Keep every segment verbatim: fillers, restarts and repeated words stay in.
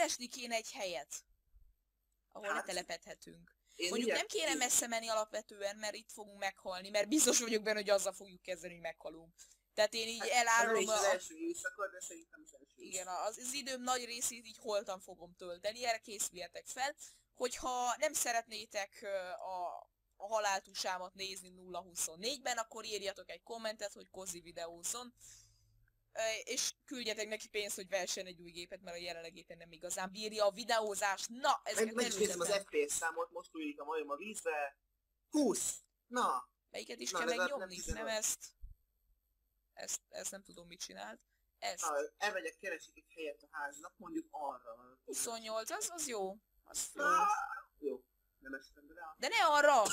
keresni kéne egy helyet, ahol hát, letelepedhetünk. Mondjuk nem kéne én... messze menni alapvetően, mert itt fogunk meghalni, mert biztos vagyok benne, hogy azzal fogjuk kezdeni, hogy meghalunk. Tehát én így hát, elárulom... Az első éjszaka, de szerintem az első Igen, az, az időm nagy részét így holtan fogom tölteni, erre készüljetek fel. Hogyha nem szeretnétek a, a haláltusámat nézni nulla huszonnégyben, akkor írjatok egy kommentet, hogy Kozi videózzon. És küldjetek neki pénzt, hogy vessen egy új gépet, mert a jelenleg éppen nem igazán bírja a videózást. Na, ezeket meg is nézem az ef pé es számot, most újlik a majom a vízbe. húsz! Na! Melyiket is Na, kell megnyomni? Nem, nem ezt. ezt. Ezt nem tudom, mit csinált. Ezt. Na, elmegyek, keresik egy helyet a háznak, mondjuk arra. huszonnyolc, az, az jó. Az jó. Na, jó. Nem estem be rá. De ne arra!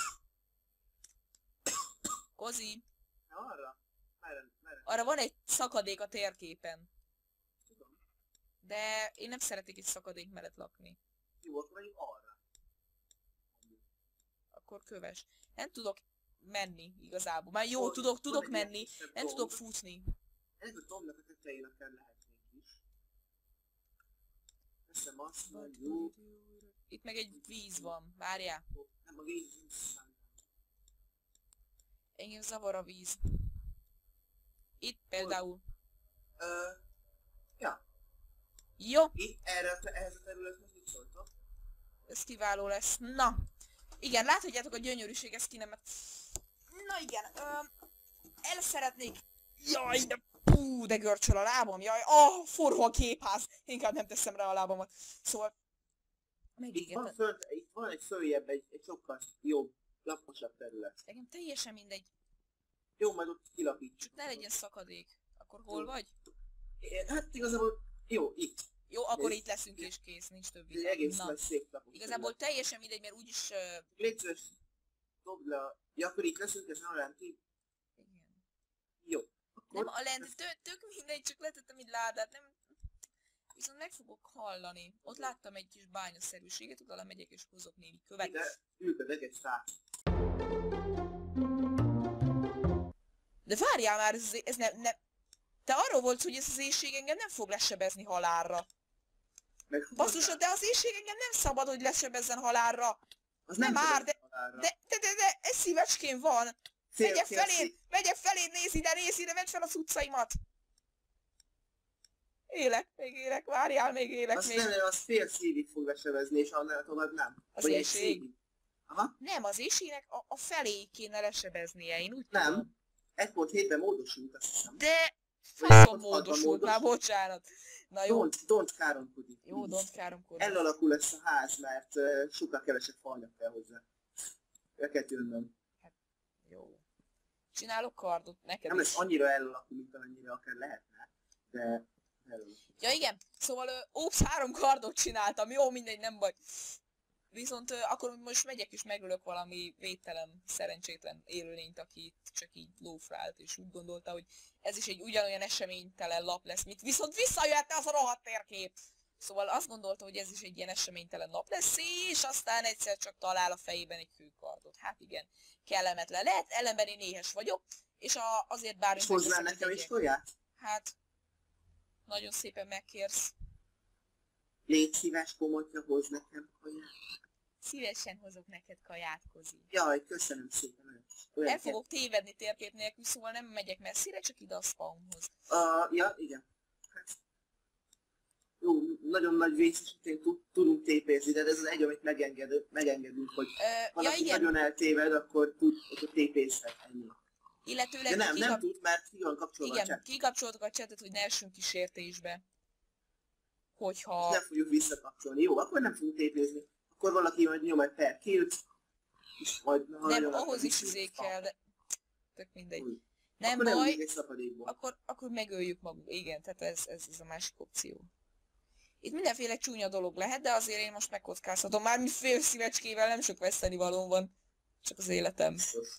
Kozi. Ne arra? Merre, merre? Arra van egy szakadék a térképen. Tudom. De én nem szeretek egy szakadék mellett lakni. Jó, akkor megyünk arra. Akkor köves. Nem tudok menni igazából. Már jó, Hol, tudok, tudok menni. Nem dolg. tudok futni. Ez a dombnak a tetején akár lehetnénk is. Teszem azt mondjuk. Itt meg egy víz van. Várjál. Nem, a víz nincs. Engem zavar a víz. Itt például. Ö, ja. Jó. Itt erre, ehhez a területhez mit szóltok? Ez kiváló lesz. Na. Igen, láthatjátok a gyönyörűség eszkinemet. Na igen. Ö, el szeretnék. Jaj, de pú, de görcsöl a lábam. Jaj, ah, forró a képház. Inkább nem teszem rá a lábamat. Szóval. Itt van, föld, itt van egy följebb, egy, egy sokkal jobb, laposabb terület. Nekem teljesen mindegy. Jó, majd ott kilapítsuk. Ne legyen szakadék. Akkor hol vagy? É, hát igazából, jó, itt. Jó, akkor itt leszünk és kész, nincs több videó. Egész nagy szép lapos. Igazából teljesen mindegy, mert úgyis... Uh... Légy szíves, dobd le. Ja, akkor itt leszünk, ez nem lenti? Igen. Jó. Nem a lent, tök, tök mindegy, csak letettem egy ládát, nem... Viszont meg fogok hallani. Ott láttam egy kis bányaszerűséget, oda lemegyek és hozok némi követ. Ide ülködek egy szát. De várjál már, ez, ez nem, nem... Te arról volt, hogy ez az éjség engem nem fog lesebezni halálra. Basszus, de az éjség engem nem szabad, hogy lesebezzen halálra. Az nem, nem már, de, de, de, de, de, ez szívecskén van. Megyek felé, megyek felé, nézz ide, nézz ide, vedd fel a cuccaimat. Élek, még élek, várjál, még élek, azt még. Nem, az fél szívig fog lesebezni, és annál tovább nem. Az éjség? Aha. Nem, az éjségnek a, a felé kéne lesebeznie, én úgy nem. tudom. egy pont hétben módosult, azt hiszem. De faszom módosult, már bocsánat. Na jó. Don't, don't káromkodni. Jó, don't káromkodni. Elalakul lesz a ház, mert uh, sokkal kevesebb falnak kell hozzá. El kell tűnnöm. Hát, jó. Csinálok kardot, neked Nem is. lesz annyira elalakul, mint amennyire akár lehetne, de... Elalakul. Ja igen, szóval óps, három kardot csináltam, jó, mindegy, nem baj. Viszont uh, akkor most megyek és megölök valami védtelen, szerencsétlen élőlényt, aki itt csak így lófrált, és úgy gondolta, hogy ez is egy ugyanolyan eseménytelen lap lesz, mint viszont visszajöhetne az a rohadt térkép. Szóval azt gondolta, hogy ez is egy ilyen eseménytelen nap lesz, és aztán egyszer csak talál a fejében egy hőkardot. Hát igen, kellemetlen lehet, ellenben én éhes vagyok, és a, azért bár... És hozzá nekem is toját? Hát, nagyon szépen megkérsz. Légy szíves, komotja, hoz nekem kaját. Szívesen hozok neked kaját, Kozi. Jaj, köszönöm szépen. El fogok tévedni térkép nélkül, szóval nem megyek messzire, csak ide a spawnhoz. Uh, ja, igen. Hát, jó, nagyon nagy vészesítén tudunk tépézni, de ez az egy, amit megenged, megengedünk, hogy uh, ha ja, igen. nagyon eltéved, akkor tud, akkor tépészhet ennyi. Illetőleg... De nem, kikap... nem tud, mert ki van kapcsolva igen, a chat. kikapcsoltuk a chatet, hogy ne essünk kísértésbe. Hogyha... És nem fogjuk visszakapcsolni. Jó, akkor nem fogunk tépézni. Akkor valaki majd nyom egy per killt, és majd... Nem, ahhoz is izé kell, de... Tök mindegy. Úgy. Nem akkor baj, nem akkor, akkor megöljük magunk. Igen, tehát ez, ez, ez a másik opció. Itt mindenféle csúnya dolog lehet, de azért én most megkockáztatom. Mármint fél szívecskével nem sok veszteni valóm van. Csak az életem.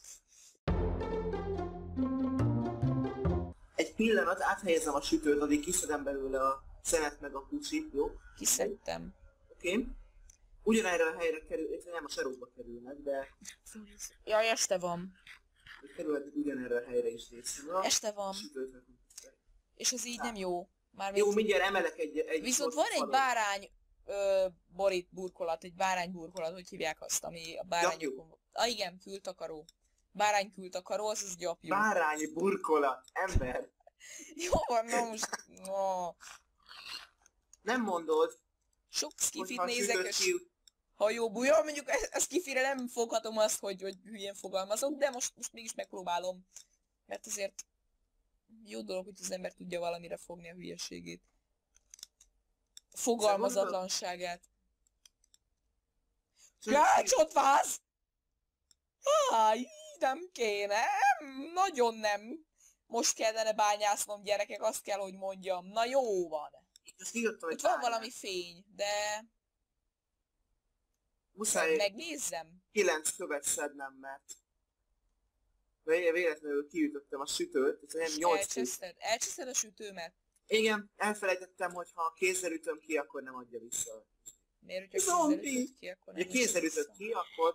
Egy pillanat, áthelyezem a sütőt, addig kiszedem belőle a szemet meg a pucsit, jó? Kiszedtem. Oké. Okay. Ugyanerre a helyre kerül, illetve nem a sarokba kerülnek, de... Jaj, este van. Kerülhetnek ugyanerre a helyre is részemre. Este van. És ez így nem jó. Mármint... Jó, mindjárt emelek egy... egy Viszont van egy bárány ö, borít burkolat, egy bárányburkolat, hogy hívják azt, ami a bárányokon... Ah igen, kültakaró. Báránykültakaró, az az gyapjú. Bárány burkolat, ember. Jó van, na most... No. Nem mondod, Sok skifit hogyha nézek, sütött és ki, hajóbú. Jó, mondjuk a, a skifire nem foghatom azt, hogy, hogy hülyén fogalmazok, de most, most mégis megpróbálom. Mert azért jó dolog, hogy az ember tudja valamire fogni a hülyeségét. Fogalmazatlanságát. Gácsotvász! Áj, nem kéne, nagyon nem. Most kellene bányásznom, gyerekek, azt kell, hogy mondjam. Na jó van. Itt van valami fény, de... Muszáj megnézzem. kilenc követ szednem, mert véletlenül kiütöttem a sütőt, ez olyan nyolc elcseszted? Elcseszted a sütőmet? Igen, elfelejtettem, hogy ha kézzel ütöm ki, akkor nem adja vissza. Miért, hogyha kézzel ütött ki, akkor nem ha kézzel ütött ki, akkor...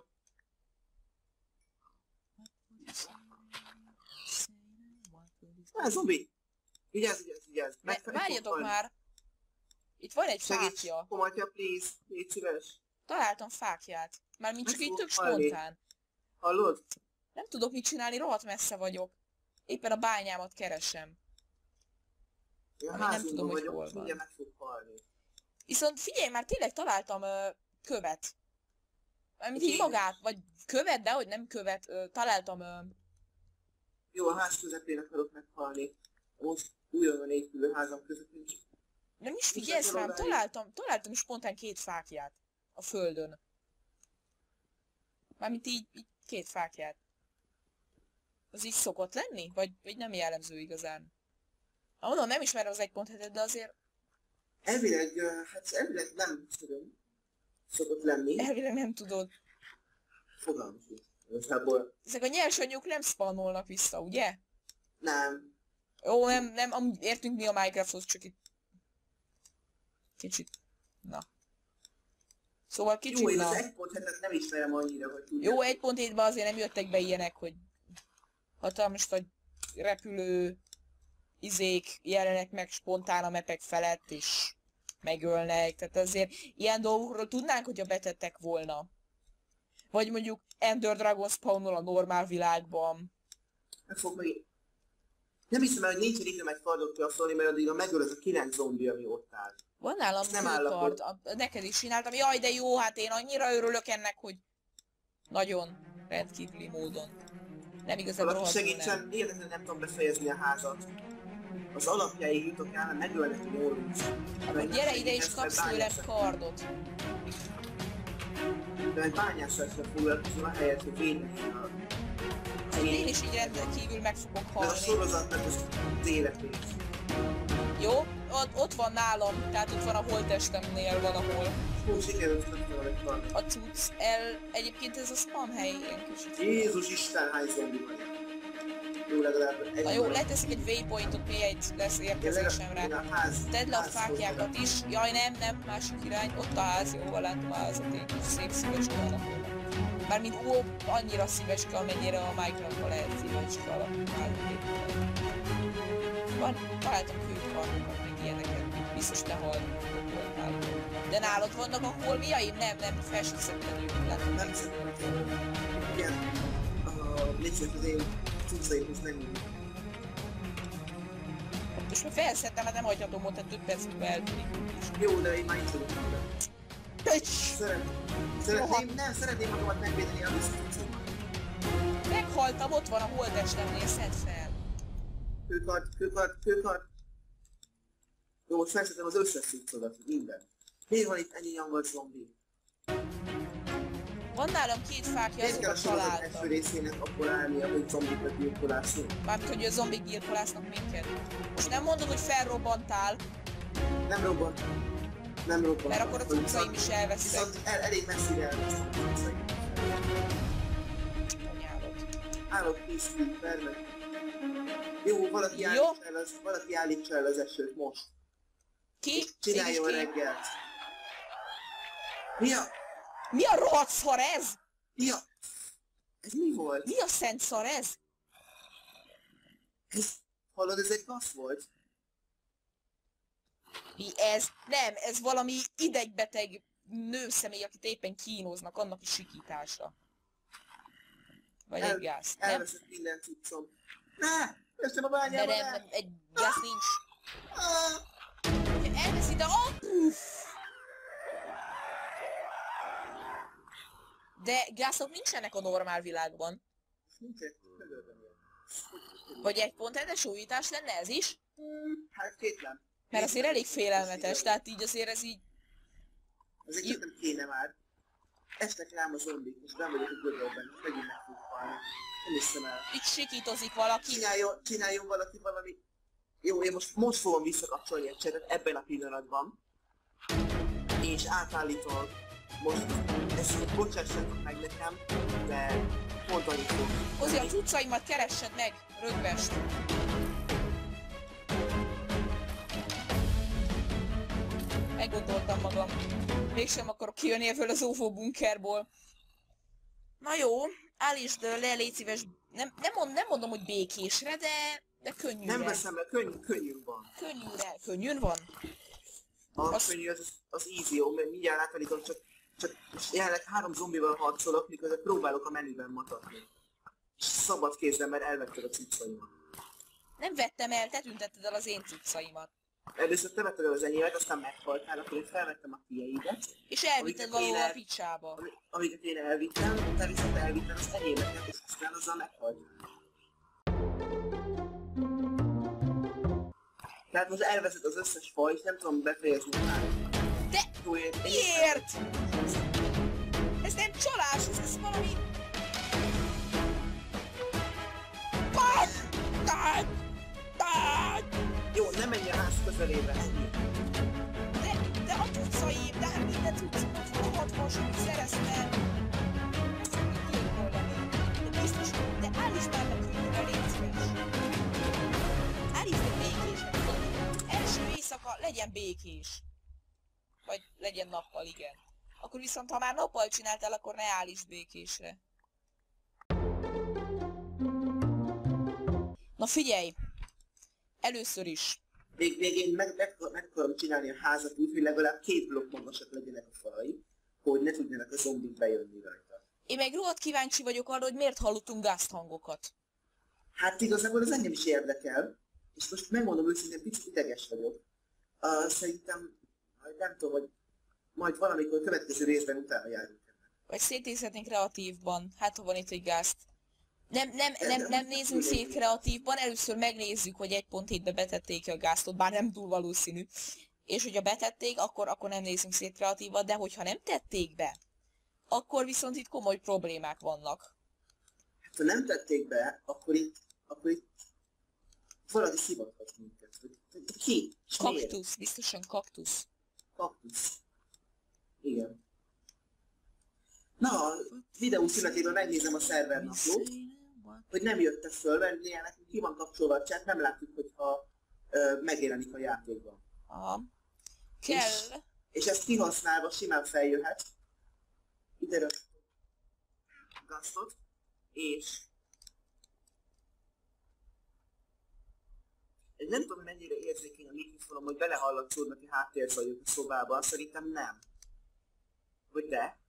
Ah, zombi! Vigyázz, vigyázz, vigyázz! Várjatok már! Itt van egy Segíts, fákja. Komatya, please! Légy szíves! Találtam fákját. Mármint csak Meg így tök fogok halni. spontán. Hallod? Nem tudok mit csinálni, rohadt messze vagyok. Éppen a bányámat keresem. Én a Ami nem házunkban tudom, hogy vagyok, hol és van. mindjárt meg fog halni. Viszont figyelj, már tényleg találtam ö, követ. Mármint így Én magát, vagy követ, de hogy nem követ, ö, találtam... Ö, Jó, a ház közepén akarok meghalni. Most újonnan épülő házam közepén. nem is figyelsz rám, találtam, találtam spontán két fákját a földön. Mármint így, így két fákját. Az így szokott lenni? Vagy, vagy nem jellemző igazán? Na mondom, nem ismerem az egy pont hetet, de azért Elvileg, ö, hát elvileg nem tudom. Szokott lenni. elvileg nem tudod. Fogalmam sincs. Igazából Ezek a nyersanyagok nem spannolnak vissza, ugye? nem. Jó, nem, nem, amúgy értünk mi a Minecrafthoz, csak itt... Kicsit... Na. Szóval kicsit, Jó, én na. az egy pont hetet nem ismerem annyira, hogy tudjam. Jó, egy pont hétben azért nem jöttek be ilyenek, hogy hatalmas nagy repülő izék jelenek meg spontán a mepek felett, és megölnek. Tehát azért ilyen dolgokról tudnánk, hogyha betettek volna. Vagy mondjuk Ender Dragon spawnol a normál világban. Meg fog meg... Nem hiszem el, hogy nincsen időm egy kardot kiaszolni, mert addig a megöl az a kilenc zombi, ami ott áll. Van nálam nem kard, neked is csináltam. Jaj, de jó, hát én annyira örülök ennek, hogy nagyon rendkívüli módon. Nem igazán Valaki rohadtul segítsen, nem. életlenül nem tudom befejezni a házat. Az alapjáig jutok el, megölnek a nyolc. Akkor gyere ide és kapsz tőlem kardot. De egy bányászásra foglalkozom a helyet, hogy védeni a... Hát én is így rendkívül meg fogok De a halni. sorozatnak az életét. Jó? Ott, ott van nálam, tehát ott van a holttestemnél valahol. Hú, sikerült kaptam egy kardot. A cucc el... Egyébként ez a spam hely, ilyen kicsit. Jézus Isten, hány zombi van. Jó, legalább egy... Na jó, leteszek egy waypointot, mi egy lesz érkezésemre. Tedd le a fákjákat is. Jaj, nem, nem, másik irány. Ott a ház, jó, látom a házat, én kis szép szíveske alapulnak. Mármint ó, annyira szíveske, amennyire a Minecraft-ban lehet szíveske alapulnak. Van, találtam kőkardokat, meg ilyeneket. Biztos te voltál. De nálad vannak a holmiaim? Nem, nem, fel sem szedtem őket, látom. Nem szedtem. Igen. Légy az én cuccaimhoz nem jön. Most már felszedtem, mert nem hagyhatom ott, tehát több percig eltűnik. Jó, de én már így tudom oda. Szeret, szeretném, nem, szeretném magamat megvédeni a visszacuccomat. Meghaltam, ott van a holdestemnél, szedd fel. Kőkard, kőkard, kőkard. Jó, most felszedtem az összes cuccodat, minden. Miért van itt ennyi nyomvat zombi? Van nálam két fákja, Miért kell a azokat sorozat első találtam. részének akkor állnia, hogy zombikat gyilkolászni? Mármint, hogy a zombik gyilkolásznak minket. Most nem mondod, hogy felrobbantál, Nem robban. Nem robban. mert akkor a cuccaim is elvesztek. Viszont el, elég messzire elvesztem a cuccaim. Anyádat. Állok tíz creepernek. Jó, valaki Jó. állítsa el az, valaki állítsa el az esőt most. Ki? Csináljon Én is ki? reggelt. Mi a... Mi a rohadt szar ez? Mi a... Ez mi volt? Mi a szent szar ez? Ez... Hallod, ez egy basz volt? Mi ez? Nem, ez valami idegbeteg nőszemély, akit éppen kínoznak, annak is sikítása. Vagy El, egy gáz, nem? Elveszett minden cuccom. Ne! Összem a De bányába, nem, nem, egy gáz nincs. Ah! Ha elveszi, de oh, puff! De gázok nincsenek a normál világban. Nincsen mögöttem ilyen. Vagy egy pont egyes újítás lenne ez is? Hát kétlem. Mert azért elég félelmetes, tehát így azért ez így... Azért csak nem kéne már. Estek rám a zombik, és ben vagyok a gödörben, és megint meg fogok halni. Nem hiszem el. Itt sikítozik valaki. Csináljon, csináljon valaki valami... Jó, én most, most fogom visszakapcsolni egy csetet ebben a pillanatban. És átállítom most ezt bocsássatok meg nekem, de pont annyit fog. Hozzá a cuccaimat keressed meg, rögvest. Meggondoltam magam. Mégsem akarok kijönni ebből az óvó bunkerból. Na jó, állítsd le, légy szíves. Nem, nem, mond, nem mondom, hogy békésre, de, de könnyűre. Nem veszem el, könnyű, könnyű van. Könnyűre, könnyűn van. A Az- könnyű az, az easy, jó, mert mindjárt átállítom, csak, csak jelenleg három zombival harcolok, miközben próbálok a menüben matatni. És szabad kézzel, mert elvetted a cuccaimat. Nem vettem el, te tüntetted el az én cuccaimat. Először te vetted el az enyémet, aztán meghaltál, akkor én felvettem a tiédet, És elvitted Amiket valahol én a el- picsába. ami- amiket én elvittem, te viszont elvitted az enyémet, és aztán azzal meghaltál. Tehát most elveszed az összes faj, és nem tudom befejezni már. De Jó, én, én miért? Ez nem csalás, ez, ez valami... Pát! Tát! Tát! Jó, nem menj a ház közelébe. De, de a cuccaim, de hát minden cuccomat rohadva sok szereztem. Jól lenni. De biztos, de állítsd már meg könnyűre, légy szíves. Állítsd meg békésre. Első éjszaka legyen békés. Vagy legyen nappal, igen. Akkor viszont, ha már nappal csináltál, akkor ne állítsd békésre. Na figyelj! Először is. Még, még én meg, meg, meg akarom csinálni a házat úgy, hogy legalább két blokk magasak legyenek a falai, hogy ne tudjanak a zombik bejönni rajta. Én meg rohadt kíváncsi vagyok arra, hogy miért hallottunk gázthangokat. Hát igazából az engem is érdekel, és most megmondom őszintén, picit ideges vagyok. Uh, szerintem, nem tudom, hogy majd valamikor a következő részben utána járunk ennek. Vagy szétnézhetnénk kreatívban. Hát ha van itt egy gázt. Nem, nem, nem, nem nézzünk szét kreatívban, először megnézzük, hogy egy pont hétbe betették a gáztot, bár nem túl valószínű. És hogyha betették, akkor, akkor nem nézzünk szét kreatívban, de hogyha nem tették be, akkor viszont itt komoly problémák vannak. Hát ha nem tették be, akkor itt, akkor itt valaki szivathat minket. Hogy- hogy Ki? És miért? Kaktusz, biztosan kaktusz. Kaktusz. Igen. Na, a videó szünetében megnézem a szervernaplót, hogy nem jötte föl, mert ugye nekünk ki van kapcsolva a chat, nem látjuk, hogyha ö, megjelenik a játékban. Aha. Kell. És ezt kihasználva simán feljöhet. Ide rakjuk a gaztot, és én nem tudom, mennyire érzékeny a mikrofonom, hogy belehallatszódnak a háttérzajok a szobában, szerintem nem. Vagy de?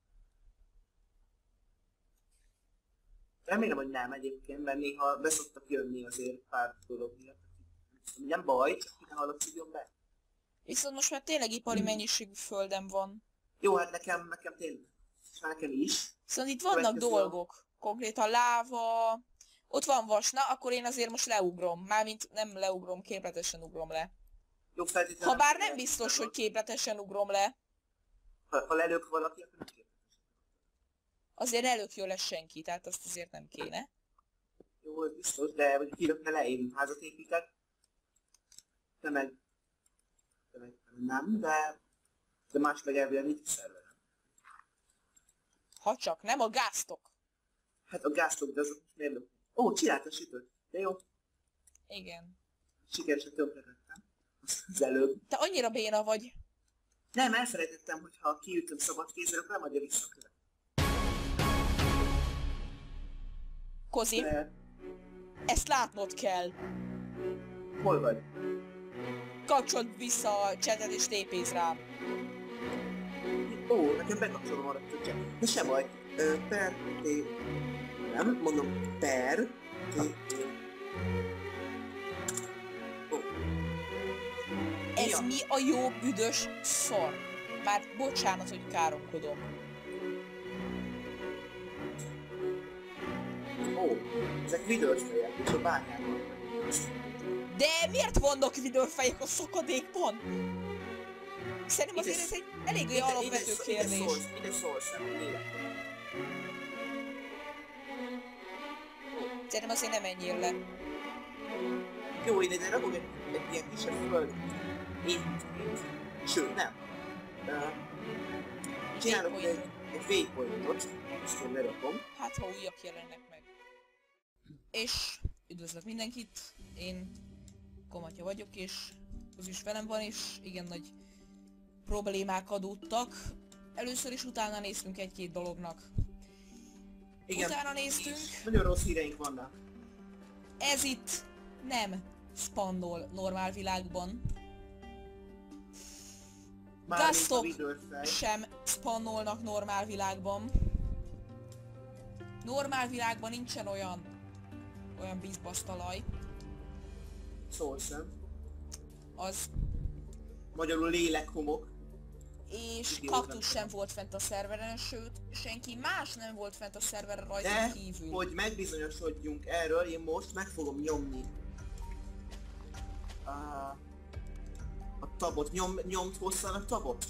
Remélem, hogy nem egyébként, mert néha beszoktak jönni azért pár dolog miatt. Nem baj, csak ne hallatszódjon be. Viszont most már tényleg ipari mennyiségű földem van. Jó, hát nekem, nekem tényleg, és már nekem is. Szóval itt vannak Következő a- dolgok. Konkrétan láva. Ott van vas, na akkor én azért most leugrom. Mármint nem leugrom, képletesen ugrom le. Jó, feltétlenül... Ha bár nem biztos, hogy képletesen ugrom le, Ha, ha lelök valaki, akkor nem képletesen. azért ne lökjön le senki, tehát azt azért nem kéne. Jó, ez biztos, de hogy kilökne le, én házat építek. Te meg... Te meg nem, de... De más meg elvileg mit is szervelem. Ha csak nem a gáztok. Hát a gáztok, de azok most miért lök? Ó, csinálta sütőt. De jó, Igen. sikeresen tönkretettem. Az előbb. Te annyira béna vagy. Nem, elfelejtettem, hogy ha kiütöm szabad kézzel, akkor nem adja vissza a követ. Kozi, De... ezt látnod kell. Hol vagy? kapcsolt vissza a chatet és tépész rám. Ó, nekem bekapcsolom arra a chat. De se baj. Ö, per, té... Nem, mondom per, té... Ó. Ez Ja. mi a jó büdös szar? Már bocsánat, hogy káromkodom. Ó, ezek videófejek, és a bányában. De miért vannak videófejek a szakadékban? Szerintem azért ez egy eléggé alapvető kérdés. Ide szólsz, ide szólsz, nem lélek. Szerintem azért nem menjél le. Jó, ide, de rakok egy, egy ilyen kisebb föld. Itt, itt. Sőt, nem. Uh, csinálok egy, egy waypointot, ezt én lerakom. Hát, ha újak jelennek meg. És üdvözlök mindenkit, én Komatya vagyok, és az is velem van, és igen nagy problémák adódtak. Először is utána néztünk egy-két dolognak. Igen. Utána néztünk. Nagyon rossz híreink vannak. Ez itt nem spannol normál világban. Gasztok sem spannolnak normál világban. Normál világban nincsen olyan olyan vízbasztalaj. Szól sem. Az. Magyarul lélekhomok. És kaktusz sem volt fent a szerveren, sőt, senki más nem volt fent a szerveren rajta De, kívül. hogy megbizonyosodjunk erről, én most meg fogom nyomni a, a tabot. Nyom, nyomd hosszan a tabot?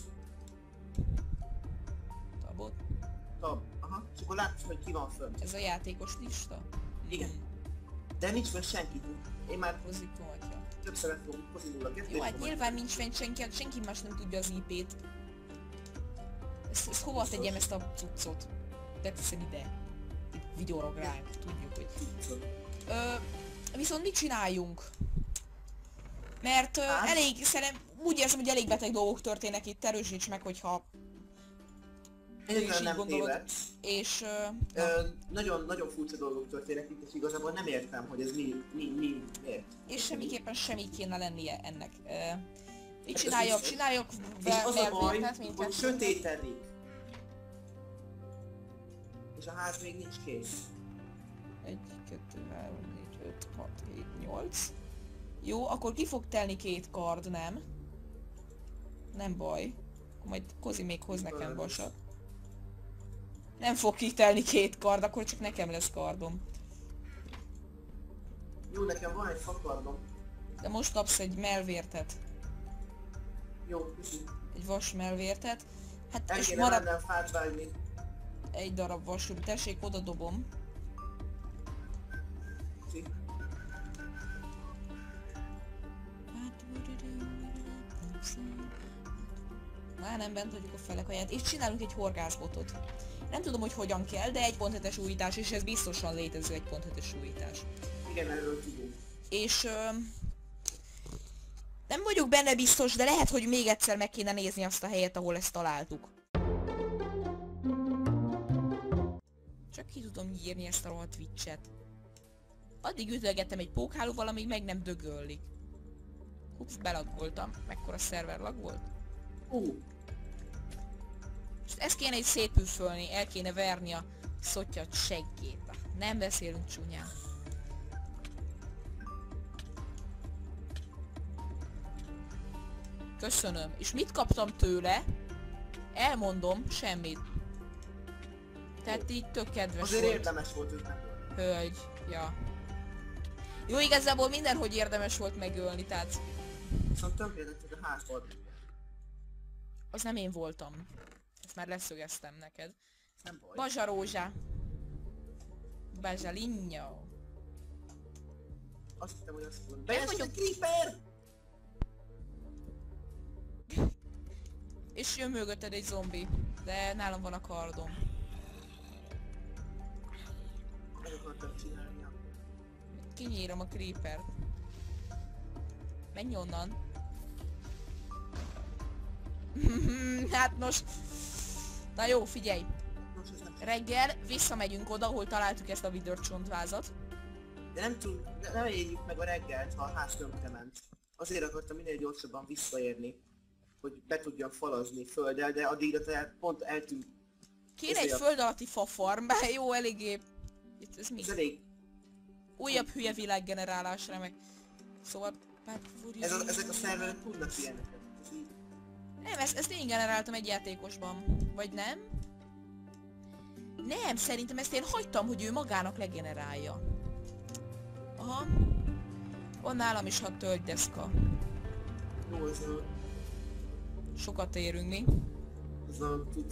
Tabot? Tab. Aha. És akkor látsz, hogy ki van fönt. Ez a játékos lista? Igen. De nincs fönn senki. Én már Hozik Komatya. többször meg fogom hozni a kezdést. Jó, hát nyilván nincs fent senki, hát senki más nem tudja az í pét. Ezt, ezt hova tegyem ezt a cuccot? Beteszem ide. Itt videórog ránk, tudjuk, hogy... Ö, viszont mit csináljunk? Mert ö, Hát? elég, szerintem úgy érzem, hogy elég beteg dolgok történnek itt, erősíts meg, hogyha... Egyébként nem tévedsz. És... Ö, Ö, nagyon, nagyon furcsa dolgok történnek itt, és igazából nem értem, hogy ez mi, mi, mi, miért. és semmiképpen semmi kéne lennie ennek. Ö, mit ez csináljak? biztos. Csináljak És az a baj, melvétet, hogy minket. sötétedik. És a ház még nincs kész. egy, kettő, három, négy, öt, hat, hét, nyolc. Jó, akkor ki fog telni két kard, nem? Nem baj. Akkor majd Kozi még hoz nekem vasat. Nem fog kitelni két kard, akkor csak nekem lesz kardom. Jó, nekem van egy fakardom. De most kapsz egy melvértet. Jó, köszi. Egy vas melvértet. Hát El és kéne marad mennem fát vágni. egy darab vasú. Tessék, oda dobom. Köszi. Már nem bent vagyunk a felekaját, és csinálunk egy horgászbotot. Nem tudom, hogy hogyan kell, de egy pont hetes újítás, és ez biztosan létező egy pont hetes újítás. Igen, erről tudunk. És ö, nem vagyok benne biztos, de lehet, hogy még egyszer meg kéne nézni azt a helyet, ahol ezt találtuk. Csak ki tudom nyírni ezt a rohadt Twitch-et. Addig ütögettem egy pókhálóval, amíg meg nem dögöllik. Ups, belaggoltam. Mekkora szerver lag volt? Ú, És ezt kéne egy szétpüfölni, el kéne verni a szottyat seggét. Nem beszélünk csúnyán. Köszönöm. És mit kaptam tőle? Elmondom, semmit. Tehát így tök kedves azért volt. érdemes volt őt meg. Hölgy, ja. Jó, igazából mindenhogy érdemes volt megölni, tehát... Viszont tönkretetted a házban. Az nem én voltam. Ezt már leszögeztem neked. Nem baj. Bazsa Rózsa. Bazsalinho. Azt hittem, hogy azt mondom. Nem Bejesz vagyok- egy creeper! És jön mögötted egy zombi. De nálam van a kardom. Meg akartam csinálni. Kinyírom a creepert. Menj onnan. Hát most... Na jó, figyelj. Most ez nem... Reggel visszamegyünk oda, ahol találtuk ezt a vidőr csontvázat. De nem tud, ne, nem éljük meg a reggelt, ha a ház tönkrement. azért akartam minél gyorsabban visszaérni, hogy be tudjam falazni földdel, de addigra te pont eltűnt. Kéne egy Ezért- föld alatti fafarm, bár jó, eléggé... Itt ez mi? Ez elég. Újabb hülye világgenerálás, remek. Szóval... Ez a, ezek a szerverek tudnak ilyeneket. Ez így. Nem, ezt, ezt én generáltam egy játékosban. Vagy nem? Nem, szerintem ezt én hagytam, hogy ő magának legenerálja. Aha. Van nálam is hat tölgydeszka. Jó, ez a... Sokat érünk mi. Ez a... tud...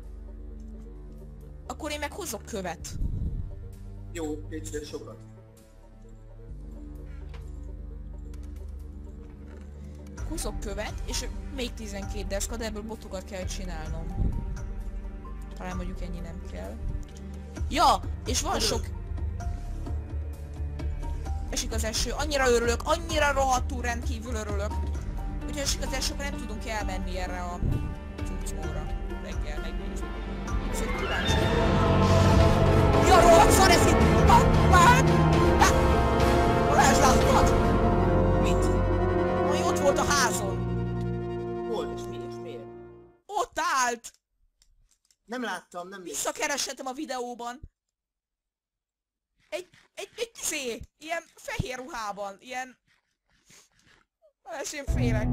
Akkor én meg hozok követ. Jó, kétszer sokat. Hozok követ, és még tizenkét deszka, de ebből botokat kell csinálnom. Talán mondjuk ennyi nem kell. Ja, és van sok... Esik az eső, annyira örülök, annyira rohadtul rendkívül örülök. Hogyha esik az eső, akkor nem tudunk elmenni erre a cuccóra. Reggel megnézzük. Szóval kíváncsi. Ja, rohadszor ez itt! Pappát! Balázs, láttad? Mit? Majd ott volt a házon. Hol és mi és miért? Ott állt! Nem láttam, nem néztem. Visszakereshetem a videóban. Egy, egy, egy izé, ilyen fehér ruhában, ilyen... Balázs, én félek.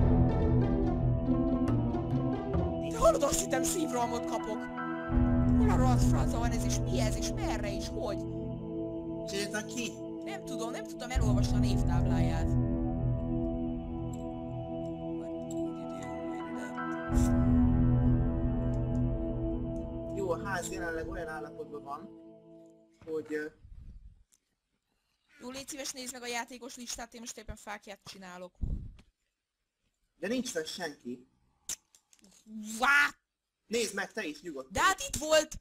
Te hallod, azt hittem szívrohamot kapok. Hol a rohadt franca van ez is? Mi ez és merre is? Hogy? Csináltak ki? Nem tudom, nem tudtam elolvasni a névtábláját. Jó, a ház jelenleg olyan állapotban van, hogy... ö, Jó, légy szíves, nézd meg a játékos listát, én most éppen fákját csinálok. De nincs fenn senki. Vá! Nézd meg te is nyugodtan. De hát itt volt!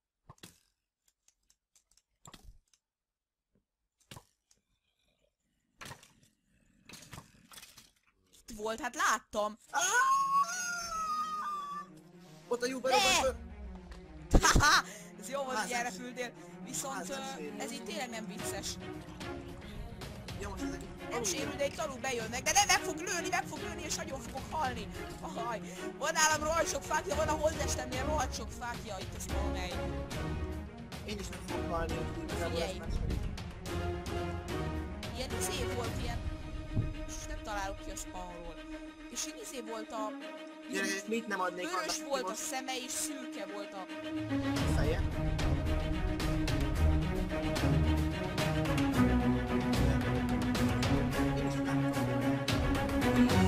Itt volt, hát láttam. Ott a jó Ne! berobban. Haha! Ez jó volt, Ház hogy erre nem- füldél. Viszont ház nem ö, sérül. ez így tényleg nem vicces. Ja, most ezek itt Nem alul- sérül, de itt alul bejönnek. De nem, meg fog lőni, meg fog lőni, és nagyon fogok halni. Ahaj. Van nálam rohadt sok fákja, van a holdestemnél rohadt sok fákja. Itt ez valamely. Én is meg fogok halni, hogy igazából ez Figyelj. második. Ilyen izé volt, ilyen... Most nem találok ki a spawnról. És ilyen izé volt a... Gyerekek, mit nem adnék annak, Vörös aki volt a most szeme és szürke volt a... feje? Én is láttam.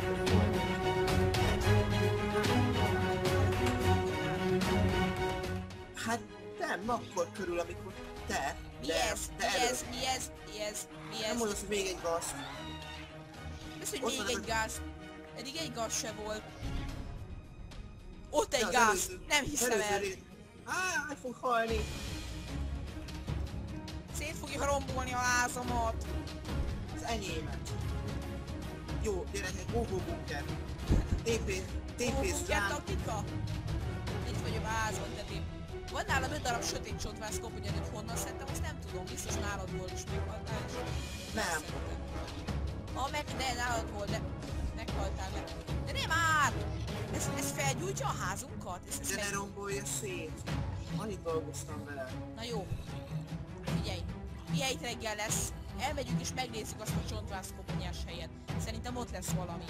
Hát nem, akkor körül, amikor te, Mi de, ez? Mi de előbb. ez? Mi ez? Mi ez? Mi Nem ez? mondasz, hogy még egy gaz. Ez, hogy Ott még van egy az a- gáz. Eddig egy gáz se volt. Ott egy De az gáz. előző- Nem az hiszem előző el. ré- Á, meg fog halni. Szét fogja rombolni a házamat. Az enyémet. Jó, gyerekek, óvó bunker. té pé, té pész Bunker rám. taktika? Itt vagyok a házban, tetém. Van nálam öt darab sötét csontvászkop, hogy hogy honnan szedtem, azt nem tudom. Biztos nálad volt is meghaltál is. Nem. Ha meg, de nálad volt, de meghaltál meg. De nem már! Ez, ez felgyújtja a házunkat? Ez, ez De ne fel... rombolja szét. Annyit dolgoztam vele. Na jó. Figyelj. Mihelyt reggel lesz, elmegyünk és megnézzük azt a csontvászkoponyás helyet. Szerintem ott lesz valami.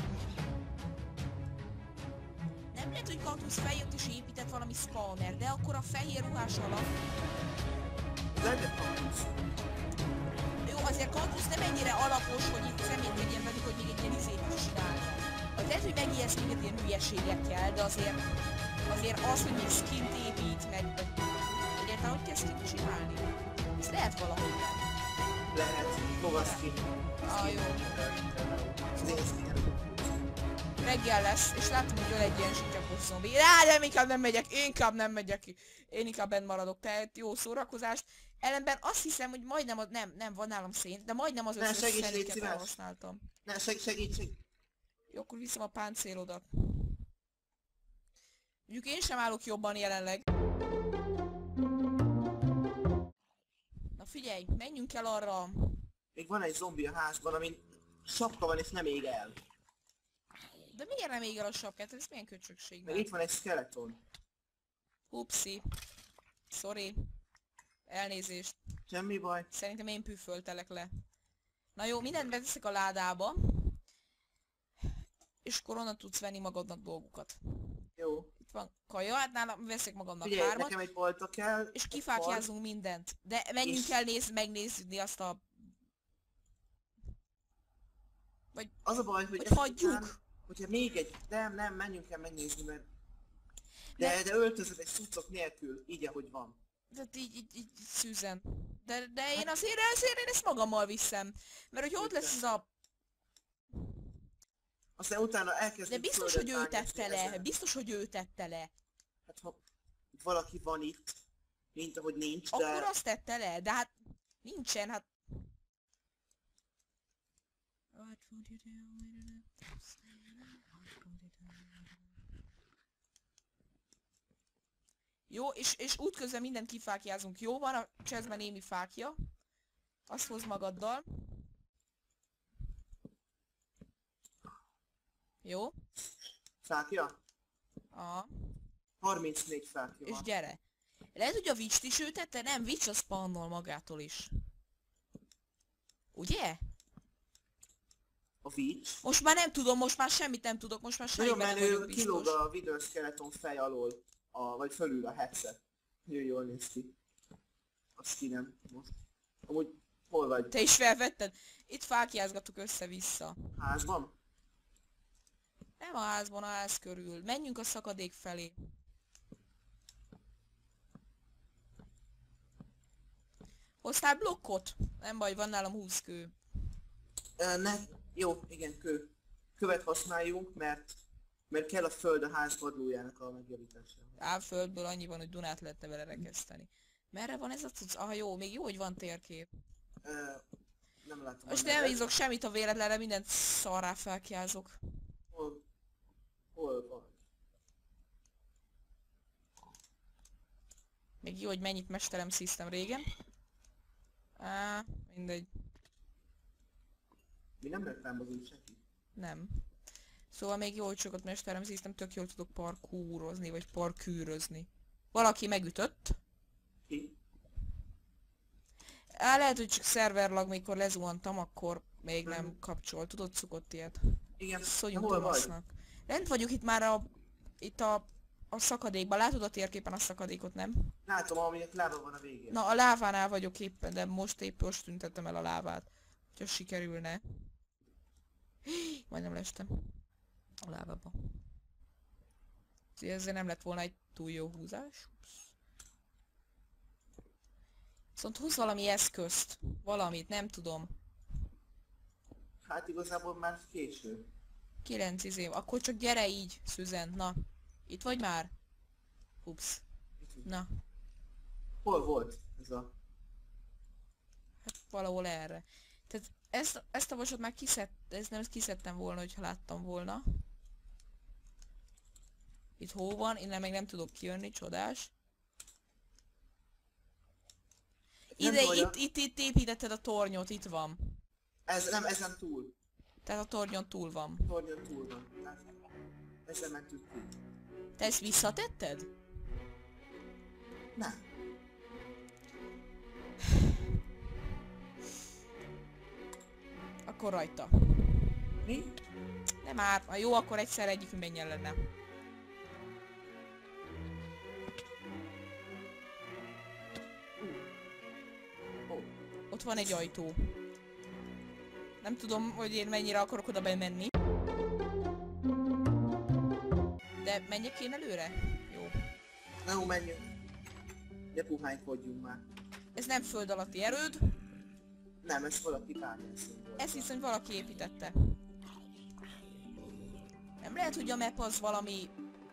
Nem lehet, hogy Kaktusz feljött és épített valami spawner, de akkor a fehér ruhás alap... Legyen hangos. Jó, azért Kaktusz nem ennyire alapos, hogy itt szemétkedjen velük, hogy még egy ilyen izét is csinálna. Az lehet, hogy megijesz minket ilyen hülyeségekkel, de azért... Azért az, hogy még skint épít, meg... Egyáltalán hogy kell skint csinálni? Ez lehet valahogy. Lehet. Lovaszkin. Ah, jó. Nézd ki. Reggel lesz, és látom, hogy öl egy ilyen zsityakos zombi. Á, nem, inkább nem megyek, inkább nem megyek ki. Én inkább bent maradok, tehát jó szórakozást. Ellenben azt hiszem, hogy majdnem az, nem, nem, van nálam szén, de majdnem az Ne, összes segíts, légy szeléket szíves. elhasználtam. Ne, seg segíts, segíts. Jó, akkor viszem a páncélodat. Mondjuk én sem állok jobban jelenleg. Na figyelj, menjünk el arra. Még van egy zombi a házban, amin sapka van és nem ég el. De miért nem ég el a sapkát? Ez milyen köcsökség? Meg itt van egy skeleton. Upsi. Sorry. Elnézést. Semmi baj. Szerintem én püfföltelek le. Na jó, mindent beteszek a ládába. És akkor onnan tudsz venni magadnak dolgokat. Jó. Itt van kaja, hát nálam veszek magamnak Figyelj, hármat. nekem egy bolta kell. És kifákjázunk mindent. De menjünk És- el néz, megnézni azt a... Az a baj, hogy... Hogy ezek hagyjuk. után, hogyha még egy... Nem, nem, menjünk el megnézni, mert... De, de öltözöd egy szucok nélkül, így ahogy van. Tehát így, így, így szűzen. De, de én azért, azért én ezt magammal viszem. Mert hogyha ott lesz az a... Aztán utána elkezdünk... De biztos, földet hogy ő vágni tette le. ezen. Biztos, hogy ő tette le. Hát ha valaki van itt, mint ahogy nincs, de... Akkor azt tette le, de hát nincsen, hát... Jó, és, és útközben mindent kifákjázunk. Jó, van a chestben némi fákja. Azt hoz magaddal. Jó? Fákja? Aha. harmincnégy fákja És van. gyere. Lehet, hogy a Witch-t is ő tette? Nem, Witch a spannol magától is. Ugye? A Witch. Most már nem tudom, most már semmit nem tudok, most már Nagyon semmiben nem menő, vagyok kilóg biztos. a Wither Skeleton fej alól, a, vagy fölül a headset. Nagyon jól néz ki. A skinem most. Amúgy, hol vagy? Te is felvetted? Itt fákjázgatok össze-vissza. Házban? Nem a házban, a ház körül. Menjünk a szakadék felé. Hoztál blokkot? Nem baj, van nálam húsz kő. Ö, ne, jó, igen, kő. Követ használjunk, mert, mert kell a föld a ház padlójának a megjavítására. Á, földből annyi van, hogy Dunát lehetne vele rekeszteni. Merre van ez a cucc? Ah, jó, még jó, hogy van térkép. Ö, nem látom. Most a nem nevet. bízok semmit a véletlenre, mindent szarrá felkjázok. Hol, hol van? Még jó, hogy mennyit mesterem szíztem régen. Á, mindegy. Mi nem reklámozunk senki? Nem. Szóval még jó, hogy sokat mesterem szíztem, tök jól tudok parkúrozni, vagy parkűrözni. Valaki megütött. Ki? Á, lehet, hogy csak szerverlag, mikor lezuhantam, akkor még nem kapcsol. Tudod, szokott ilyet. Igen, Szóljunk hol vagy? Tomasznak. Lent vagyok itt már a... Itt a... A szakadékban. Látod a térképen a szakadékot, nem? Látom, amelyek lába van a végén. Na, a lávánál vagyok éppen, de most épp most tüntettem el a lávát. Hogyha sikerülne. Hí, majdnem lestem. A lávába. Ezért nem lett volna egy túl jó húzás. Ups. Viszont húz valami eszközt. Valamit, nem tudom. Hát igazából már késő. Kilenc izé. Akkor csak gyere így, Susan. Na. Itt vagy már? Ups. Na. Hol volt ez a... Hát valahol erre. Tehát ezt, ezt a vasat már kiszed, ezt nem kiszedtem volna, hogyha láttam volna. Itt hó van, innen meg nem tudok kijönni, csodás. Nem Ide, baj, itt, itt, itt építetted a tornyot, itt van. Ez nem, ezen túl. Tehát a tornyon túl van. Tornyon túl van. Hát, ezen mentünk ki. Te ezt visszatetted? Nem. Akkor rajta. Mi? Nem már, ha jó, akkor egyszer egyik menjen lenne. Oh. Ott van egy ajtó. Nem tudom, hogy én mennyire akarok oda bemenni. De menjek én előre? Jó. Na jó, menjünk. Ne puhánykodjunk már. Ez nem föld alatti erőd. Nem, ez valaki bányászunk volt. Ezt hiszem, hogy valaki építette. Nem lehet, hogy a map az valami...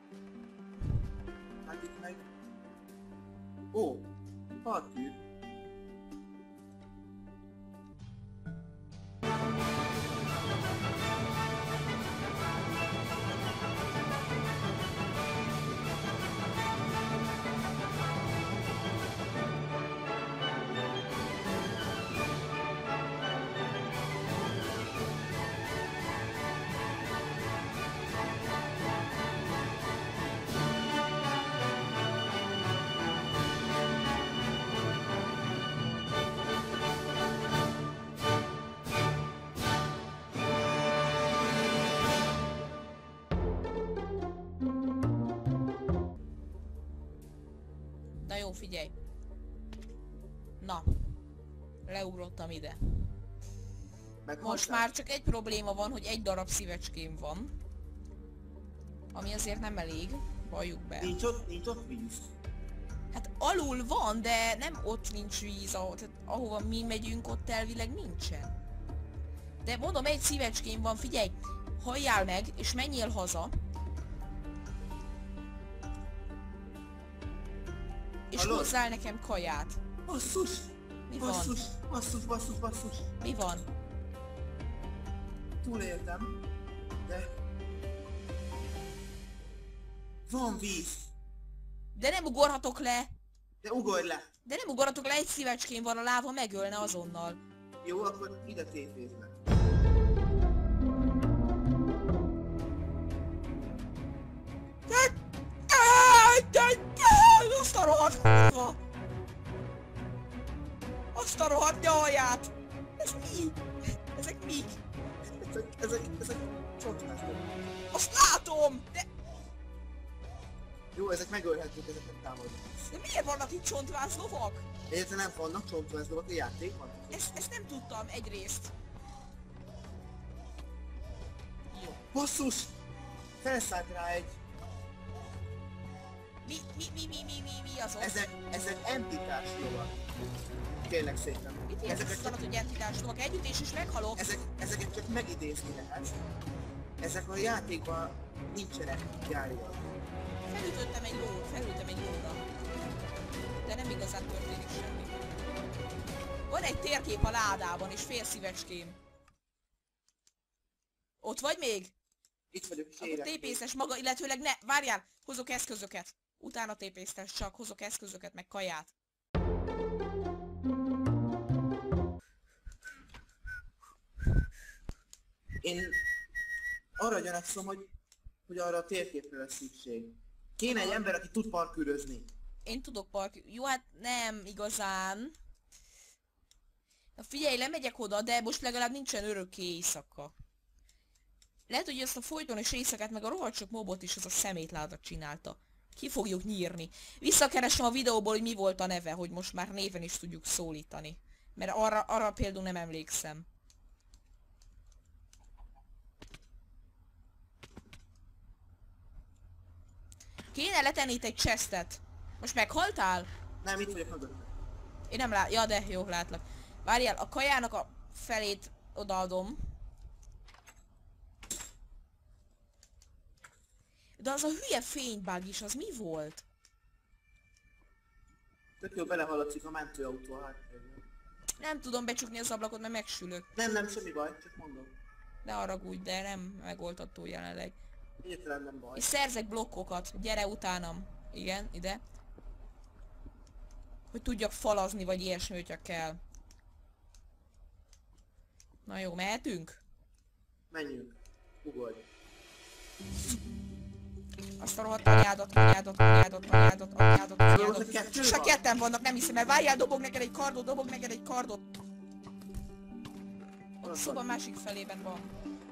Hát itt meg... Ó, parkűr. Figyelj. Na. Leugrottam ide. Meghaltál? Most már csak egy probléma van, hogy egy darab szívecském van. Ami azért nem elég. Valljuk be. Nincs ott, nincs ott víz. Hát alul van, de nem ott nincs víz, ahol, tehát ahova mi megyünk, ott elvileg nincsen. De mondom, egy szívecském van, figyelj! Halljál meg, és menjél haza. És Hallod? hozzál nekem kaját. Basszus! Mi van? Basszus! Basszus, basszus, basszus! Mi van? Túléltem, de... Van víz! De nem ugorhatok le! De ugorj le! De nem ugorhatok le, egy szívecském van, a láva megölne azonnal. Jó, akkor ide tépézd meg. Azt a rohadt kurva! Azt a rohadt nyaját! Ez mi? Ezek mik? Ezek, ezek, ezek csontvászok. Azt látom! De, Jó, ezek megölhetők, ezeket támadni. de miért vannak itt csontváz lovak? Egyébként nem vannak csontvászlóak, a játék van. Ezt, ezt nem tudtam egyrészt. Jó. Basszus! Felszállt rá egy... Mi, mi, mi, mi, mi, mi, mi azok? Ezek, ezek entitás lovak. Kérlek szépen. Mit Ezeket értesz alatt, hogy entitás lovak? Együtt is meghalok. Ezek, ezeket csak megidézni lehet. Ezek a játékban nincsenek gyáriak. Felütöttem egy ló, felültem egy lóra. De nem igazán történik semmi. Van egy térkép a ládában, és fél szívecském. Ott vagy még? Itt vagyok, és Akkor érek. tépészes maga, illetőleg ne, várjál, hozok eszközöket. Utána tépésztes, csak hozok eszközöket, meg kaját. Én arra gyanakszom, hogy, hogy arra a térképre lesz szükség. Kéne egy ember, aki tud parkűrözni. Én tudok park... Jó, hát nem igazán. Na figyelj, lemegyek oda, de most legalább nincsen örökké éjszaka. Lehet, hogy ezt a folytonos éjszakát, meg a rohadt sok mobot is az a szemétláda csinálta. Ki fogjuk nyírni. Visszakeresem a videóból, hogy mi volt a neve, hogy most már néven is tudjuk szólítani. Mert arra, arra például nem emlékszem. Kéne letenni itt egy chestet. Most meghaltál? Nem, itt vagyok mögött. Én nem lát... Ja, de jó, látlak. Várjál, a kajának a felét odaadom. De az a hülye fénybug is, az mi volt? Tök jó, belehallatszik a mentőautó a háttérben. Nem tudom becsukni az ablakot, mert megsülök. Nem, nem, semmi baj, csak mondom. Ne haragudj, de nem megoldható jelenleg. Egyetlen nem baj. És szerzek blokkokat, gyere utánam. Igen, ide. Hogy tudjak falazni, vagy ilyesmi, hogyha kell. Na jó, mehetünk? Menjünk. Ugorj. Azt a rohadt anyádat, anyádat, anyádat, anyádat, anyádat, Most anyádat. a kettő Csak van? ketten vannak, nem hiszem, mert várjál, dobog neked egy kardot, dobog neked egy kardot. Ott a szoba másik felében van.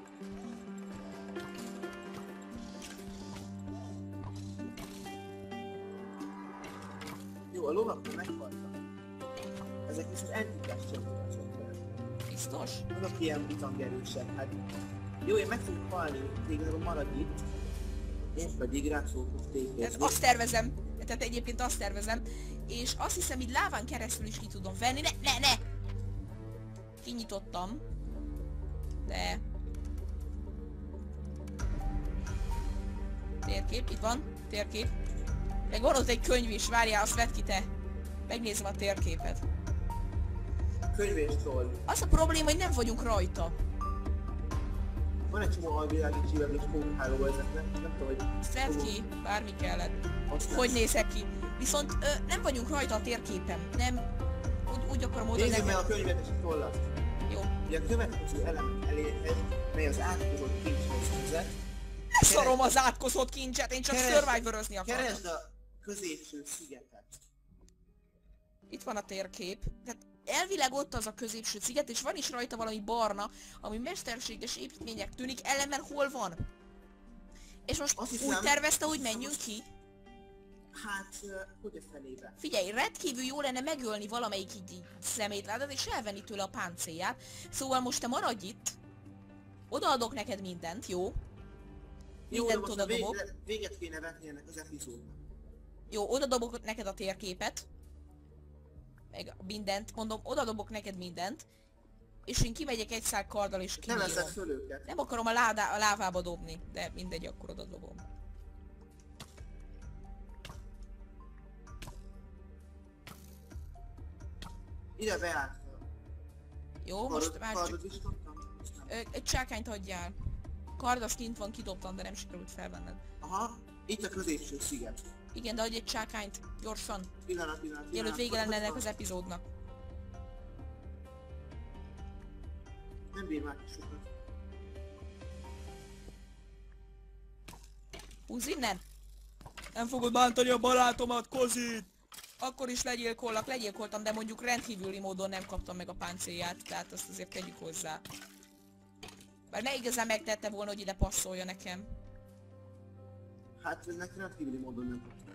Jó, a lovak meghaltak. Ezek viszont entitás csapatások. Biztos? Azok ilyen bitangerősek, hát... Jó, én meg fogok halni, téged maradj itt. Én pedig rá fogok Tehát tépézni. azt tervezem, tehát egyébként azt tervezem, és azt hiszem, így láván keresztül is ki tudom venni, ne, ne, ne! Kinyitottam. De... Térkép, itt van, térkép. Meg van ott egy könyv is, várjál, azt vedd ki te. Megnézem a térképet. Könyvés troll. Az a probléma, hogy nem vagyunk rajta. Van egy csomó alvilági csillagos pókháló ezeknek, nem tudom, hogy... Ezt vedd ki, bármi kellett. Azt Hogy nézek ki? Viszont ö, nem vagyunk rajta a térképen. Nem... Úgy, úgy akarom oda Nézzük meg neked. a könyvet és a tollat. Jó. Ugye a következő elem elérhez, mely az átkozott kincshez vezet. Ne szarom az átkozott kincset, én csak Keresd- survivorozni akarok. Keresd a középső szigetet. Itt van a térkép. Tehát elvileg ott az a középső sziget, és van is rajta valami barna, ami mesterséges építmények tűnik, ellenben hol van? És most Azt úgy hiszem- tervezte, hogy menjünk ki? Hát, uh, hogy a fenébe? Figyelj, rendkívül jó lenne megölni valamelyik így, így szemétládat és elvenni tőle a páncélját. Szóval most te maradj itt. Odaadok neked mindent, jó? Jó, de Mindent most a odadobok. vége, véget kéne vetni ennek az epizódnak. Jó, odadobok neked a térképet. Meg mindent, mondom, odadobok neked mindent. És én kimegyek egy szál karddal és Nem kinyírom. veszed föl őket. Nem akarom a, ládá, a lávába dobni, de mindegy, akkor odadobom. Ide beállt. Jó, most Kardod, már csak... kardod is kaptam? Most nem. Ö, egy csákányt adjál. Kard az kint van, kidobtam, de nem sikerült felvenned. Aha, itt a középső sziget. Igen, de adj egy csákányt, gyorsan. Pillanat, pillanat, Mielőtt pillanat. vége Hogy- lenne hogy ennek van? az epizódnak. Nem bír már sokat. Húzz innen! Nem fogod bántani a barátomat, Kozit! Akkor is legyilkollak, legyilkoltam, de mondjuk rendkívüli módon nem kaptam meg a páncélját, tehát azt azért tegyük hozzá. Bár ne igazán megtette volna, hogy ide passzolja nekem. Hát ennek rendkívüli módon nem kaptam.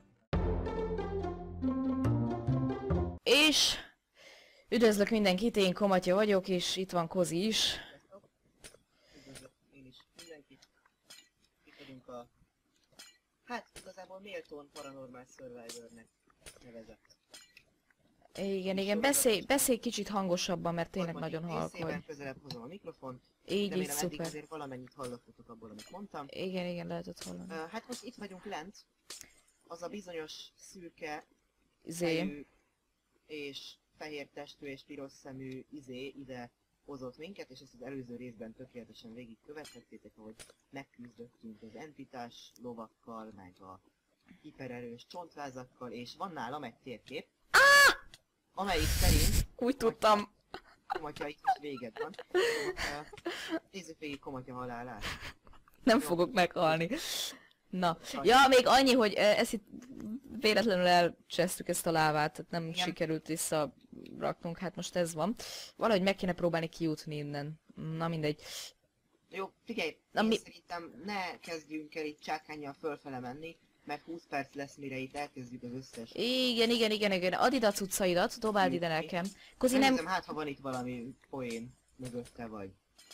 És üdvözlök mindenkit, én Komatya vagyok, és itt van Kozi is. Üdvözlök én is mindenkit. Itt vagyunk a... Hát igazából Méltón Paranormal Survivornek nevezett. Igen, igen, beszélj, beszélj kicsit hangosabban, mert tényleg Harmadik nagyon halk részében vagy. közelebb hozom a mikrofont. Így, így, Remélem eddig szuper. azért valamennyit hallottatok abból, amit mondtam. Igen, igen, lehetett hallani. Uh, hát most itt vagyunk lent. Az a bizonyos szürke Zé. fejű és fehér testű és piros szemű izé ide hozott minket, és ezt az előző részben tökéletesen végig követhettétek, ahogy megküzdöttünk az entitás lovakkal, meg a hipererős csontvázakkal, és van nálam egy térkép, amelyik szerint Úgy tudtam. Komatya itt is véged van. Uh, nézzük végig Komatya halálát. Nem Jó. fogok meghalni. Na. Sajnos. Ja, még annyi, hogy eh, ezt itt véletlenül elcsesztük ezt a lávát, tehát nem Igen. sikerült visszaraknunk, hát most ez van. Valahogy meg kéne próbálni kijutni innen. Na mindegy. Jó, figyelj, Na, én mi- szerintem ne kezdjünk el itt csákánnyal fölfele menni, mert húsz perc lesz, mire itt elkezdjük az összes. Igen, igen, igen, igen. Add ide a cuccaidat, dobáld ide nekem. Kozi nem... Nézem, hát ha van itt valami poén mögötte vagy.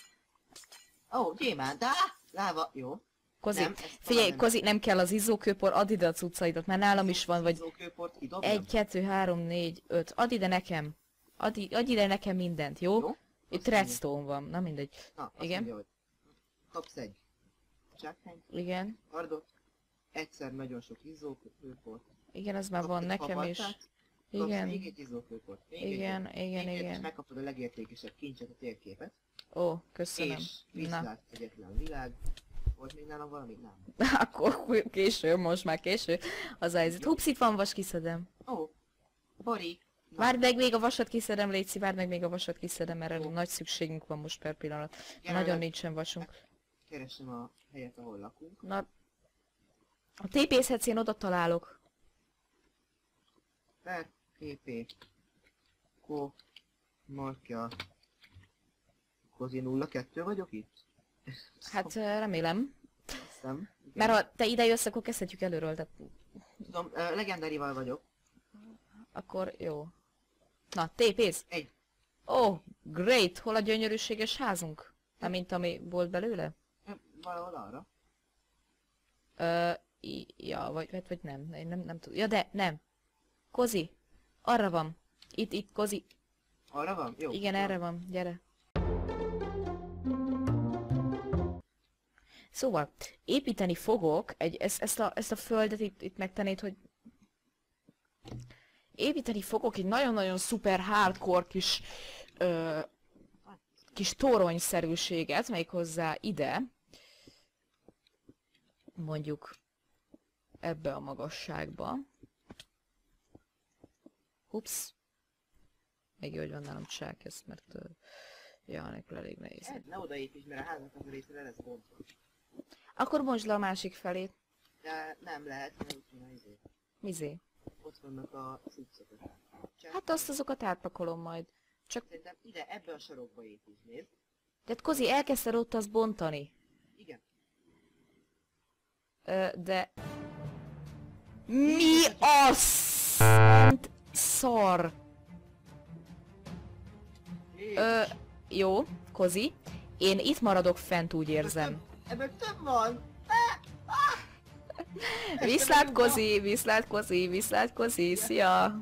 Ó, oh, gyémánt, á! Láva, jó. Kozi, Nem, ezt talán figyelj, nem. Kozi, nem kell az izzókőpor, add ide a cuccaidat, mert nálam is van, vagy Izzókőport kidobjam? egy, kettő, három, négy, öt. Add ide nekem. Add, i- adj ide nekem mindent, jó? Jó? Itt Azt redstone van, na mindegy. Na, azt Igen. mondja, hogy kapsz egy csákányt, Igen, kardot, egyszer nagyon sok izzókőport. igen, az már kapsz van egy nekem is. papattát, kapsz Igen, még egy izzókőport, még egy igen, papattát, igen, még egyet, és igen. megkapod a legértékesebb kincset, a térképet. Ó, köszönöm. És Na, viszlát egyetlen világ. Volt még nálam valami? Nem. akkor késő, most már késő. Az a helyzet. Hups, itt van vas, kiszedem. Ó, Bori. Na, Várd meg, még a vasat kiszedem, Léci, várd meg, még a vasat kiszedem, mert erre Jó. nagy szükségünk van most per pillanat. jelenleg Nagyon nincsen vasunk. Keresem a helyet, ahol lakunk. Na, a tépészhetsz, én oda találok. Per kép. Ko. Markja. Kozi nulla kettő vagyok itt? Hát eh, remélem. Hiszem. Igen. Mert ha te ide jössz, akkor kezdhetjük előről, tehát Tudom, uh, legendárival vagyok. akkor jó. Na, tépész! Egy. Ó, oh, great! Hol a gyönyörűséges házunk? Nem mint ami volt belőle? Ö, Valahol arra. Ö, i- ja, vagy, vagy, vagy nem. Én nem, nem tudom. Ja, de nem. Kozi! Arra van. Itt, itt, Kozi. Arra van? Jó. Igen, jó. erre van. Gyere. Szóval, építeni fogok, egy, ezt, ezt, a, ezt a földet itt, itt megtennéd, hogy... Építeni fogok egy nagyon-nagyon szuper hardcore kis... Ö, kis toronyszerűséget, melyik hozzá ide. Mondjuk ebbe a magasságba. Ups. Még jó, hogy van nálam csák, ezt, mert... Ö, ja, nélkül elég nehéz. Hát, ne odaépíts, mert a háznak az a része le lesz bontva. Akkor bontsd le a másik felét. De nem lehet, mert úgy van izé. Mizé? Ott vannak a cuccok. Csak Hát azt azokat átpakolom majd. Csak, szerintem ide, ebbe a sarokba építs, nézd. de Kozi, elkezdted ott azt bontani. Igen. Ö, de... Mi a szent szar? Ö, jó, Kozi. Én itt maradok fent, úgy érzem. Ebből több van! Viszlát, Kozi, viszlát, Kozi, viszlát, Kozi, szia!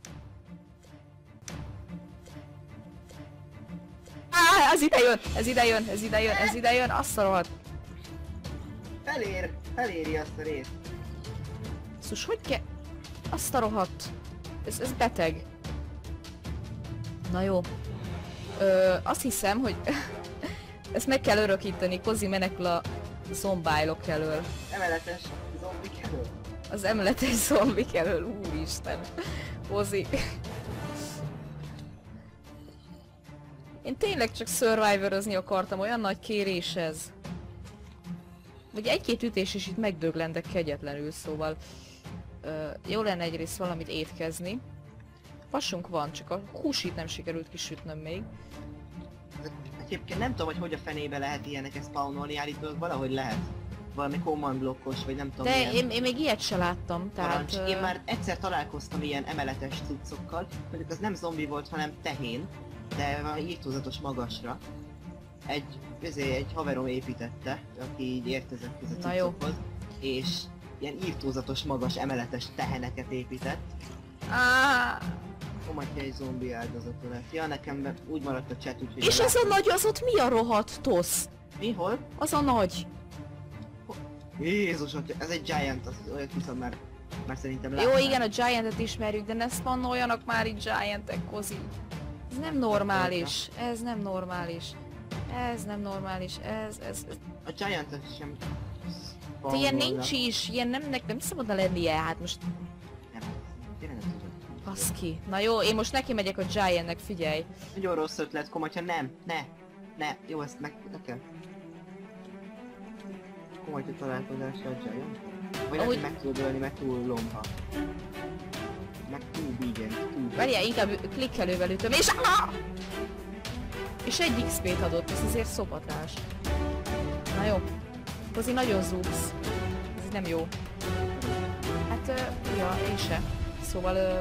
Á, ez ide jön, ez ide jön, ez ide jön, ez ide jön, azt a rohadt. Felér, feléri azt a részt. Szus, hogy kell? Azt a rohadt. Ez, ez beteg. Na jó. Ö, azt hiszem, hogy ezt meg kell örökíteni, Kozi menekül a zombájlok elől. Emeletes zombik elől. Az emeletes zombik elől, úristen. Kozi. Én tényleg csak survivorozni akartam, olyan nagy kérés ez. Vagy egy-két ütés is itt megdöglendek kegyetlenül, szóval ö, jó lenne egyrészt valamit étkezni. Vasunk van, csak a húsit nem sikerült kisütnöm még. Egyébként nem tudom, hogy hogy a fenébe lehet ilyeneket spawnolni, állítólag valahogy lehet. Valami command blokkos, vagy nem tudom De milyen én, én még ilyet se láttam, parancs. tehát... Én ö, már egyszer találkoztam ilyen emeletes cuccokkal, mondjuk az nem zombi volt, hanem tehén, de valami írtózatos magasra. Egy, ezért egy haverom építette, aki így értezett ez a Na jó. cuccokhoz, és ilyen írtózatos magas emeletes teheneket épített. Á, Komatja egy zombi áldozata lett. Ja, nekem be- úgy maradt a chat, úgyhogy... és ez a nagy, az ott mi a rohadt tosz? Mi, hol? Az a nagy. Jézus, atya, ez egy giant, az olyat viszont már, már szerintem Jó, látnám. igen, a Giantet ismerjük, de ne spannoljanak már itt Giantek, Kozi. Ez nem normális, ez nem normális. Ez nem normális, ez, ez, ez. A giant sem... De ilyen nincs is, ilyen nem, nem, nem szabadna lennie, hát most Nem, tényleg nem tudom. baszki. Na jó, én most neki megyek a Giantnek, figyelj. Nagyon rossz ötlet, Komatya, nem, ne, ne, jó, ezt meg, ne kell. Komatya találkozásra a giant. Vagy Ahogy- Ahogy... meg tudod ölni, meg túl lomha. Meg túl bígen, túl... Várjál, inkább klikkelővel ütöm, és ah! És egy iksz pét adott, ez azért szopatlás. Na jó. Kozi nagyon zoomsz. Ez így nem jó. Hát, ö, ja, én se. Szóval, ö,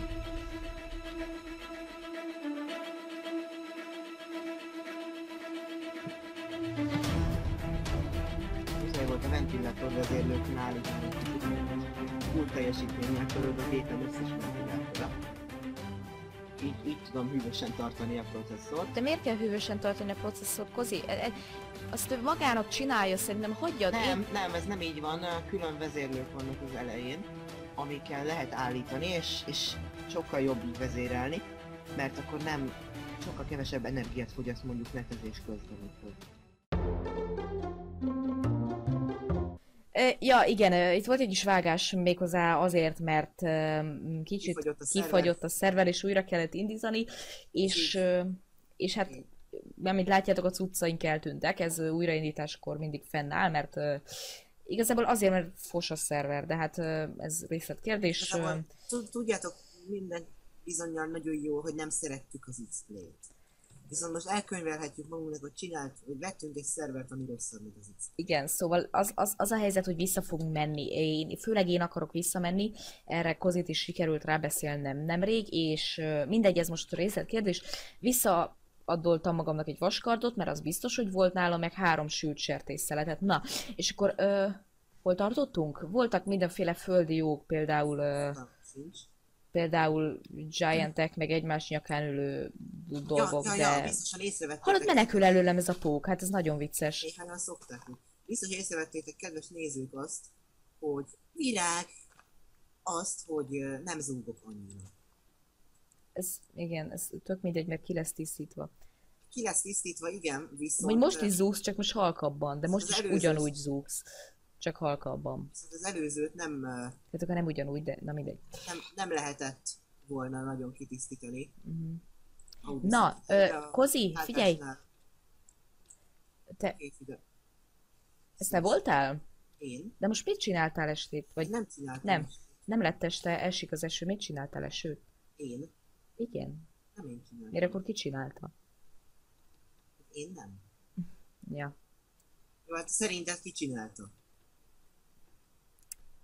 Muszáj volt a ventilátor vezérlőkön állítani. Full teljesítménnyel körülbelül a gépen összes ventilátora. Így, így tudom hűvösen tartani a processzort. de miért kell hűvösen tartani a processzort, Kozi? E, e, azt ő magának csinálja, szerintem hagyjad. Nem, nem, ez nem így van, külön vezérlők vannak az elején, amikkel lehet állítani, és, és sokkal jobb így vezérelni, mert akkor nem, sokkal kevesebb energiát fogyaszt mondjuk netezés közben. Úgyhogy. E, ja, igen, ö, itt volt egy kis vágás méghozzá azért, mert ö, kicsit Kifagyott a szerver. kifagyott a szerver, és újra kellett indítani, és, ö, és hát, amit látjátok, a cuccaink eltűntek, ez ö, újraindításkor mindig fennáll, mert ö, igazából azért, mert fos a szerver, de hát ö, ez részletkérdés. ö, Igazából tud- Tudjátok, minden bizonnyal nagyon jó, hogy nem szerettük az X-Play-t. Viszont most elkönyvelhetjük magunknak, hogy csinált, hogy vettünk egy szervert, ami rosszabb, mint az X-Play. Igen, szóval az, az, az a helyzet, hogy vissza fogunk menni. Én, főleg én akarok visszamenni, erre Kozit is sikerült rábeszélnem nemrég, és ö, mindegy, ez most részletkérdés. Visszaaddoltam magamnak egy vaskardot, mert az biztos, hogy volt nálam, meg három sült sertésszeletet. Na, és akkor ö, hol tartottunk? Voltak mindenféle földi jók, például ö, Na, sincs. például giantek, meg egymás nyakán ülő dolgok, ja, ja, ja, de... biztosan észrevettétek. Hallod, menekül előlem ez a pók, hát ez nagyon vicces. Néhányan szokták. Biztos észrevettétek, kedves nézők, azt, hogy virág azt, hogy ö, nem zúgok annyira. Ez, igen, ez tök mindegy, mert ki lesz tisztítva. Ki lesz tisztítva, igen, viszont... Vagy most ö, is zúgsz, csak most halkabban, de most Az is előző- ugyanúgy zúgsz. Csak halkabban. viszont az előzőt nem, ö, Tehát akkor nem ugyanúgy, de na mindegy. nem, nem lehetett volna nagyon kitisztítani. Mhm. Ahogy Na, viszont, ö, a Kozi, figyelj! hátásnál Te, két ide- ezt te voltál? Én? De most mit csináltál estét? Vagy nem csináltam. nem. Nem lett este, esik az eső, mit csináltál esőt? Én? Igen. Nem én csináltam. Miért akkor ki csinálta? Én nem. Ja. Jó, hát szerinted ki csinálta?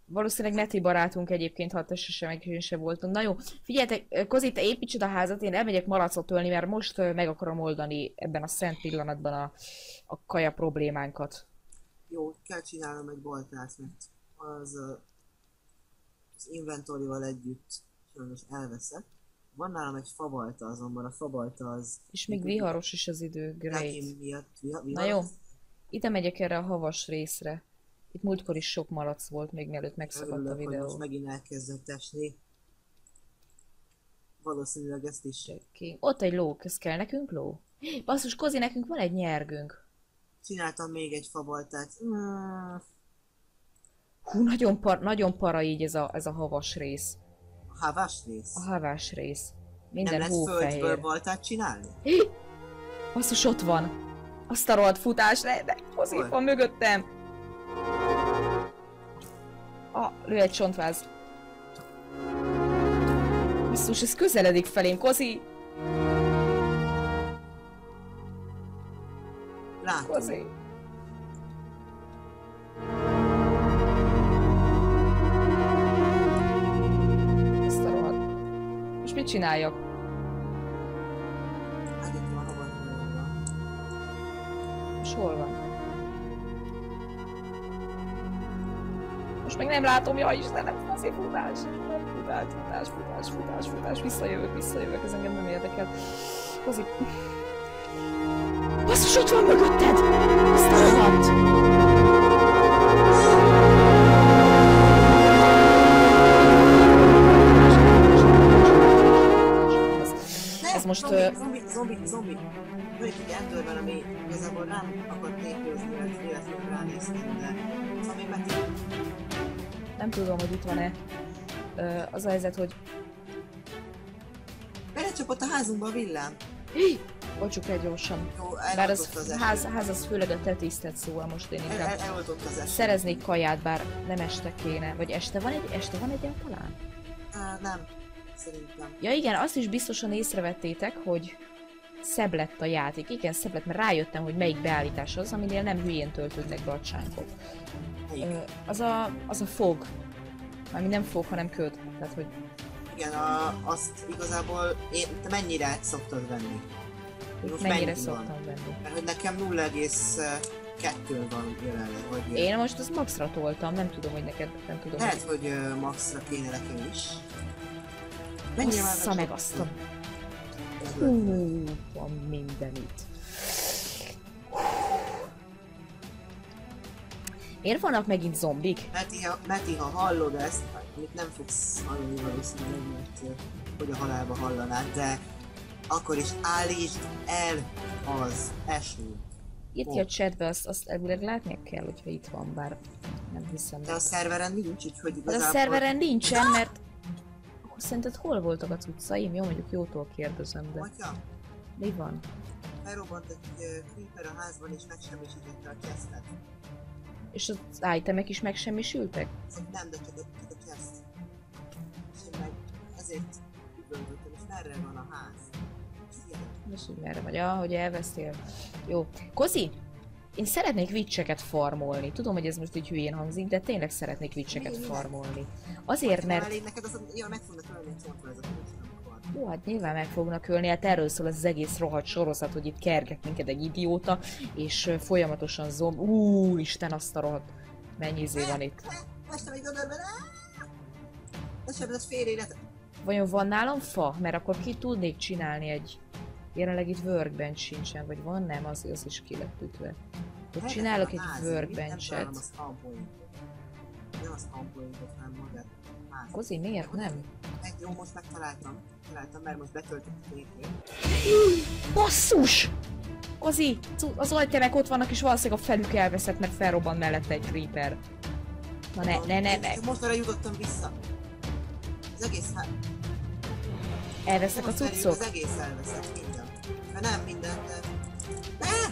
Valószínűleg Neti barátunk egyébként, ha se meg se voltunk. Na jó, figyeljetek, Kozi, te építsd a házat, én elmegyek malacot ölni, mert most meg akarom oldani ebben a szent pillanatban a, a kaja problémánkat. Jó, kell csinálnom egy baltát, mert az, az inventorival együtt sajnos elveszett. Van nálam egy fabalta, azonban a fabalta az... És még viharos is az idő, great. Miatt, viha, Na jó, ide megyek erre a havas részre. Itt múltkor is sok malac volt, még mielőtt megszakadt Örülök, a videó. hogy most megint elkezdett esni. Valószínűleg ezt is. Okay. Ott egy ló, ez kell nekünk ló? Basszus, Kozi, nekünk van egy nyergünk. Csináltam még egy fabaltát. Mm. Hú, nagyon, par, nagyon para így ez a, ez a havas rész. A havas rész? A havás rész. Minden nem lesz hófehér. földből baltát csinálni? Basszus, ott van. Azt a rohadt futás, ne, de Kozi, van mögöttem. Ah, lő egy csontváz. Basszus, ez közeledik felém, Kozi. Látom. Kozi. Azt a rohadt. Most mit csináljak? Hát itt van a van. Most hol van? Most meg nem látom, jaj Istenem, azért futás, futás, futás, futás, futás, futás, visszajövök, visszajövök, ez engem nem érdekel. Kozi... Basszus, ott van mögötted! Azt a rohadt! Ez most... Zombi, zombi, zombi, zombi! Vagy egy endőrben, ami igazából rám akart nélkülözni, mert véletlenül ránéztem, de... Zombi Meti. Nem tudom, hogy itt van-e. Az a helyzet, hogy... Belecsapott a házunkba a villám. Hí! Olcsuk el gyorsan. Jó, bár az, az ház, ház az főleg a te tiszted, szóval most én inkább el, el, az eső. Szereznék kaját, bár nem este kéne. Vagy este van egy, este van egyáltalán? Á, nem. Szerintem. Ja igen, azt is biztosan észrevettétek, hogy szebb lett a játék. Igen, szebb lett, mert rájöttem, hogy melyik beállítás az, aminél nem hülyén töltődnek be a csánkok. Ö, az a, az a fog. Ami nem fog, hanem köd. Tehát, hogy... Igen, a, azt igazából én, te mennyire szoktad venni? Most mennyire szoktam venni? Mert hogy nekem nulla egész kettő van jelenleg, vagy... Én most azt maxra toltam, nem tudom, hogy neked, nem tudom. Lehet, hogy, hogy uh, maxra kéne nekem is. Mennyire már Bassza meg azt a... Hú, van mindenit. Miért vannak megint zombik? Meti, ha, Meti, ha hallod ezt, amit nem fogsz hallani valószínűleg, mert hogy a halálba hallanád, de akkor is állítsd el az esőt. Írj a chatbe, azt, azt elvileg látnia kell, hogyha itt van, bár nem hiszem. De a szerveren nincs, úgyhogy igazából... De a szerveren nincsen, mert... Szerinted hol voltak a cuccaim? Jó, mondjuk jótól kérdezem, de... Atya, mi van? felrobbant egy uh, creeper a házban és megsemmisítette a chestet. És az itemek is megsemmisültek? Nem, de csak a, csak a chest. És én meg ezért üvöltöttem, és merre van a ház? Most, hogy merre vagy? Ja, hogy elvesztél. Jó. Kozi! Én szeretnék vicseket farmolni. Tudom, hogy ez most így hülyén hangzik, de tényleg szeretnék vicseket farmolni. Azért, mert... Elég neked az, ja, meg fognak ölni egy csontra ez a kulcs, jó, hát nyilván meg fognak ölni, hát erről szól az egész rohadt sorozat, hogy itt kerget minket egy idióta, és folyamatosan zomb... Úristen, azt a rohadt... Mennyi izé van itt? Estem egy gödörben, lesebzett fél életet. Vajon van nálam fa? Mert akkor ki tudnék csinálni egy... Jelenleg itt workbench sincsen, vagy van? Nem, az, az is ki lett ütve. Akkor csinálok egy workbenchet. Nem a spawnpointot, hanem magát. Kozi, miért nem? Egy jó, most megtaláltam. Találtam, mert most betöltött a végén. Basszus! Kozi, az ajtemek ott vannak, és valószínűleg a felük elveszett, mert felrobbant mellette egy creeper. Na ne, ne, ne, ne. Most arra jutottam vissza. Az egész hát... Elvesztek a cuccok? Az egész elveszett, minden. De nem minden, de... Ne!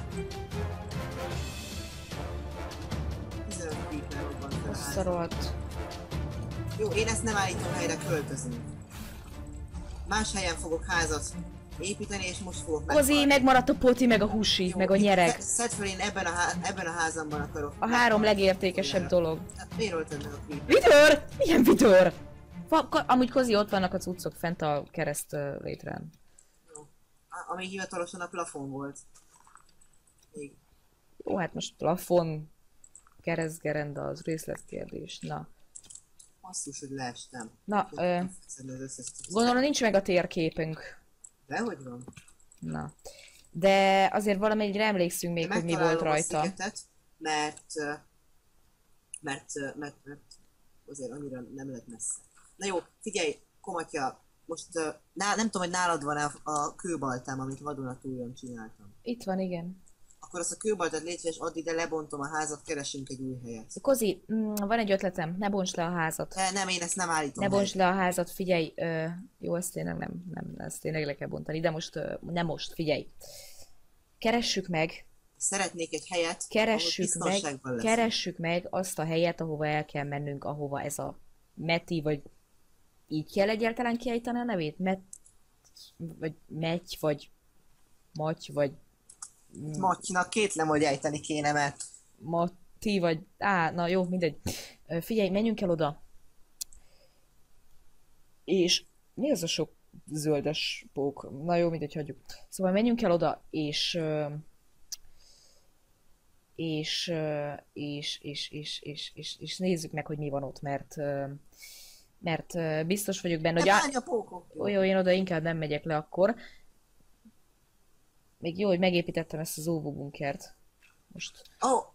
tizenöt creeper robbant fel a házban. Szarolt. Jó, én ezt nem állítom helyre, költözünk. Más helyen fogok házat építeni, és most fogok Kozi, meghalni. megmaradt a poti, meg a húsi, Jó, meg a itt nyereg. sze- Szedd fel, én ebben a, há- ebben a házamban akarok. A három legértékesebb dolog. Hát miért ölted meg a creeper? Vidőr! Milyen vidőr? Fa, ko, amúgy Kozi, ott vannak a cuccok fent a kereszt uh, létrán. Jó. A- Ami hivatalosan a plafon volt. Még. Jó, hát most plafon, keresztgerenda, az részletkérdés. Na, Basszus, hogy leestem. na, ö, Szedni az összes cuccot. gondolom nincs meg a térképünk. Dehogy van? Na. De azért valamennyire emlékszünk még, Én hogy mi volt megtalálom a rajta. szigetet, mert, ö, mert, ö, mert, mert azért annyira nem lett messze. Na jó, figyelj, Komatya, most uh, ná, nem tudom, hogy nálad van-e a, a kőbaltám, amit vadonatújon csináltam. Itt van, igen. Akkor azt a kőbaltát légy szíves, add ide, lebontom a házat, keresünk egy új helyet. Kozi, mm, van egy ötletem, ne bontsd le a házat. De nem, én ezt nem állítom Ne meg. bontsd le a házat, figyelj, ö, jó, ezt tényleg nem, nem, ezt tényleg le kell bontani, de most, ö, nem most, figyelj. Keressük meg, Szeretnék egy helyet, keressük ahol meg, biztonságban leszek. keressük meg azt a helyet, ahova el kell mennünk, ahova ez a Meti, vagy így kell egyáltalán kiejteni a nevét? Met, vagy Mety, vagy Maty, vagy Matyinak kétlem, hogy ejteni kéne, mert Mati, vagy... Á, na jó, mindegy. Ö, Figyelj, menjünk el oda. És mi az a sok zöldes pók? Na jó, mindegy, hagyjuk. Szóval menjünk el oda, és... ö, És, ö, és, és, és, és, és, és nézzük meg, hogy mi van ott, mert... ö, Mert ö, biztos vagyok benne, hogy... nem á- állj a pókok! Ó, jó, én oda inkább nem megyek le akkor. Még jó, hogy megépítettem ezt az óvóbunkert. Most. Oh.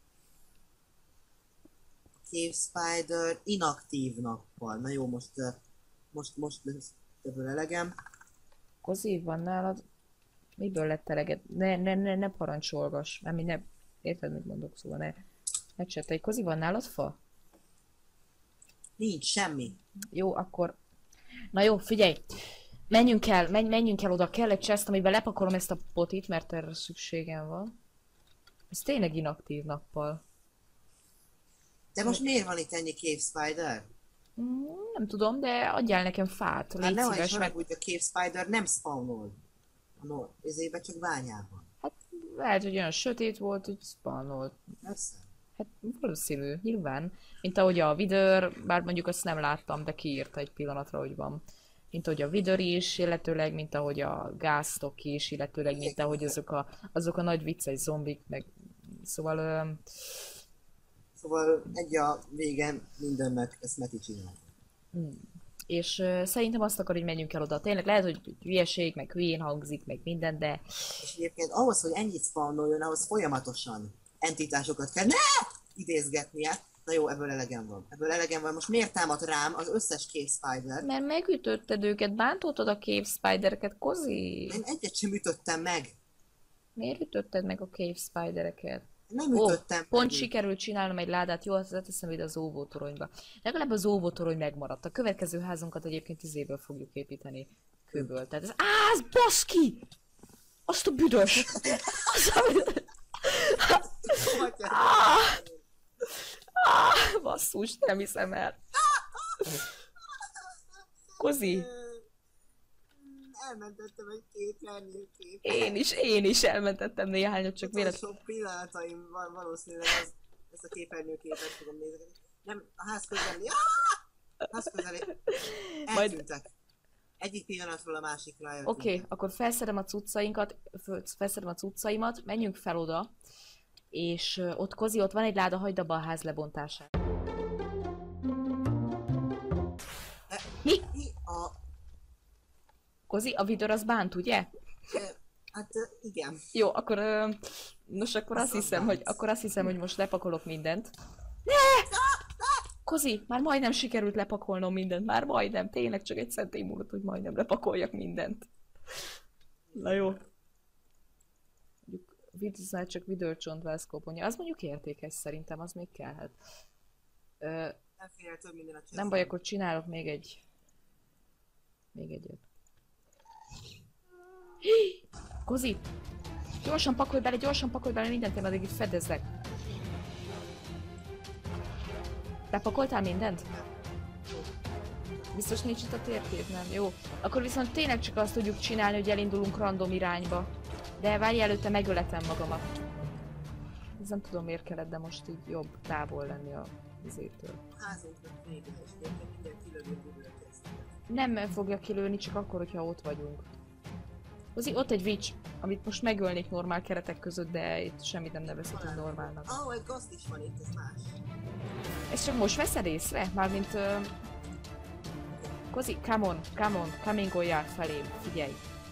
Cave Spider inaktív nappal. Na jó, most, uh, most, most lesz ebből elegem. Kozi, van nálad? Miből lett eleged? Ne, ne, ne, ne parancsolgass. Nem, ne... Érted, mit mondok, szóval ne... Ne csettelj. Kozi, van nálad fa? Nincs semmi. Jó, akkor... Na jó, figyelj! Menjünk el, menj, menjünk el oda. Kell egy chest, amiben lepakolom ezt a potit, mert erre szükségem van. Ez tényleg inaktív nappal. De most miért van itt ennyi Cave Spider? Mm, nem tudom, de adjál nekem fát. Hát Légy nehogy szíves, is mert... hogy a Cave Spider nem spawnol. No, ezében csak bányában. Hát lehet, hogy olyan sötét volt, hogy spawnolt. Persze. Hát valószínű, nyilván. Mint ahogy a vidőr, bár mondjuk azt nem láttam, de kiírta egy pillanatra, hogy van. Mint ahogy a vidőr is, illetőleg, mint ahogy a gáztok is, illetőleg, mint ahogy azok a, azok a nagy vicces zombik, meg... Szóval... Ö... Szóval egy a végen mindennek ezt Meti csinál. mm. És ö, szerintem azt akar, hogy menjünk el oda. Tényleg lehet, hogy hülyeség, meg hülyén hangzik, meg minden, de... És egyébként ahhoz, hogy ennyit spawnoljon, ahhoz folyamatosan entitásokat kell ne! idézgetnie. Na jó, ebből elegem van. Ebből elegem van. Most miért támad rám az összes Cave Spider? Mert megütötted őket, bántottad a Cave Spidereket, Kozi? Én egyet sem ütöttem meg. Miért ütötted meg a Cave Spidereket? Nem Ó, ütöttem pont meg. sikerült csinálnom egy ládát, jó, azt leteszem ide az óvótoronyba. Legalább az óvótorony megmaradt. A következő házunkat egyébként izéből fogjuk építeni. Kőből. Tehát ez... Á, ez baszki! Azt a büdös! Azt a büdös! Á, basszus, nem hiszem el. Kozi, Elmentettem egy képernyőképet. én is, én is elmentettem néhányat, csak véletlenül. Utolsó pillanataim van, valószínűleg az, ezt a képernyőképet fogom nézni. Nem, a ház közeli. A ház közeli. Majd- Eltűntek. Egyik pillanatról a másikra eltűntek. Oké, okay, akkor felszedem a cuccainkat, föl- felszedem a cuccaimat, menjünk fel oda, és ö, ott Kozi, ott van egy láda, hagyd abba a ház lebontását. Mi? Mi a... Kozi, a vidor az bánt, ugye? e, Hát e, igen. Jó, akkor, ö, nos akkor Az azt az hiszem, bánt. hogy, akkor azt hiszem, hogy most lepakolok mindent. Ne! Kozi, már majdnem sikerült lepakolnom mindent, már majdnem, tényleg csak egy szentély múlott, hogy majdnem lepakoljak mindent. Na jó. Mondjuk, ez már csak vidőrcsontvászkóponya, az mondjuk értékes szerintem, az még kellhet. Ö, Nem fér el több minden a nem baj, akkor csinálok még egy... Még egyet. Hí! Kozi! Gyorsan pakolj bele, gyorsan pakolj bele mindent, én addig itt fedezzek. Bepakoltál mindent? Biztos nincs itt a térkép, nem? Jó. Akkor viszont tényleg csak azt tudjuk csinálni, hogy elindulunk random irányba. De várj, előtte megöletem magamat. Ez nem tudom miért kellett, de most így jobb távol lenni a vizétől. Házunknak vége, és tényleg minden kilövő bűvölkeztünk. Nem fogja kilőni, csak akkor, hogyha ott vagyunk. Azért ott egy witch, amit most megölnék normál keretek között, de itt semmit nem nevezhetünk normálnak. Ó, oh, egy ghost is van itt, ez más. Ezt csak most veszed észre? Mármint... Uh... Kozi, come on, come on, comingoljál felém, figyelj.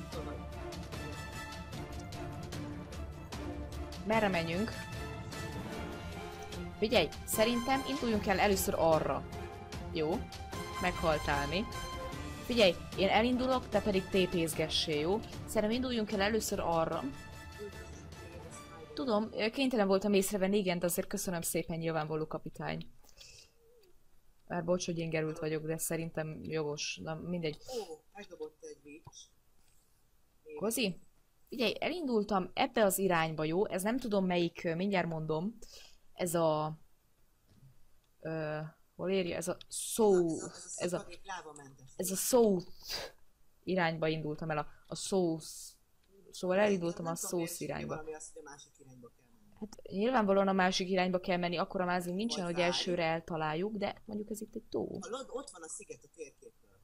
Merre menjünk? Figyelj, szerintem induljunk el először arra. Jó? Meghaltál mi? Figyelj, én elindulok, te pedig tépészgessél, jó? Szerintem induljunk el először arra. Tudom, kénytelen voltam észrevenni, igen, de azért köszönöm szépen, nyilvánvaló kapitány. Már bocs, hogy én gerült vagyok, de szerintem jogos. Na, mindegy. Ó, megdobott egy witch. Kozi? Figyelj, elindultam ebbe az irányba, jó? Ez nem tudom melyik, mindjárt mondom. Ez a... Ö, hol érje? Ez a South... Ez a... Ez a South irányba indultam el, a, a South... Szóval elindultam a South irányba. Hát nyilvánvalóan a másik irányba kell menni, akkor a mázink nincsen, hogy elsőre eltaláljuk, de mondjuk ez itt egy tó. Hallod, ott van a sziget a térképről.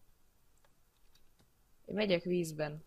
Én megyek vízben.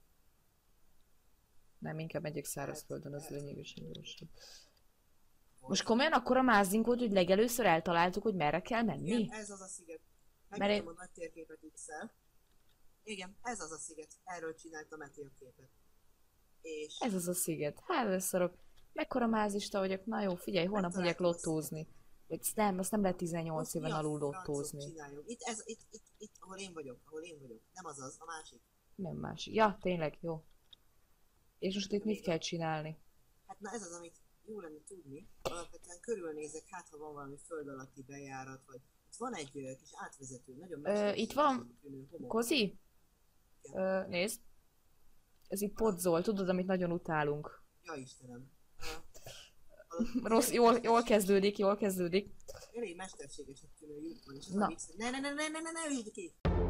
Nem, inkább megyek szárazföldön, az lényegesen gyorsabb. Most komolyan akkor a mázink volt, hogy legelőször eltaláltuk, hogy merre kell menni? Igen, ez az a sziget. Megmondom a nagy térképet X-el. Igen, ez az a sziget. Erről csináltam a térképet. És... Ez az a sziget. Hát összarok. Mekkora mázista vagyok? Na jó, figyelj, holnap megyek lottózni. Nem, azt nem lehet tizennyolc éven alul lottózni. Itt, ez, itt, itt, itt, ahol én vagyok, ahol én vagyok. Nem az az, a másik. Nem másik. Ja, tényleg, jó. És most itt mit kell csinálni? Hát na ez az, amit jó lenne tudni. Alapvetően körülnézek, hát ha van valami föld alatti bejárat, vagy... Itt van egy uh, kis átvezető, nagyon Ö, itt van... Kozi? Ö, nézd. Ez itt Podzol, tudod, amit nagyon utálunk. Ja Istenem. Rossz, jól, jól kezdődik, jól kezdődik. Elég mesterségesnek tűnő lyuk van, és Na. Ne, ne, ne, ne, ne, ne, ne, üljük ki!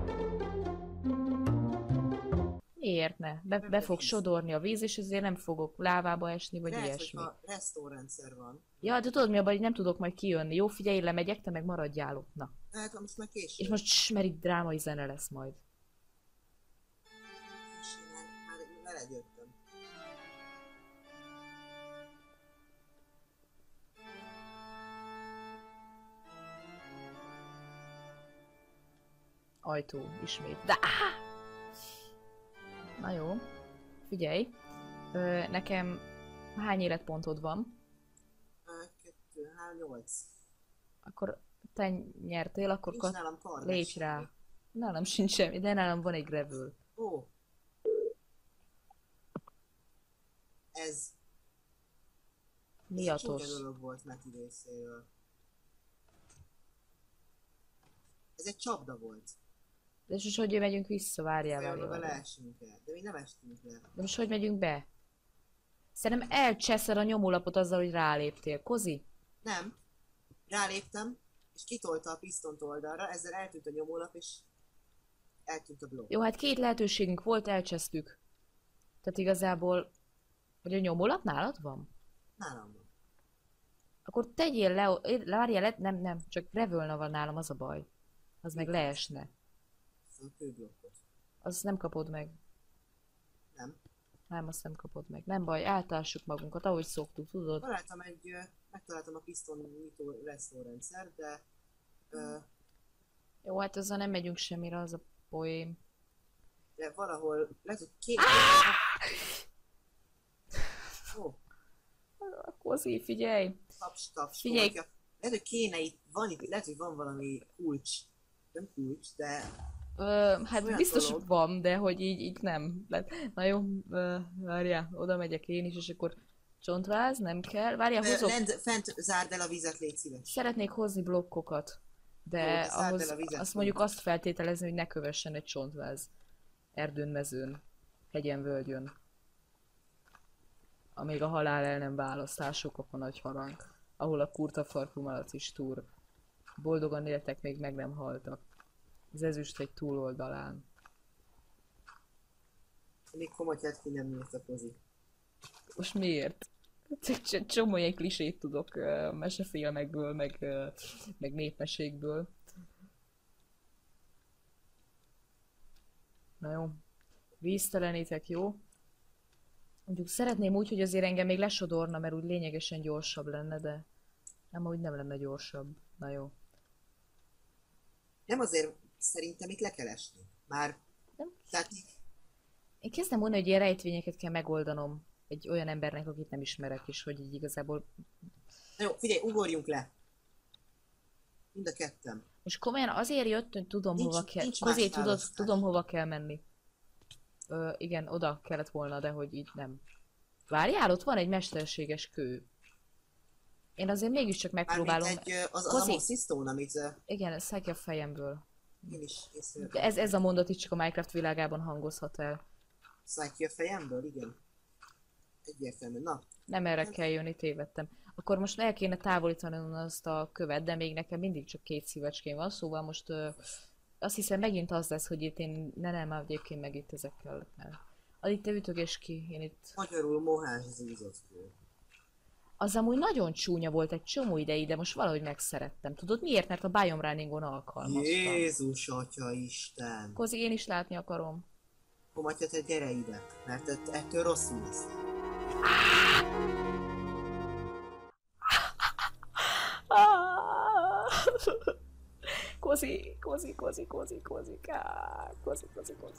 Miért ne? Be, be fog sodorni a víz, és ezért nem fogok lávába esni, vagy Lehet, ilyesmi. hogyha resztórrendszer van. Ja, de tudod mi a baj, hogy nem tudok majd kijönni. Jó, figyelj, lemegyek, te meg maradjál ott. Na. Hát most már késő. És most cs, mert itt drámai zene lesz majd. Késő, már, már veled jöttem. Ajtó, ismét. De áh! Na jó. Figyelj. Ö, nekem hány életpontod van? Kettő, három, nyolc. Akkor te nyertél, akkor Nincs kat... nálam kard. Lépj rá. Nálam sincs semmi, de nálam van egy gravel. Ó. Ez... Mi a tosz? Ez egy dolog volt Meti részéről. Ez egy csapda volt. De most hogy megyünk vissza? Várjál, várjál, Folyamban várjál. leesünk el, de mi nem estünk le. De most hogy megyünk be? Szerintem elcseszed a nyomólapot azzal, hogy ráléptél. Kozi? Nem. Ráléptem, és kitolta a pisztont oldalra, ezzel eltűnt a nyomólap, és eltűnt a blokk. Jó, hát két lehetőségünk volt, elcsesztük. Tehát igazából... Vagy a nyomólap nálad van? Nálam van. Akkor tegyél le... Várjál, le... Nem, nem, csak gravelna van nálam, az a baj. Az meg leesne. A kőblokkot. Azt nem kapod meg. Nem. Nem, azt nem kapod meg. Nem baj, átássuk magunkat, ahogy szoktuk, tudod? Találtam egy... ö, Megtaláltam a piszton nyitó resztórrendszer, de... Ö, Jó, hát ezzel nem megyünk semmire, az a poém. de valahol... Lehet, hogy két... Ó, Kozi, figyelj! taps, taps. Figyelj. Lehet, hogy kéne itt... Van itt... Lehet, hogy van valami kulcs. Nem kulcs, de... Ö, hát Olyan biztos dolog. van, de hogy így, így nem. De, na jó, ö, várjál, oda megyek én is, és akkor csontváz, nem kell. Várjál, Ö, hozok. Lend, fent zárd el a vizet, légy szíves. Szeretnék hozni blokkokat, de Jó, de zárd el ahhoz a vizet. azt mondjuk azt feltételezni, hogy ne kövessen egy csontváz. Erdőn, mezőn, hegyen, völgyön. Amíg a halál el nem választások a nagy harang, ahol a kurta farkú malac is túr. Boldogan éltek, még meg nem haltak. Az ezüst egy túloldalán. Még komolyát ki nem nyílt a Kozi. Most miért? Cs- Csomó ilyen klisét tudok uh, mesefilmekből, meg, uh, meg népmesékből. Na jó. Víztelenítek, jó? Mondjuk szeretném úgy, hogy azért engem még lesodorna, mert úgy lényegesen gyorsabb lenne, de nem, úgy nem lenne gyorsabb. Na jó. Nem azért szerintem itt le kell esni. Már... Nem. Tehát így... Én kezdem mondani, hogy ilyen rejtvényeket kell megoldanom egy olyan embernek, akit nem ismerek is, hogy így igazából... Na jó, figyelj, ugorjunk le. Mind a ketten. Most komolyan azért jött, hogy tudom, Nincs- hova kell... nincs más Azért tudod, választás. tudom, hova kell menni. Ö, igen, oda kellett volna, de hogy így nem. Várjál, ott van egy mesterséges kő. Én azért mégiscsak megpróbálom... Mármint egy, ö, az, az Kozi. a Mossy Stone, amit ö, Igen, szedj a fejemből. én is észrevettem. Ez, ez a mondat itt csak a Minecraft világában hangozhat el. Szállj ki a fejemből, igen. Egyértelmű. Na, Nem erre kell jönni, tévedtem. Akkor most el kéne távolítani azt a követ, de még nekem mindig csak két szívecském van, szóval most ö, azt hiszem megint az lesz, hogy itt én... Ne, nem, már egyébként meg itt ezekkel... Addig te ütögess ki, én itt... magyarul mohás zúzott kő. Az amúgy nagyon csúnya volt egy csomó ideig, de most valahogy megszerettem. Tudod miért? Mert a Biome Runningon alkalmaztam. Jézus Atya Isten! Kozi, én is látni akarom. Komatya, te gyere ide, mert ett- ettől rosszul lesz. Kozi, kozi, kozi, kozi, kozi, kozi, kozi, kozi.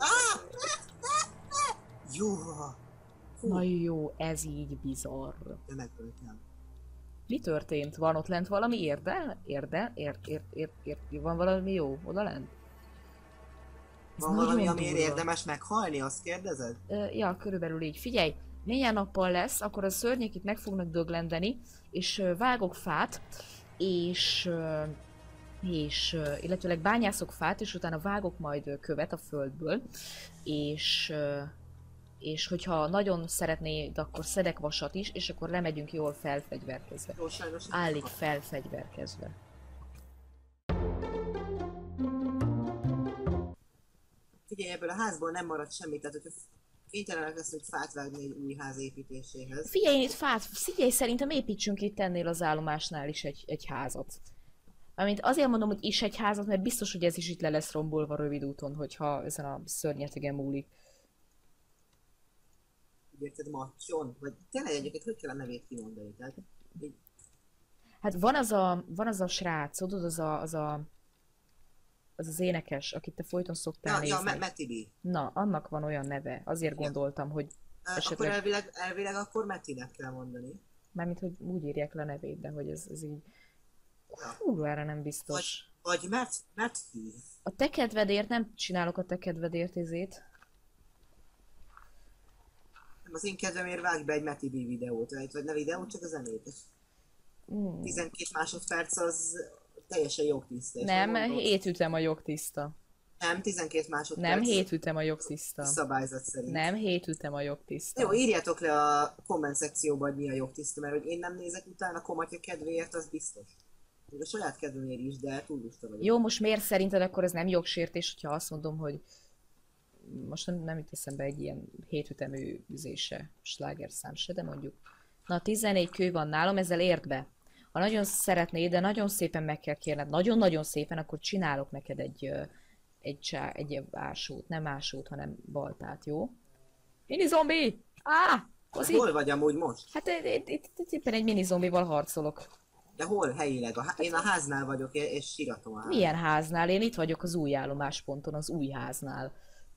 Jó! Fú, Na jó, ez így bizarr. de megöltem. Mi történt? Van ott lent valami érde? Érde? Ért, ért, ért, ért. Van valami jó oda lent? Ez Van valami, nagyon amiért durva. érdemes meghalni, azt kérdezed? Ö, ja, körülbelül így. Figyelj, néhány nappal lesz, akkor a szörnyek itt meg fognak döglendeni, és ö, vágok fát, és, ö, és ö, illetőleg bányászok fát, és utána vágok majd ö, követ a földből, és, ö, és hogyha nagyon szeretnéd, akkor szedek vasat is, és akkor lemegyünk jól felfegyverkezve. Jó, sajnos. Állig felfegyverkezve. Figyelj, ebből a házból nem marad semmi, tehát hogyha kénytelenek leszünk fát vágni egy új ház építéséhez. Figyelj, itt fát, figyelj, szerintem építsünk itt ennél az állomásnál is egy, egy házat. Amint azért mondom, hogy is egy házat, mert biztos, hogy ez is itt le lesz rombolva rövid úton, hogyha ezen a szörnyetegen múlik. Úgy érted, Matyon? Vagy tényleg egyébként hogy kell a nevét kimondani? Tehát, így, Hát van az a, van az a srác, tudod, az a, az a, az az énekes, akit te folyton szoktál ja, nézni. ja, Me- Metibi. Na, annak van olyan neve, azért Ja. gondoltam, hogy Akkor Esetleg- elvileg, elvileg akkor Metinek kell mondani. mármint, hogy úgy írják le a nevét, de hogy ez, ez így... Hú, erre nem biztos. Vagy Met, Meti. A te kedvedért nem csinálok a te kedvedért izét. Nem, az én kedvemért vágj be egy Metibi videót, vagy vagy ne videót, csak a zenét. Mm. tizenkét másodperc az teljesen jogtiszta. és Nem, mondom, hét ütem a jogtiszta. Nem, tizenkét másodperc. Nem, hét ütem a jogtiszta. Szabályzat szerint. Nem, hét ütem a jogtiszta. Jó, írjátok le a komment szekcióba, hogy mi a jogtiszta, mert hogy én nem nézek utána komatya kedvéért, az biztos. Még a saját kedvemért is, de túl lusta vagyok. Jó, most miért szerinted akkor ez nem jogsértés, hogyha azt mondom, hogy most nem, nem jut eszembe egy ilyen hétütemű üzése, slágerszám se, de mondjuk. Na, tizennégy kő van nálam, ezzel ért be. Ha nagyon szeretnéd, de nagyon szépen meg kell kérned, nagyon-nagyon szépen, akkor csinálok neked egy, ö, egy, csá, egy ásót, nem ásót, hanem baltát, jó? Mini zombi! Á! Kozi! Hol vagy amúgy most? Hát itt, itt, itt, itt éppen egy mini zombival harcolok. De hol helyileg? A há- én a háznál vagyok, és síratom a házat. Milyen háznál? Én itt vagyok az új állomásponton, az új háznál.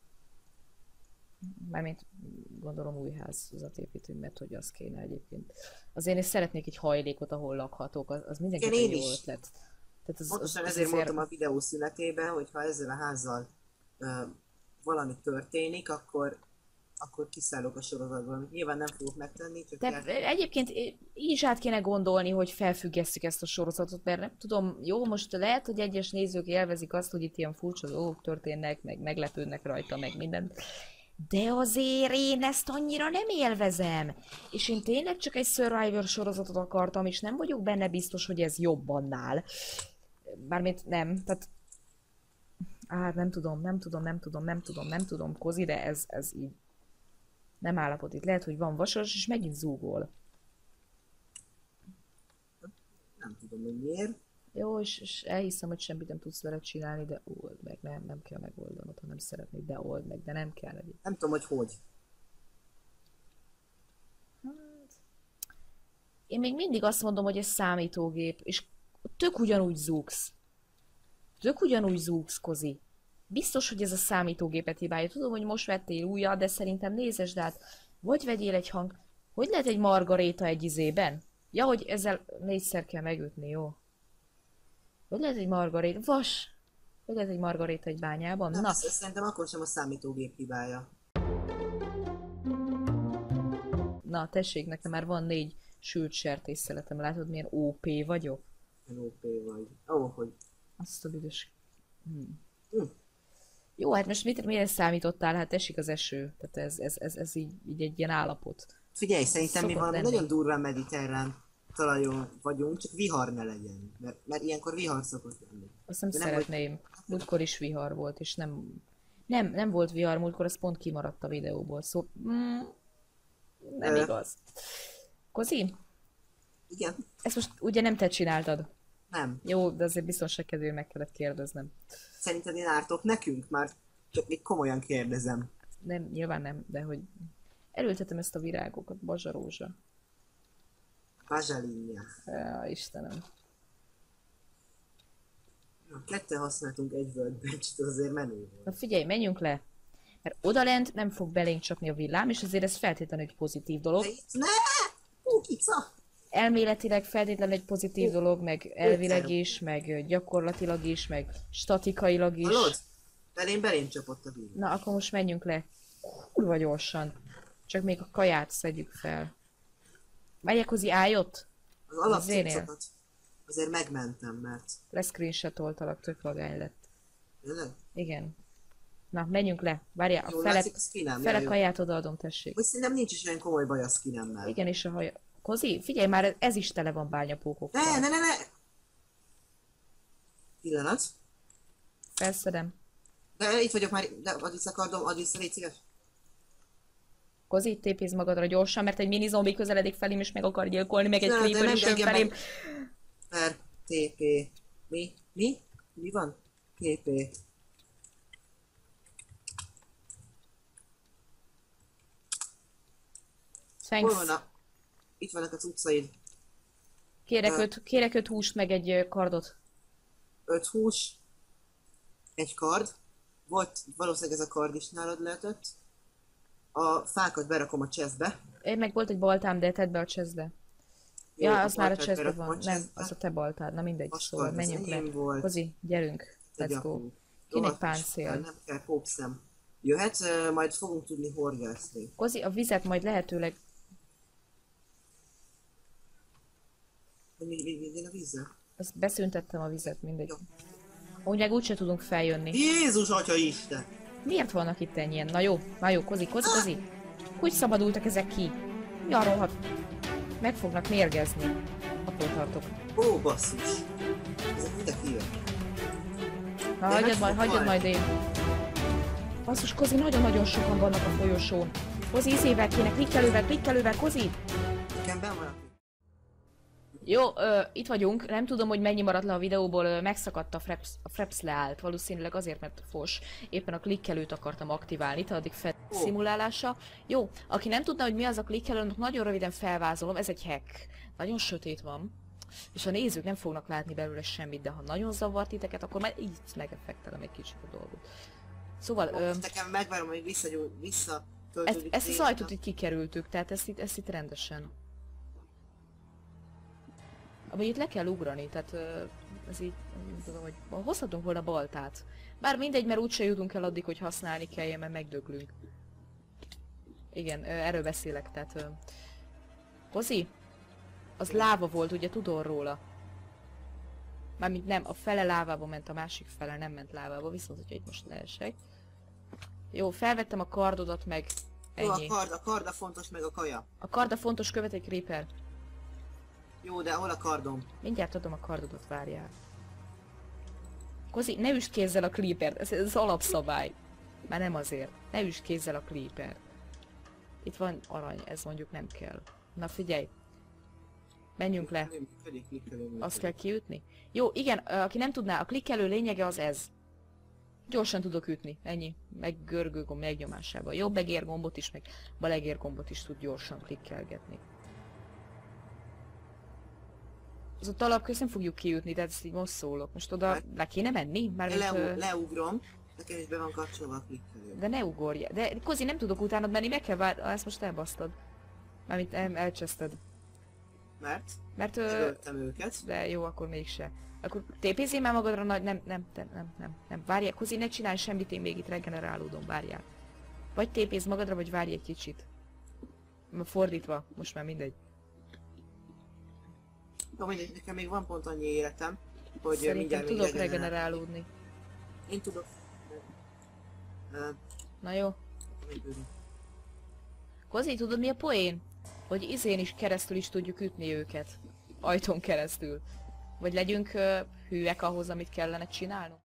Mármint gondolom új házat építünk, mert hogy az kéne egyébként. Azért én szeretnék egy hajlékot, ahol lakhatok, az, az mindenképpen én jó is. ötlet. Tehát az, Pontosan az, az ezért azért... mondtam a videó szünetében, hogy ha ezzel a házzal uh, valami történik, akkor, akkor kiszállok a sorozatból, amit nyilván nem fogok megtenni, csak De kell... egyébként így is át kéne gondolni, hogy felfüggesszük ezt a sorozatot, mert nem tudom, jó, most lehet, hogy egyes nézők élvezik azt, hogy itt ilyen furcsa dolgok történnek, meg meglepődnek rajta, meg minden. De azért én ezt annyira nem élvezem. És én tényleg csak egy Survivor sorozatot akartam, és nem vagyok benne biztos, hogy ez jobb annál. Bármint nem, tehát Á, nem tudom, nem tudom, nem tudom, nem tudom, nem tudom, Kozi, de ez, ez így nem állapot itt. Lehet, hogy van vasas, és megint zúgol. Nem tudom, hogy miért. Jó, és, és elhiszem, hogy semmit nem tudsz vele csinálni, de old meg, nem, nem kell megoldanod, ha nem szeretnéd, de old meg, de nem kell legyen. Nem tudom, hogy hogy. Hát, én még mindig azt mondom, hogy ez számítógép, és tök ugyanúgy zúgsz. Tök ugyanúgy zúgsz, Kozi. Biztos, hogy ez a számítógépet hibája. Tudom, hogy most vettél újat, de szerintem nézesd át. Vagy vegyél egy hang... Hogy lehet egy margaréta egy izében? Ja, hogy ezzel négyszer kell megütni, jó? Hogy lehet egy margaréta? Vas! Hogy lehet egy margaréta egy bányában? Nem, Na, ez, ez szerintem akkor sem a számítógép hibája. na, tessék, nekem már van négy sült sertésszeletem. Látod, milyen ó pé vagyok? N O P vagy. Ó, oh, hogy... Azt a büdös... Hmm. Hm. Jó, hát most mit, mire számítottál? Hát esik az eső. Tehát ez, ez, ez, ez így, így egy ilyen állapot. Figyelj, szerintem mi Szokott valami lenni. nagyon durván mediterrán talajon vagyunk, csak vihar ne legyen. Mert, mert ilyenkor vihar szokott lenni. Azt nem De nem szeretném. Múltkor is vihar volt, és nem... Nem, nem volt vihar múltkor, az pont kimaradt a videóból, szóval... Mm, nem Ö. igaz. Kozi, Igen? ezt most ugye nem te csináltad. Nem. Jó, de azért biztonság kedvéért meg kellett kérdeznem. Szerinted én ártok nekünk? Már csak még komolyan kérdezem. Nem, nyilván nem, de hogy... Elültetem ezt a virágokat, bazsarózsa. Bazsalinja. Ja, Istenem. Na, ketten használtunk egy workbench-t, az azért menő volt. Na figyelj, menjünk le. Mert odalent nem fog belénk csapni a villám, és azért ez feltétlenül egy pozitív dolog. De itt ne! Kukica! Elméletileg feltétlenül egy pozitív dolog, meg elvileg is, meg gyakorlatilag is, meg statikailag is. Hallod? Belém belém csapott a villám. Na, akkor most menjünk le. Kurva gyorsan. Csak még a kaját szedjük fel. Várjál, Kozi, állj ott? Az Zénél. alapcuccokat azért megmentem, mert... Leszcreenshotoltalak, tök vagány lett. Tényleg? Igen. Na, menjünk le. Várjál, a Jól fele, látszik a skinem? fele Ja, jó. kaját odaadom, tessék. Hogy szerintem nincs is olyan komoly baj a skinemmel. Igen, és a haja... Kozi, figyelj már, ez is tele van bányapókokkal. Ne, ne, ne, ne! Pillanat. Felszedem. De itt vagyok már, de add vissza kardom, add vissza, légy szíves. Kozi, tépézz magadra gyorsan, mert egy mini zombi közeledik felém, és meg akar gyilkolni, meg egy Ne, de creeper nem, is de jön engem felém. meg- Per, té pé. Mi? Mi? Mi van? té pé. Hol Thanks. van a... Itt vannak a cuccaid. Kérek Ö. öt, kérek öt húst, meg egy ö, kardot. Öt hús. Egy kard. Volt, valószínűleg ez a kard is nálad lehetett. A fákat berakom a chestbe. Én meg volt egy baltám, de tedd be a chestbe. Jó, Ja, az már a baltát chestbe berakom van. a Nem, chestbe. az a te baltád. Na mindegy, Vas szóval kard, az menjünk le. enyém volt. Kozi, gyerünk. Egy Let's go. akú. Kéne egy Rohadt páncél. is, Nem kell pókszem. Jöhet, ö, majd fogunk tudni horgászni. Kozi, a vizet majd lehetőleg... Hogy mi, mi, mi, mi a vízzel? Azt beszüntettem a vizet, mindegy. Jó. Úgy meg úgyse tudunk feljönni. Jézus atya Isten! Miért vannak itt ennyien? Na jó, na jó, Kozi, Kozi, Kozi. Hogy szabadultak ezek ki? Mi arról, ha meg fognak mérgezni? Attól tartok. Ó, basszus! Ezek mind a kijön. Na, De hagyjad meg majd, fog hagyjad majd halni. én. Basszus, Kozi, nagyon-nagyon sokan vannak a folyosón. Kozi, izével kéne, klikkelővel, klikkelővel, Kozi! Nekem benn van a... Jó, ö, itt vagyunk. Nem tudom, hogy mennyi maradt le a videóból, ö, megszakadt a Fraps, a Fraps leállt. Valószínűleg azért, mert fos. Éppen a klikkelőt akartam aktiválni, tehát addig fel Ó. szimulálása. Jó, aki nem tudna, hogy mi az a klikkelő, annak nagyon röviden felvázolom, ez egy hack. Nagyon sötét van. És a nézők nem fognak látni belőle semmit, de ha nagyon zavart titeket, akkor már így megeffektelem egy kicsit a dolgot. Szóval, ö, Nekem megvárom, hogy visszagyúl, vissza ezt, ezt az ajtót itt kikerültük, tehát ezt itt, ezt itt rendesen. Amúgy itt le kell ugrani, tehát ö, ez így, nem tudom, hogy hozhatunk volna baltát. Bár mindegy, mert úgyse jutunk el addig, hogy használni kelljen, mert megdöglünk. Igen, ö, erről beszélek, tehát... Ö... Kozi? Az láva volt, ugye tudod róla? Mármint nem, a fele lávába ment, a másik fele nem ment lávába, viszont hogyha itt most leesek. Jó, felvettem a kardodat, meg Jó, a ennyi. kard, a kard a fontos, meg a kaja. A karda fontos, követ egy creeper. Jó, de hol a kardom? Mindjárt adom a kardodat, várjál. Kozi, ne üsd kézzel a creepert, ez, ez az alapszabály. Már nem azért. Ne üsd kézzel a creepert. Itt van arany, ez mondjuk nem kell. Na figyelj. Menjünk le. Működik, klikkelő, működik. Azt kell kiütni? Jó, igen, aki nem tudná, a klikkelő lényege az ez. Gyorsan tudok ütni, ennyi. Meg görgőgomb megnyomásával. Jobb egér gombot is, meg bal egér gombot is tud gyorsan klikkelgetni. Az ott alapközt nem fogjuk kiütni, tehát ezt így most szólok. Most oda Hát- le kéne menni? Én Mármint, leu, ö, leugrom, nekem is be van kapcsolva a klikkelő. de ne ugorj. De Kozi, nem tudok utánad menni, meg kell várni. Ah, ezt most elbasztad. Mármint el, elcseszted. Mert Mert ö, megöltem őket. de jó, akkor mégse. Akkor tépézzél már magadra nagy... Nem, nem, nem, nem, nem, nem. Várjál, Kozi, ne csinálj semmit, én még itt regenerálódom, várjál. Vagy tépézz magadra, vagy várj egy kicsit. Ma fordítva, most már mindegy. Jó, mindegy, nekem még van pont annyi életem, hogy ö, Szerintem mindjárt még tudok regenerál- regenerálódni. Én tudok. Ö, Na jó. mindegy. Kozi, tudod mi a poén? Hogy izén is keresztül is tudjuk ütni őket. Ajtón keresztül. Vagy legyünk uh, hűek ahhoz, amit kellene csinálnunk.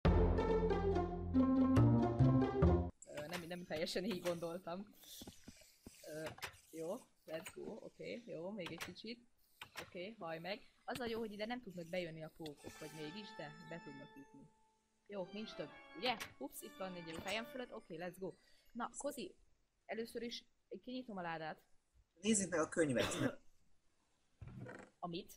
Ö, nem, nem teljesen így gondoltam. Ö, jó, let's go, oké, okay, jó, még egy kicsit. Oké, okay, hajj meg. Az a jó, hogy ide nem tudnak bejönni a pókok, vagy mégis, de be tudnak ütni. Jó, nincs több, ugye? Ups, itt van egy fejem fölött, oké, okay, let's go. Na, Kozi, először is kinyitom a ládát. Nézzük meg a könyvet. Amit?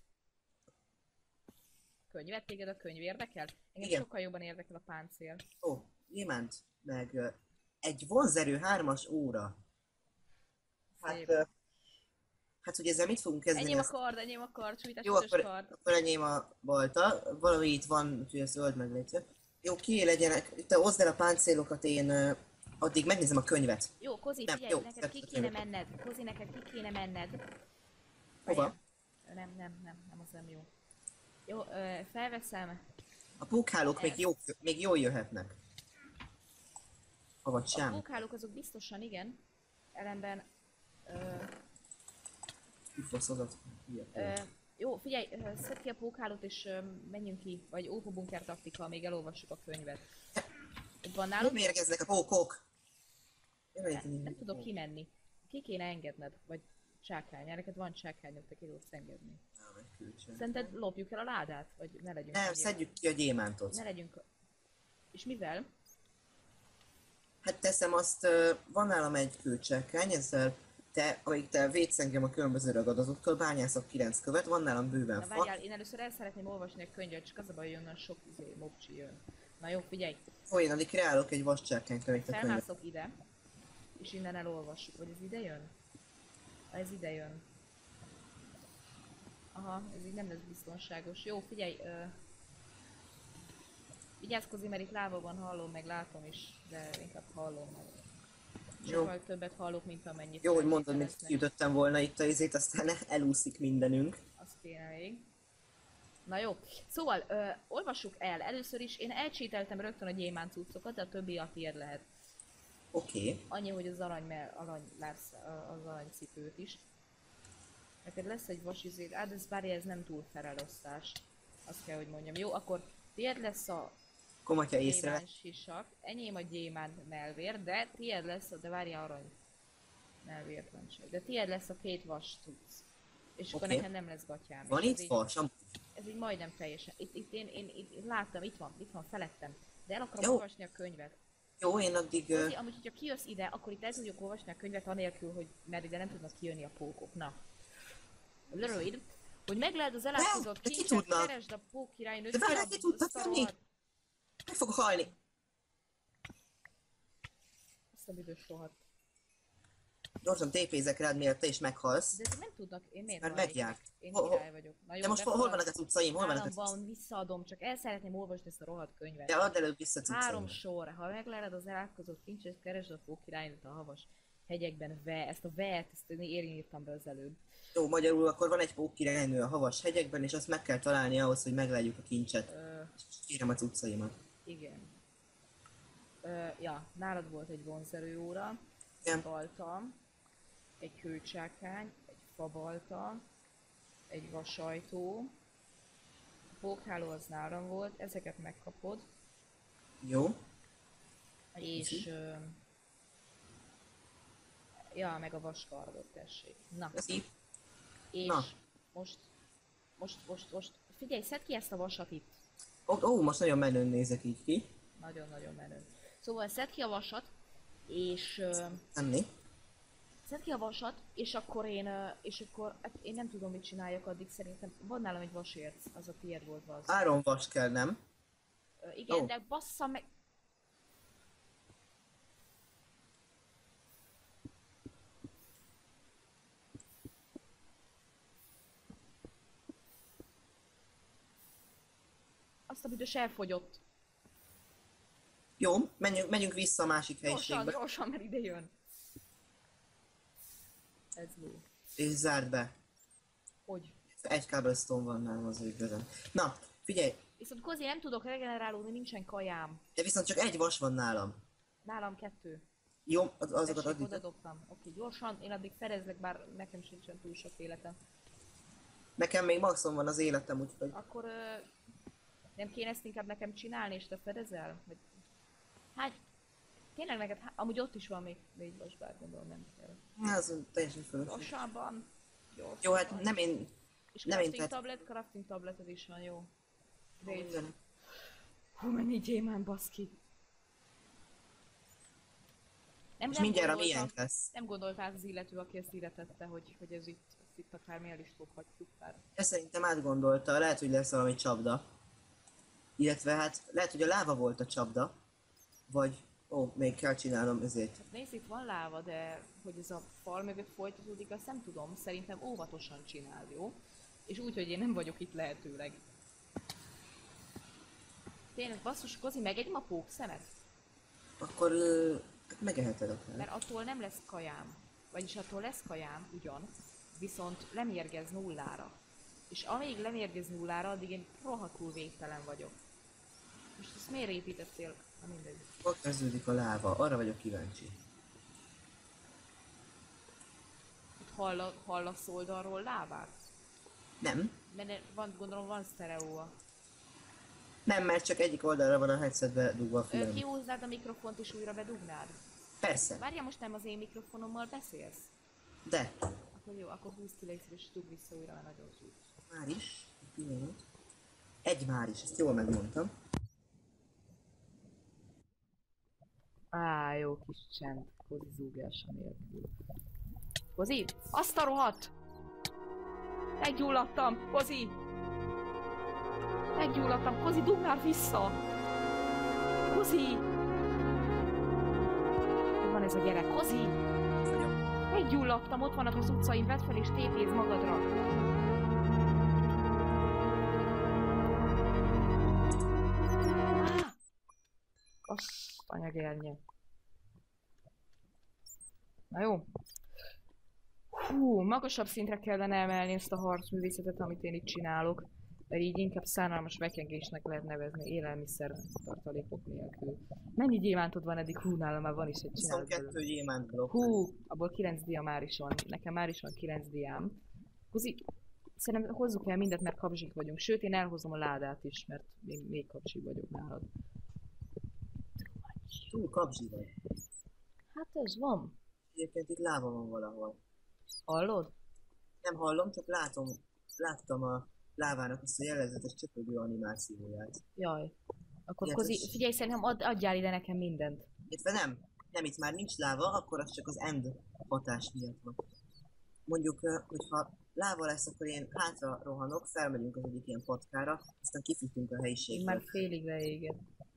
Könyvet? Téged a könyv érdekel? Engem Igen. sokkal jobban érdekel a páncél. Ó, gyémánt, meg ö, egy vonzerő hármas óra. Hát, Szép. ö, hát hogy ezzel mit fogunk kezdeni? Enyém a Ezt- kard, enyém a kard, sújtás Jó, ötös akkor, kard. akkor enyém a balta. Valami itt van, úgyhogy ezt öld meg légy. Jó, kié legyenek. Itt hozd el a páncélokat, én ö, addig megnézem a könyvet. Jó, Kozi, Nem, figyelj, jó, neked nem ki tudom, kéne tudom. menned. Kozi, neked ki kéne menned. Hova? Várjál. Nem, nem, nem, nem, az nem jó. Jó, ö, felveszem. A pókhálók még, Ezt. jó, még jól jöhetnek. Avagy A sem. pókhálók azok biztosan igen. Ellenben... Ö, Kifoszodat. ö, jó, figyelj, ö, szedd ki a pókhálót és ö, menjünk ki. Vagy ópobunker taktika, amíg elolvassuk a könyvet. Itt van Nem náluk? mérgeznek a pókok. Jaj, Nem, én- nem tudok kimenni. Ki kéne engedned? Vagy csákány. Neked van csákányod, te ki tudsz engedni. Nem, egy külcsön. Szerinted lopjuk el a ládát? Vagy ne legyünk Nem, annyira- szedjük ki a gyémántot. Ne legyünk... a- És mivel? Hát teszem azt, ö, van nálam egy kőcsákány, ezzel te, amíg te védsz engem a különböző ragadozóktól, bányászok kilenc követ, van nálam bőven Na fa. várjál, én először el szeretném olvasni a könyvet, csak az a baj, hogy onnan sok izé, mobcsi jön. Na jó, figyelj, Ó, én addig kreálok egy vascsákányt, amíg te könyvet. felmászok ide, és innen elolvassuk. Vagy ez ide jön? Ha ez ide jön. Aha, ez így nem lesz biztonságos. Jó, figyelj, ö... vigyázz, Kozi, mert itt láva van, hallom, meg látom is, de inkább hallom meg. Jó. Sokkal többet hallok, mint amennyit Jó, hogy mondod, mint feltételeznek. kiütöttem volna itt a izét, aztán elúszik mindenünk. Azt kéne még. Na jó, szóval ö, olvassuk el. Először is én elcsételtem rögtön a gyémánt cuccokat, de a többi a tiéd lehet. Oké. Okay. Annyi, hogy az arany, mert arany lesz a- az aranycipőt is. Neked lesz egy vasizéd, á, de ez várja, ez nem túl felelosztás. Azt kell, hogy mondjam. Jó, akkor tiéd lesz a Komatya észre. gyémánt sisak, enyém a gyémánt melvér, de tiéd lesz a, de várja arany. Melvért van csak. De tiéd lesz a két vas tudsz. És akkor Oké. nekem nem lesz gatyám. Van És ez itt így- vas? Am- Ez így majdnem teljesen. Itt, itt én, én, itt, itt láttam, itt van, itt van felettem. De el akarom Jó. olvasni a könyvet. Jó, én addig... ö, Kozi, amúgy, hogyha kijössz ide, akkor itt el tudjuk olvasni a könyvet anélkül, hogy mert ide nem tudnak kijönni a pókok. Na. Rövid, hogy megleld az elátkozott de ki kincset, tudnak? keresd a pók királynőt, De várjál, szabd ki tudnak azt a jönni? rohadt- Meg fog halni. Azt a büdös rohadt. Gyorsan tépézek rád, mielőtt te is meghalsz. De ezek nem tudnak, én miért Mert halnék megjárt. meg? Én Hol- hol- király vagyok. Na jó, De most hol, hol vannak a cuccaim? Hol vannak a Nálam cuccaim? van, visszaadom, csak el szeretném olvasni ezt a rohadt könyvet. De add előbb vissza Három cuccaim. sor. Ha megleled az elátkozott kincset, keresd a pókirálynőt a havas hegyekben. Ve. Ezt a ve-t, ezt én írtam be az előbb. Jó, magyarul akkor van egy pókkirálynő a havas hegyekben, és azt meg kell találni ahhoz, hogy megleljük a kincset. Ö, És kérem a cuccaimat. igen. Ö, ja, nálad volt egy vonzerőóra, Igen. egy balta, egy kőcsákány, egy fabalta, egy vasajtó, a pókháló az nálam volt, ezeket megkapod. Jó. És... Ö... Ja, meg a vaskardot tessék. Na. Köszi. És Na. most... Most, most, most... Figyelj, szedd ki ezt a vasat itt. Ó, ó, most nagyon menőn nézek így ki. Nagyon-nagyon menő. Szóval szedd ki a vasat, és... Ö... Enni. Szedd ki a vasat, és akkor én, ö, és akkor, hát én nem tudom, mit csináljak addig szerintem. Van nálam egy vasérc, az a tiéd volt az. Három vas kell, nem? Ö, igen, Ó. de bassza meg... Azt a büdös elfogyott. Jó, menjünk, menjünk vissza a másik Gyorsan, helyiségbe. gyorsan, mert ide jön. Ez ló. És zárd be. Hogy? Egy cobblestone van nálam az végben. Na, figyelj, Viszont Kozi, nem tudok regenerálódni, nincsen kajám. de viszont csak egy vas van nálam. Nálam kettő. Jó, az, azokat Tessék, oda addig. dobtam. Oké, gyorsan, én addig fedezlek, bár nekem sincsen túl sok életem. Nekem még maximum van az életem, úgyhogy... Akkor ö, nem kéne ezt inkább nekem csinálni, és te fedezel? Vagy... Hát, tényleg neked, há... amúgy ott is van még négy vas, bár gondolom nem kell. Ez teljesen fölösleges. Gyorsabban. Gyorsabban. Jó, hát nem én... És nem én crafting tett- tablet, crafting tableted is van, jó. Great. Minden. Hú, mennyi gyémánt, baszki. Nem, És nem mindjárt a gondoltam- miénk lesz. Nem gondolt az illető, aki ezt illetette, hogy, hogy ez itt, ezt itt akár mi el is dobhatjuk már. Ezt szerintem átgondolta, lehet, hogy lesz valami csapda. Illetve hát lehet, hogy a láva volt a csapda. Vagy... Ó, még kell csinálnom ezért. Hát nézd, itt van láva, de hogy ez a fal mögött folytatódik, azt nem tudom. Szerintem óvatosan csináld, jó? És úgy, hogy én nem vagyok itt lehetőleg. Tényleg, basszus, Kozi, megegyem a pók szemet? Akkor... Ö, hát megeheted akár. Mert attól nem lesz kajám. Vagyis attól lesz kajám, ugyan. Viszont lemérgez nullára. És amíg lemérgez nullára, addig én rohadtul végtelen vagyok. Most ezt miért építettél? Na mindegy. Hol kezdődik a láva? Arra vagyok kíváncsi. Itt hall, hallasz oldalról lávát? Nem. Mert van, gondolom van sztereóa. Nem, mert csak egyik oldalra van a headsetbe dugva a Ö, fülem. Kihúznád a mikrofont és újra bedugnád? Persze, Várjál, most nem az én mikrofonommal beszélsz? de Akkor jó, akkor húzd ki légy szíves, és dugd vissza újra, mert nagyon szűk. már is. Pillanat. Egy már is, ezt jól megmondtam. Á, jó kis csend. Kozi zúgása nélkül. Kozi! Azt a rohadt! Meggyulladtam! Kozi! Meggyulladtam! Kozi, dugd már vissza! Kozi! Hol van ez a gyerek? Kozi! Meggyulladtam, ott vannak az utcaim, vedd fel és tépézd magadra! Ah! Azt anyagernye. Na jó. Hú, magasabb szintre kellene emelni ezt a harcművészetet, amit én itt csinálok. Mert így inkább szánalmas vekengésnek lehet nevezni élelmiszer tartalékok nélkül. Mennyi gyémántod van eddig? Hú, nálam már van is egy csinálat belőle. huszonkettő gyémánt blokk. Hú, abból kilenc dia már is van. Nekem már is van kilenc diám. Kuzi, szerintem hozzuk el mindent, mert kapzsik vagyunk. Sőt, én elhozom a ládát is, mert még, még kapzsik vagyok nálad. Túl kapzsi vagy. Hát ez van. Egyébként itt láva van valahol. Hallod? Nem hallom, csak látom, láttam a lávának azt a jellegzetes csöpögő animációját. Jaj. Akkor Ilyet Kozi, is. figyelj, szerintem ad, adjál ide nekem mindent. Illetve nem, nem, itt már nincs láva, akkor az csak az end hatás miatt van. Mondjuk, ö, hogyha láva lesz, akkor én hátra rohanok, felmegyünk az egyik ilyen patkára, aztán kifutunk a Én helyiségből. már félig leégett.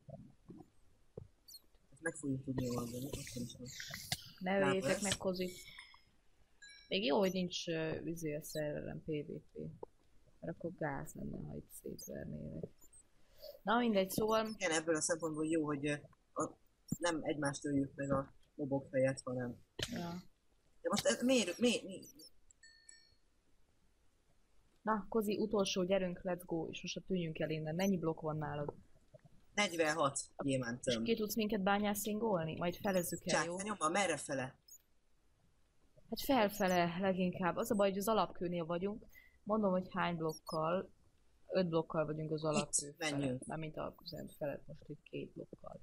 Meg fogjuk tudni oldani, akkor is van. Ne Lába öljétek lesz. meg, Kozi. Még jó, hogy nincs uh, üzé a szerelem pé vé pé. Mert akkor gáz lenne, ha itt szétvernének. Na mindegy, szóval... Igen, ebből a szempontból jó, hogy ö, a, nem egymást öljük meg a mobok helyett, hanem... Ja. De most ez miért, miért, miért? Na, Kozi, utolsó, gyerünk, let's go, és most tűnjünk el innen. Mennyi blokk van nálad? negyvenhat gyémántöm. És ki tudsz minket bányászingolni? Majd felezzük el, jó? Csákja nyomva, merre fele? Hát felfele leginkább. Az a baj, hogy az alapkőnél vagyunk. Mondom, hogy hány blokkal. öt blokkal vagyunk az alapkő Itt felett. menjünk. Mármint a közent felett, most itt két blokkal.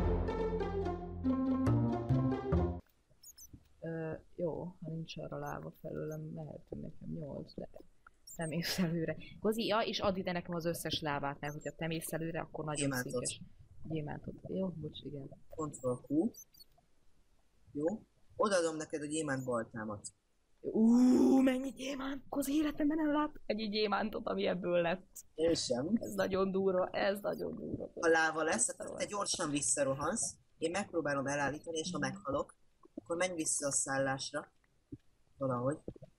Ö, jó, ha nincs arra láva felőlem, mehetünk nekem nyolc, de nem ész előre. Kozi, ja, és add ide nekem az összes lábát, mert hogyha te mész előre, akkor nagyon Gyémántot. színkes. Gyémántot. Jó, bocs, igen. Control Q. Jó. Odaadom neked a gyémánt baltámat. Uuuuh, mennyi gyémánt! Kozi, életemben nem lát egy gyémántot, ami ebből lett. Én sem. Ez nagyon durva, ez nagyon durva. Ha láva lesz, akkor te gyorsan visszarohansz. Én megpróbálom elállítani, és ha meghalok, akkor menj vissza a szállásra. Valahogy.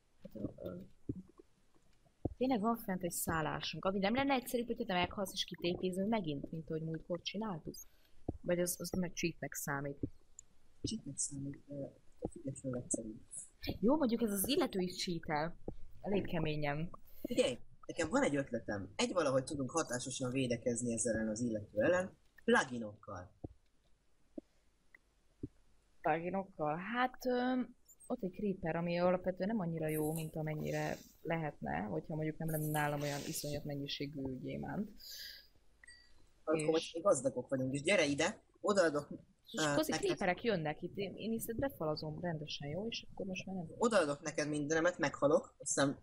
Tényleg van fent egy szállásunk, ami nem lenne egyszerűbb, hogyha te meghalsz és kitépézünk megint, mint ahogy múltkor csináltuk? Vagy az, az meg cheatnek számít? Csitnek számít, de függetlenül egyszerű. Jó, mondjuk ez az illető is cheatel. Elég keményen. Figyelj, nekem van egy ötletem. Egy valahogy tudunk hatásosan védekezni ezzel ellen az illető ellen. Pluginokkal. Pluginokkal? Hát öm, ott egy creeper, ami alapvetően nem annyira jó, mint amennyire lehetne, hogyha mondjuk nem lenne nálam olyan iszonyat mennyiségű gyémánt. Akkor És- most még gazdagok vagyunk, és gyere ide, odaadok, És Ö, kozi neked- creeperek jönnek itt, én, én itt befalazom rendesen, jó? És akkor most már nem... odaadok neked mindenemet, meghalok, aztán,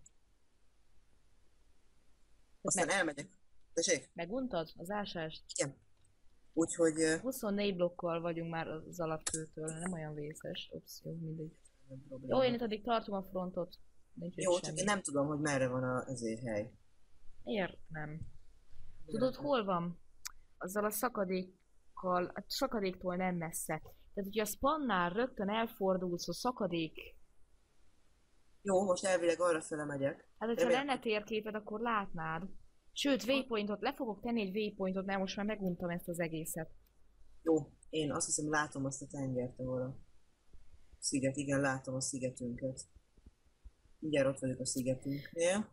aztán meg- elmegyek. Tessék? Meguntad az ásást? Úgyhogy... ö, huszonnégy blokkal vagyunk már az alapkőtől, nem olyan vészes. Ups, jó, mindegy. nem probléma. Jó, én itt addig tartom a frontot. Nincs itt Jó, csak semmi. én nem tudom, hogy merre van a, ezért hely. Értem. Tudod, hol van? Azzal a szakadékkal, a szakadéktól nem messze. Tehát, hogyha a spannál rögtön elfordulsz a szakadék... Jó, most elvileg arra fele megyek. Hát, hogyha Remélem- lenne térképed, akkor látnád. Sőt, waypointot, le fogok tenni egy waypointot, mert most már meguntam ezt az egészet. Jó, én azt hiszem látom azt a tengert, ahol a sziget, igen, látom a szigetünket. Mindjárt ott vagyok a szigetünknél.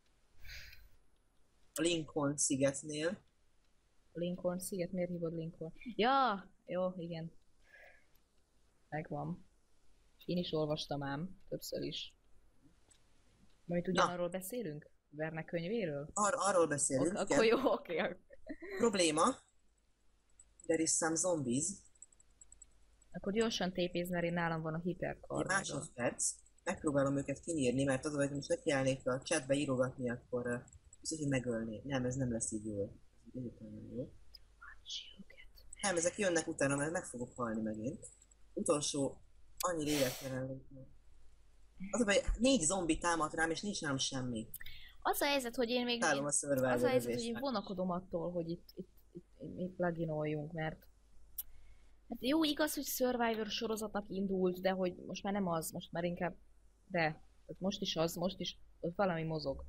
A Lincoln szigetnél. Lincoln sziget, miért hívod Lincoln? Ja, jó, igen. Megvan. És én is olvastam ám, többször is. Majd ugyanarról beszélünk? Verne könyvéről? Ar arról beszélünk, Ok, igen. akkor jó, oké. Okay. Probléma. There is some zombies. Akkor gyorsan tépéz, mert én nálam van a hiperkar. Egy meg a- másodperc. Megpróbálom őket kinyírni, mert az, hogy most nekiállnék a chatbe írogatni, akkor uh, biztos, hogy megölni. Nem, ez nem lesz így jól. Ez egyáltalán nem jó. Őket. Nem, ezek jönnek utána, mert meg fogok halni megint. Utolsó annyi lélektelen. Az a baj, négy zombi támad rám, és nincs nálam semmi. Az a helyzet, hogy én még... Találom a survival Az a helyzet, hogy én övésnek. vonakodom attól, hogy itt, itt, itt, itt, itt pluginoljunk, mert... Hát jó, igaz, hogy Survivor sorozatnak indult, de hogy most már nem az, most már inkább... De, tehát most is az, most is, ott valami mozog.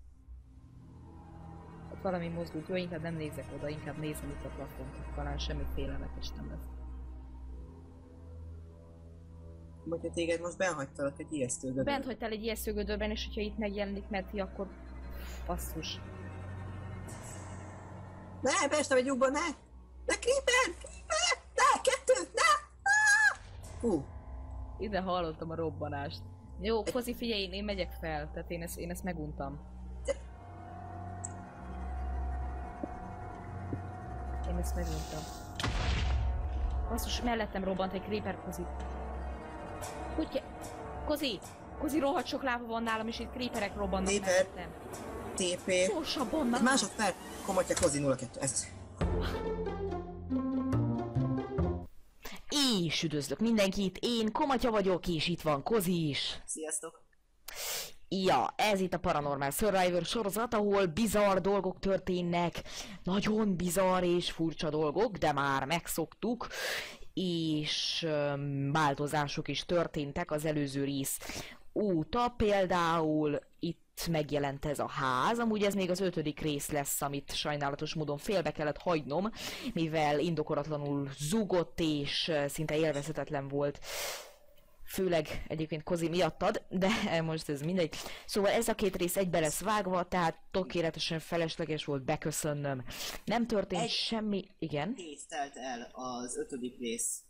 Ott valami mozgunk, jó, inkább nem nézek oda, inkább nézem itt a plafont, talán semmi félelmetes nem lesz. Vagy ha téged most benhagytalak egy ijesztő gödörbe. Bent hagytál egy ijesztő gödörben, és hogyha itt megjelenik Meti, akkor... Basszus. Ne, beestem egy lyukba, ne! Ne, Creeper! Ne! Ne, kettő! Ne! Ah! Hú, Ide hallottam a robbanást. Jó, Kozi, figyelj, én, én megyek fel, tehát én ezt, én ezt meguntam. Én ezt meguntam. Basszus, mellettem robbant egy creeper, Kozi. Hogy ke... Kozi! Kozi, rohadt sok láva van nálam, és itt creeperek robbannak Creeper. mellettem. té pé. Gyorsabban, Egy na! másodperc. Komatya Kozi nulla kettő, ez az. És üdvözlök mindenkit, én Komatya vagyok, és itt van Kozi is. Sziasztok. Ja, ez itt a Paranormal Survivor sorozat, ahol bizarr dolgok történnek, nagyon bizarr és furcsa dolgok, de már megszoktuk, és öm, változások is történtek az előző rész óta, például itt megjelent ez a ház, amúgy ez még az ötödik rész lesz, amit sajnálatos módon félbe kellett hagynom, mivel indokolatlanul zúgott és ö, szinte élvezhetetlen volt. Főleg egyébként Kozi miattad, de most ez mindegy. Szóval ez a két rész egybe lesz vágva, tehát tökéletesen felesleges volt beköszönnöm. Nem történt Egy- semmi... Igen? Hét telt el az ötödik rész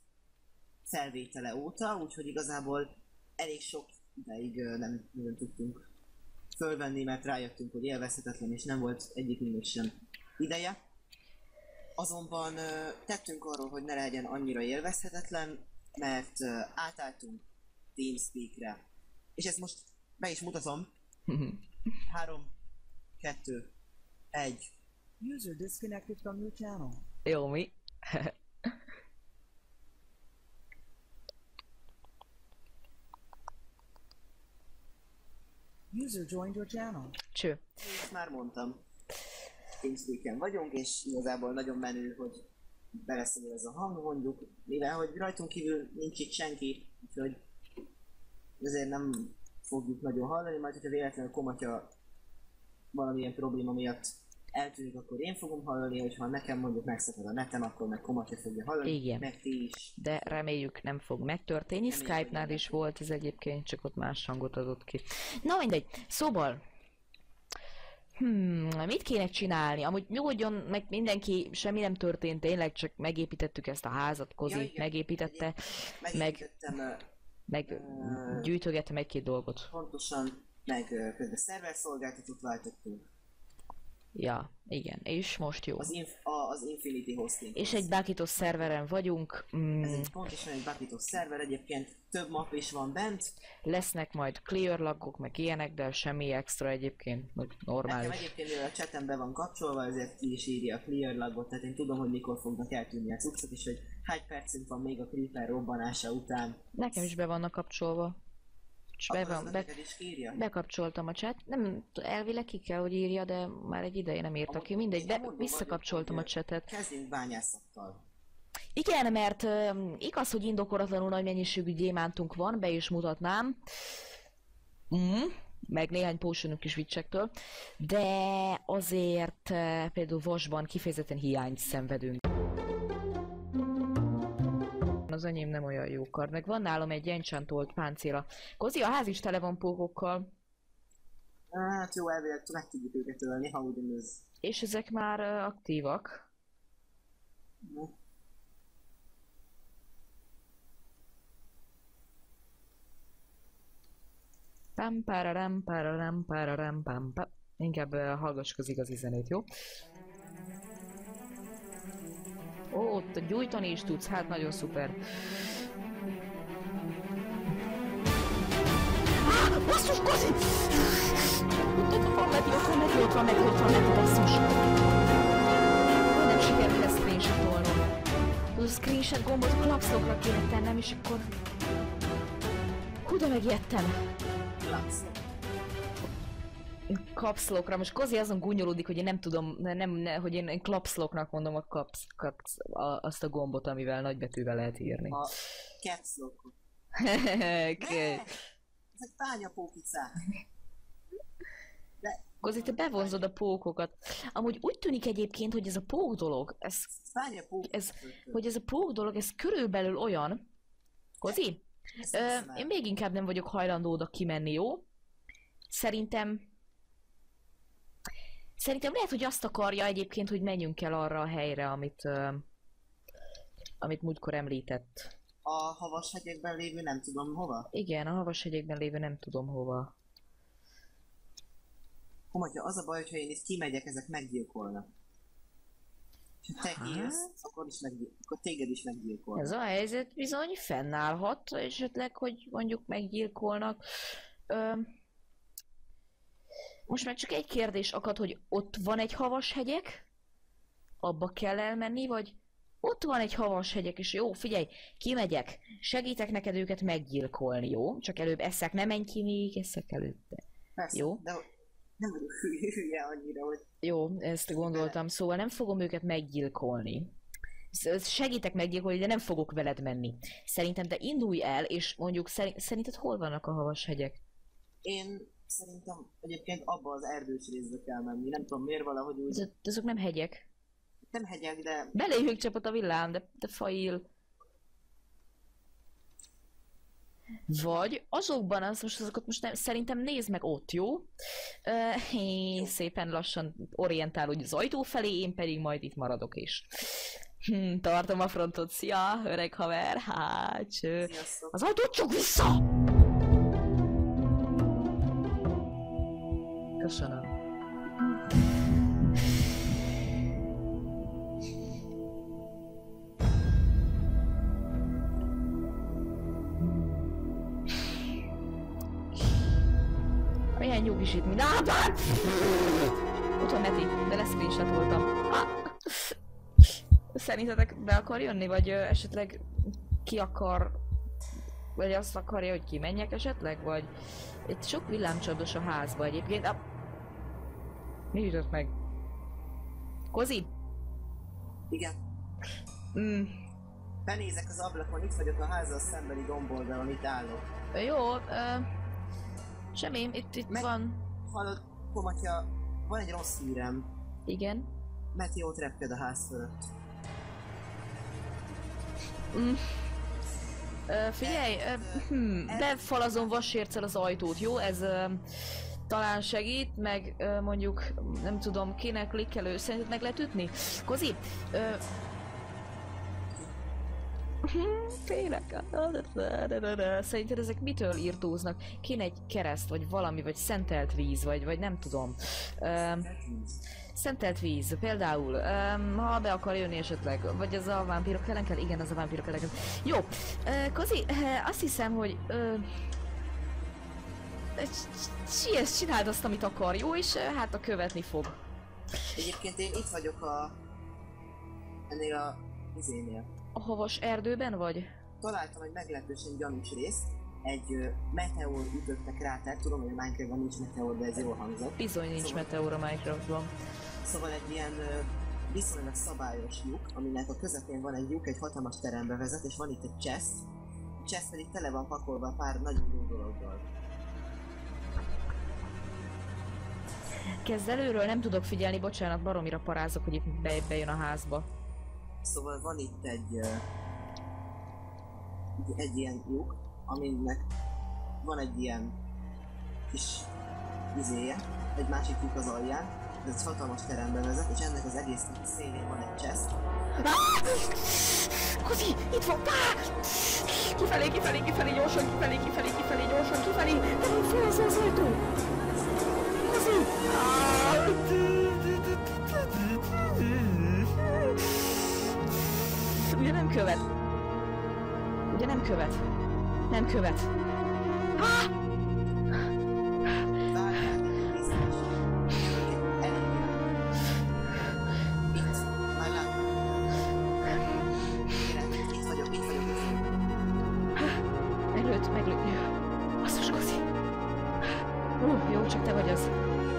felvétele óta, úgyhogy igazából elég sok ideig ö, nem nagyon tudtunk fölvenni, mert rájöttünk, hogy élvezhetetlen, és nem volt egyikünknek sem ideje. Azonban ö, tettünk arról, hogy ne legyen annyira élvezhetetlen, mert ö, átálltunk TeamSpeak-re. És ezt most be is mutatom. Három, kettő, egy. User disconnected from your channel. Jó, mi? User joined your channel. Cső. Ezt már mondtam. TeamSpeak-en vagyunk, és igazából nagyon menő, hogy beleszól ez a hang, mondjuk, mivel hogy rajtunk kívül nincs itt senki, úgyhogy ezért nem fogjuk nagyon hallani, majd hogyha véletlenül Komatya valamilyen probléma miatt eltűnik, akkor én fogom hallani, hogyha nekem mondjuk megszakad a netem, akkor meg Komatya fogja hallani, Igen. meg ti is. De reméljük nem fog megtörténni. Reméljük, Skype-nál hogy is nem. volt ez egyébként, csak ott más hangot adott ki. Na mindegy, szóval... Hmm, mit kéne csinálni? Amúgy nyugodjon meg mindenki, semmi nem történt, tényleg csak megépítettük ezt a házat, Kozi Ja, igen. megépítette, Megépítettem ö, meg Ö, gyűjtögettem egy-két dolgot. pontosan, meg ö, közben szerverszolgáltatót váltottunk. Ja, igen, és most jó. Az, inf- a, az Infinity Hosting. És egy bucketos szerveren vagyunk, mm, Ez egy pontosan egy bucketos szerver, egyébként több map is van bent. lesznek majd clear lagok, meg ilyenek, de semmi extra egyébként, meg Nekem normális. egyébként mivel a chatem be van kapcsolva, ezért ki is írja a clear logot, tehát én tudom, hogy mikor fognak eltűnni a cuccok, és hogy hány percünk van még a creeper robbanása után. Nekem is be vannak kapcsolva. És be Akkor van, azt be, neked is írja? bekapcsoltam a chat. Nem, elvileg ki kell, hogy írja, de már egy ideje nem írta ki. Mindegy, Én de mondom, visszakapcsoltam a hogy, chatet. Kezdjünk bányászattal. Igen, mert uh, igaz, hogy indokolatlanul nagy mennyiségű gyémántunk van, be is mutatnám. Mm, meg néhány potionunk is vicsektől. De azért uh, például vasban kifejezetten hiányt szenvedünk. Az enyém nem olyan jó kard, meg van nálam egy enchantolt páncéla. Kozi, a ház is tele van pókokkal. Hát jó, elvileg meg tudjuk őket ölni, ha ugyanaz. És ezek már uh, aktívak. Pam pararam pararam pararam pam pam. Inkább uh, hallgassuk az igazi zenét, jó? Ó, ott gyújtani is tudsz, hát nagyon szuper. Ah, basszus, Kozi! Ott van Meti, ott van Meti, ott van Meti, ott van Meti, basszus! Nem sikerül ezt screenshotolnom. A screenshot gombot klapszokra kéne tennem, és akkor... Hú, de megijedtem! Lapsz. Kapszlokra. Most Kozi azon gúnyolódik, hogy én nem tudom, ne, nem, ne, hogy én, én klapszloknak mondom a kapsz, kapsz, a, azt a gombot, amivel nagybetűvel lehet írni. A caps lock. Okay. Ezek tányapókicák. De Kozi, te bevonzod a pókokat. Amúgy úgy tűnik egyébként, hogy ez a pók dolog, ez, tányapókicák. ez, hogy ez a pók dolog, ez körülbelül olyan... Kozi? Ö, én még inkább nem vagyok hajlandó oda kimenni, jó? Szerintem... Szerintem lehet, hogy azt akarja egyébként, hogy menjünk el arra a helyre, amit... Uh, amit múltkor említett. A Havashegyekben lévő nem tudom hova. Igen, a Havashegyekben lévő nem tudom hova. Komatya, az a baj, hogyha én itt kimegyek, ezek meggyilkolnak. Ha te élsz, akkor, is meggyil... akkor téged is meggyilkolnak. Ez a helyzet bizony fennállhat, esetleg, hogy mondjuk meggyilkolnak. Ö, most már csak egy kérdés akad, hogy ott van egy Havashegyek? Abba kell elmenni, vagy ott van egy Havashegyek, és jó, figyelj, kimegyek, segítek neked őket meggyilkolni, jó? Csak előbb eszek, ne menj ki, még eszek előtte. Persze, Jó. de nem vagyok hülye, hülye annyira, hogy... Jó, ezt gondoltam, szóval nem fogom őket meggyilkolni. Sz- Segítek meggyilkolni, de nem fogok veled menni. Szerintem te indulj el, és mondjuk szeri- szerinted hol vannak a Havashegyek? Én szerintem egyébként abba az erdős részbe kell menni, nem tudom miért valahogy úgy... Ezek, azok nem hegyek. Nem hegyek, de... Beléjük csapott a villám, de, de fail. Vagy azokban, az, most azokat most nem, szerintem nézd meg ott, jó? Uh, hé, szépen lassan orientálódj az ajtó felé, én pedig majd itt maradok is. Hm, tartom a frontot, szia, öreg haver, hát cső. Sziasztok. Az ajtót csuk vissza! Köszönöm. Milyen nyugis itt, mint... Ah, bár! Ott van Meti, de leszcreenshot voltam. Ah. Szerintetek be akar jönni, vagy ö, esetleg ki akar... Vagy azt akarja, hogy kimenjek esetleg, vagy... Itt sok villámcsapdos a házba egyébként. Ah. Mi ütött meg? Kozi? Igen. Mm. Benézek az ablakon, itt vagyok a házzal szembeni domboldalon, itt állok. Jó, ö... Semmi, itt, itt Meg- van... Hallod, Komatya, van egy rossz hírem. Igen. Meti ott repked a ház fölött. Mm. Ö, figyelj, ö, hm, befalazom vasérccel az ajtót, jó? Ez ö, talán segít, meg ö, mondjuk, nem tudom, kinek klikkelő, szerinted meg lehet ütni? Kozi? Ö... Tényleg? Szerinted ezek mitől írtóznak? Kéne egy kereszt, vagy valami, vagy szentelt víz, vagy, vagy nem tudom. Ö, Szentelt víz, például, um, ha be akar jönni esetleg, vagy ez a vámpírok ellen kell? Igen, az a vámpírok ellen kell. Jó, uh, Kozi, uh, azt hiszem, hogy... Uh, Siess, csináld azt, amit akar, jó? És uh, hát a követni fog. Egyébként én itt vagyok a... ennél a... izénél. A havas erdőben vagy? Találtam egy meglehetősen gyanús részt. Egy ö, meteor ütötte krátert, tudom, hogy a Minecraftban nincs meteor, de ez jól hangzott. Bizony nincs Szóval- meteor a Minecraftban. Szóval egy ilyen ö, viszonylag szabályos lyuk, aminek a közepén van egy lyuk, egy hatalmas terembe vezet, és van itt egy chest. A chest pedig tele van pakolva pár nagyon jó dologgal. Kezd előről, nem tudok figyelni, bocsánat, baromira parázok, hogy itt be, bejön a házba. Szóval van itt egy, ö, egy, egy ilyen lyuk, aminek van egy ilyen kis izéje, egy másik lyuk az alján, ez egy hatalmas terembe vezet, és ennek az egész szélén van egy chest. Kozi, itt van! Ah! Kifelé, kifelé, kifelé, gyorsan, kifelé, kifelé, kifelé, gyorsan, kifelé! Nem van fel az az ajtó! Kozi! Ah! Ugye nem követ? Ugye nem követ? Nem követ. Ah! Várjál, biztos. Elindul. Itt, már látom. Kérem, itt vagyok, itt vagyok. Meglőtt, meglőtt. Basszus, Kozi. Ó, jó, csak te vagy az.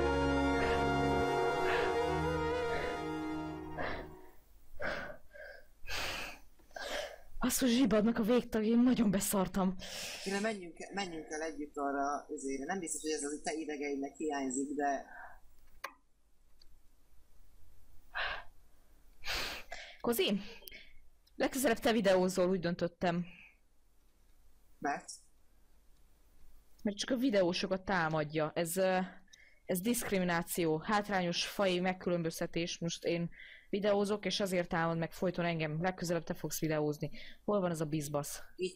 Basszus, zsibadnak a végtagjén, nagyon beszartam. Kérem, menjünk, menjünk el együtt arra özére. Nem biztos, hogy ez az te idegeidnek hiányzik, de... Kozi, legközelebb te videózol, úgy döntöttem. Mert? Mert csak a videósokat támadja. Ez, ö, ez diszkrimináció, hátrányos faji megkülönböztetés. Most én videózok, és azért támad meg folyton engem. Legközelebb te fogsz videózni. Hol van ez a bizbasz? Itt.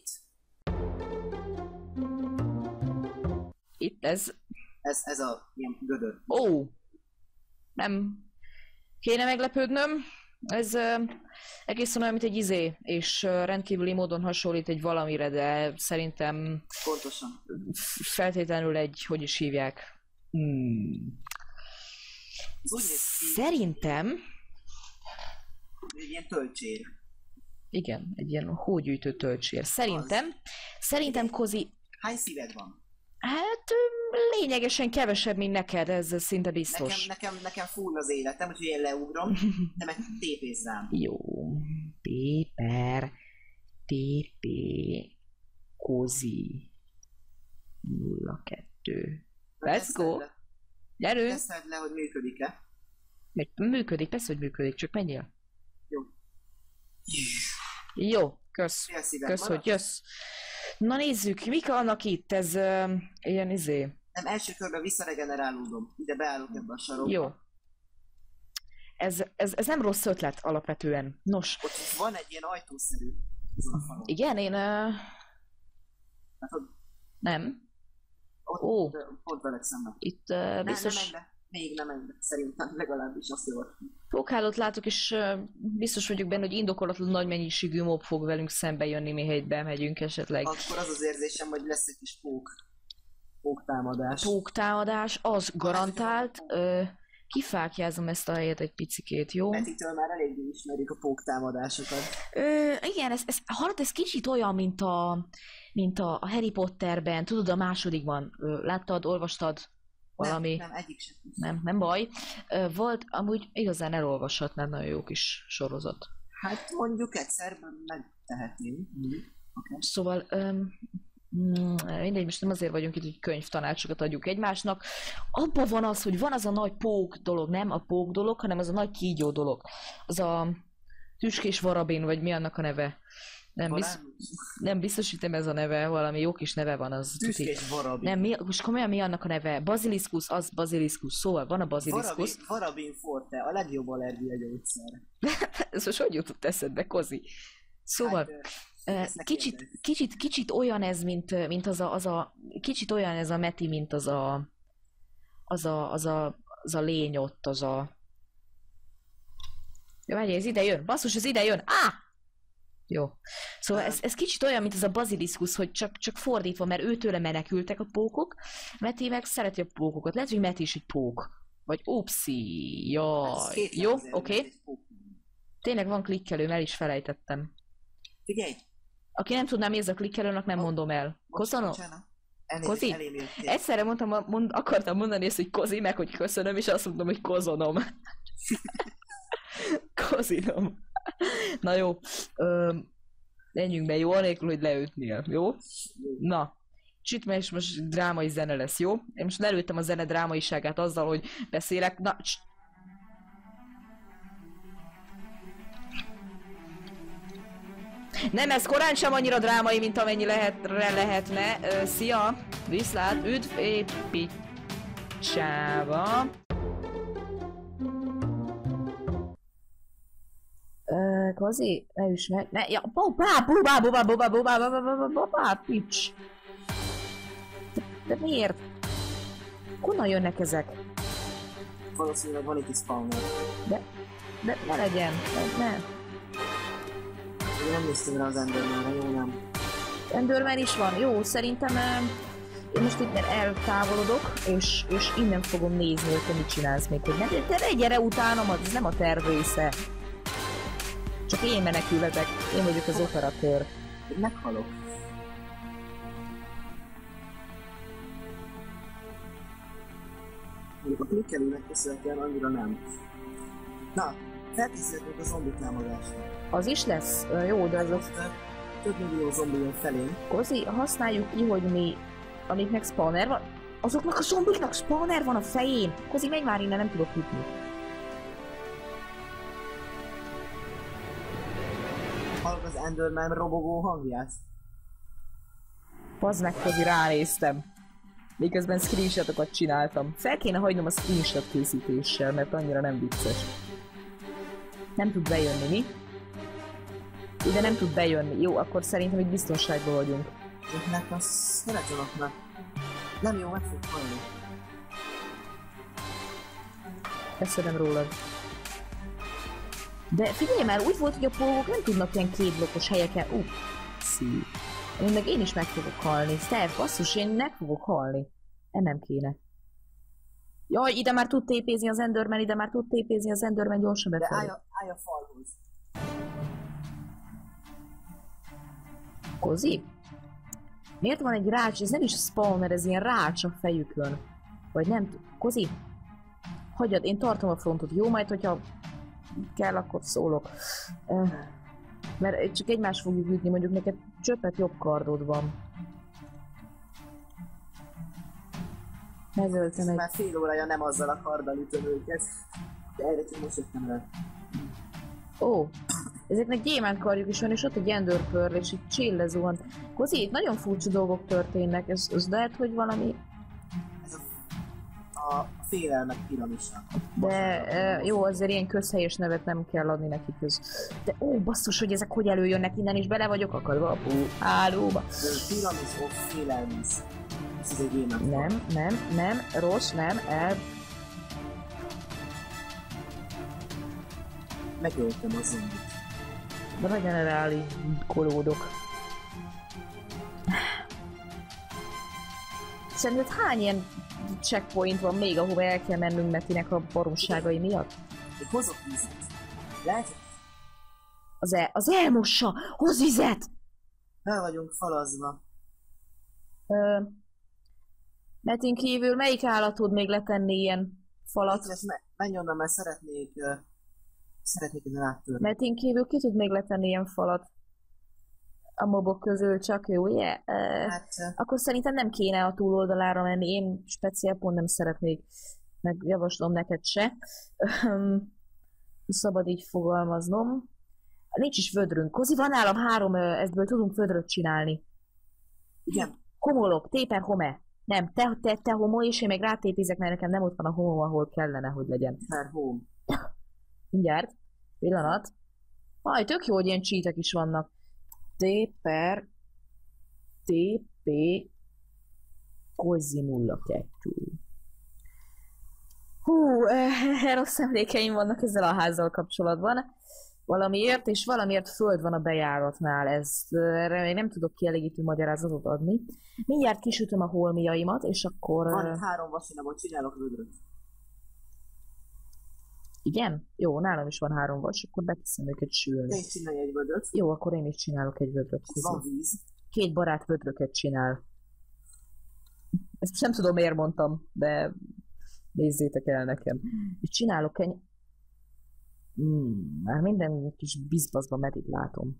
Itt ez. Ez, ez a ilyen gödör. Ó! Nem kéne meglepődnöm. Ez ö, egészen olyan, mint egy izé, és ö, rendkívüli módon hasonlít egy valamire, de szerintem Pontosan. f- feltétlenül egy, hogy is hívják. Hmm. Ez úgy néz ki, Szerintem, hogy egy ilyen töltsér. igen, egy ilyen hógyűjtő töltsér. Szerintem, szerintem Kozi, Hány szíved van? hát ö, lényegesen kevesebb, mint neked, ez szinte biztos. Nekem, nekem, nekem full az életem, úgyhogy én leugrom, de meg tépész rám. Jó. Péper. té pé. Kozi. nulla kettő. Let's go. Le, Gyerünk! teszed le, hogy működik-e. Meg működik, persze, hogy működik, csak menjél. Jó. Jó, kösz. Fél szíved Kösz, marad? hogy jössz. Na nézzük, mik vannak itt, ez uh, ilyen izé. Nem, első körben visszaregenerálódom. Ide beállok ebbe a sarokba. Jó. Ez, ez, ez nem rossz ötlet alapvetően. Nos, Ott van egy ilyen ajtószerű azon a falon. igen, én... Uh, Látod? nem. Ott, Ó. Pont veled szemben. Itt uh, Ne, nem biztos menj be. Még nem menj be. Szerintem legalábbis azt javaslom. pókhálót látok, és uh, biztos vagyok benne, hogy indokolatlan nagy mennyiségű mob fog velünk szembe jönni, mihelyt bemegyünk esetleg. Akkor az az érzésem, hogy lesz egy kis pók. Póktámadás. Póktámadás, az garantált. Uh, kifákjázom ezt a helyet egy picikét, jó? Petitől már eléggé ismerjük a póktámadásokat. Ö, igen, ez, ez, hallod, ez kicsit olyan, mint a, mint a, a Harry Potterben, tudod, a másodikban. Ö, láttad, olvastad valami? Nem, nem, egyik sem. Nem, nem baj. Ö, volt, amúgy igazán elolvashatnád, nagyon jó kis sorozat. Hát mondjuk egyszer megtehetném. Okay. Szóval, öm, mm, mindegy, most nem azért vagyunk itt, hogy könyvtanácsokat adjuk egymásnak. Abban van az, hogy van az a nagy pók dolog, nem a pók dolog, hanem az a nagy kígyó dolog. Az a tüskés varabin, vagy mi annak a neve? Nem, biz, nem biztosítom ez a neve, valami jó kis neve van az. Tüskés varabin. Nem, mi, most komolyan mi annak a neve? Baziliszkusz, az baziliszkusz, szóval van a baziliszkusz. Varabin, varabin forte, a legjobb allergia gyógyszer. Ez most hogy jutott eszedbe, Kozi? Szóval, hát, uh, kicsit, kicsit, kicsit olyan ez, mint, mint az, a, az a, kicsit olyan ez a Meti, mint az a, az a, az a, az a lény ott, az a... Jó, várj, ez ide jön, basszus, ez ide jön, áh! Jó. Szóval ez, ez kicsit olyan, mint ez a baziliszkusz, hogy csak, csak fordítva, mert őtőle menekültek a pókok, Meti meg szereti a pókokat. Lehet, hogy Meti is egy pók. Vagy upszi, jaj. Jó, oké. Okay. Tényleg van klikkelőm, el is felejtettem. Figyelj! Aki nem tudná, mi ez a klikkelőnek, nem mondom el. Köszönöm? Kozi? Egyszerre mondtam, mond, akartam mondani ezt, hogy Kozi, meg hogy köszönöm, és azt mondom, hogy kozonom. Kozinom. Na jó, Ö, menjünk be jó, anélkül, hogy leütnél, jó? Na, csit, mert most drámai zene lesz, jó? Én most lelőttem a zene drámaiságát azzal, hogy beszélek, na... Cs- Nem, ez korán sem annyira drámai, mint amennyi lehetre lehetne. Ö, szia, viszlát, üdv, építsába. Uh, Kozi, ne üss meg, ne, ja, bobá, bobá, bobá, bobá, bobá, bobá, bobá, bobá, pics. De, de miért? Honnan jönnek ezek? Valószínűleg van itt is spawner. De, de ne legyen, ne, ne. Én nem néztem rá az Endermanre, jó nem? Enderman is van, jó, szerintem uh, én most itt eltávolodok, és, és innen fogom nézni, hogy te mit csinálsz még, hogy ne, de ne gyere utánam, ez nem a terv része. Csak én menekülhetek, én vagyok az operatőr. Én meghalok. Mondjuk a klikkelőnek köszönhetően annyira nem. Na, felkészültünk a zombi támadásra. Az is lesz? Jó, de azok... Több millió zombi jön felén. Kozi, használjuk ki, hogy mi... Amiknek spawner van... Azoknak a zombiknak spawner van a fején! Kozi, menj már innen, nem tudok jutni. Hallok az Enderman robogó hangját. Pazd meg, Kozi, ránéztem. Miközben screenshotokat csináltam. Fel kéne hagynom a screenshot készítéssel, mert annyira nem vicces. Nem tud bejönni, mi? Ide nem tud bejönni. Jó, akkor szerintem itt biztonságban vagyunk. Ezeknek a szeretőnaknak. Nem jó, meg fog halni. Beszélem rólad. De figyelj már, úgy volt, hogy a polgok nem tudnak ilyen kétblokkos helyeken... Ú, szí. Én meg én is meg fogok halni. Steph, basszus, én meg fogok halni. E nem kéne. Jaj, ide már tud tépézni az Enderman, ide már tud tépézni az Enderman, gyorsan befelé. De állj a, állj a falhoz. Kozi? Miért van egy rács? Ez nem is spawner, ez ilyen rács a fejükön. Vagy nem tud... Kozi? Hagyjad, én tartom a frontot, jó? Majd, hogyha kell, akkor szólok. Uh, mert csak egymást fogjuk ütni, mondjuk neked csöppet jobb kardod van. Megöltem egy... Már fél órája nem azzal a karddal ütöm őket. De erre csak most jöttem rá. Ó, ezeknek gyémánt karjuk is van, és ott egy Ender Pearl, és itt csillezó van. Kozi, itt nagyon furcsa dolgok történnek, ez, ez lehet, hogy valami... Ez a, a félelmek piramisa. De e, jó, azért ilyen közhelyes nevet nem kell adni nekik ez. De ó, basszus, hogy ezek hogy előjönnek innen, és bele vagyok akadva a hálóba. Piramis of félelmis. ez egy gémek. Nem, nem, nem, rossz, nem, el... Megöltem a zombit. De nagy generáli kolódok. Szerinted hány ilyen checkpoint van még, ahova el kell mennünk Metinek a baromságai miatt? Még hozok vízet. Lehet? Az, el, az elmossa! Hoz vizet! Fel vagyunk falazva. Ö, Metin kívül melyik állat tud még letenni ilyen falat? Légy me- menj onnan, mert szeretnék... Uh, szeretnék ezen áttörni. Metin kívül ki tud még letenni ilyen falat? A mobok közül csak ő, ugye? Ö, Hát... Uh, akkor szerintem nem kéne a túloldalára menni, én speciál pont nem szeretnék, meg javaslom neked se. Öm, szabad így fogalmaznom. Nincs is vödrünk. Kozi, van nálam három, ö, ebből tudunk vödröt csinálni. igen. Homolog, téper, home. Nem, te, te, te homo, és én meg rátépizek, mert nekem nem ott van a homo, ahol kellene, hogy legyen. Per home. Mindjárt. Pillanat. Aj, tök jó, hogy ilyen cheatek is vannak. Téper, tp, Kozi nulla kettő. Hú, eh, rossz emlékeim vannak ezzel a házzal kapcsolatban. Valamiért, és valamiért föld van a bejáratnál, ezt erre még nem tudok kielégítő magyarázatot adni. Mindjárt kisütöm a holmiaimat, és akkor... Van három vasinabot, csinálok vödröt. Igen? Jó, nálam is van három vas, akkor beteszem őket Te sülni. is csinálj egy vödröt. Jó, akkor én is csinálok egy vödröt. Van víz. Két barát vödröket csinál. Ezt nem tudom, miért mondtam, de nézzétek el nekem. És csinálok egy... Hmm, már minden kis bizbaszba medit látom.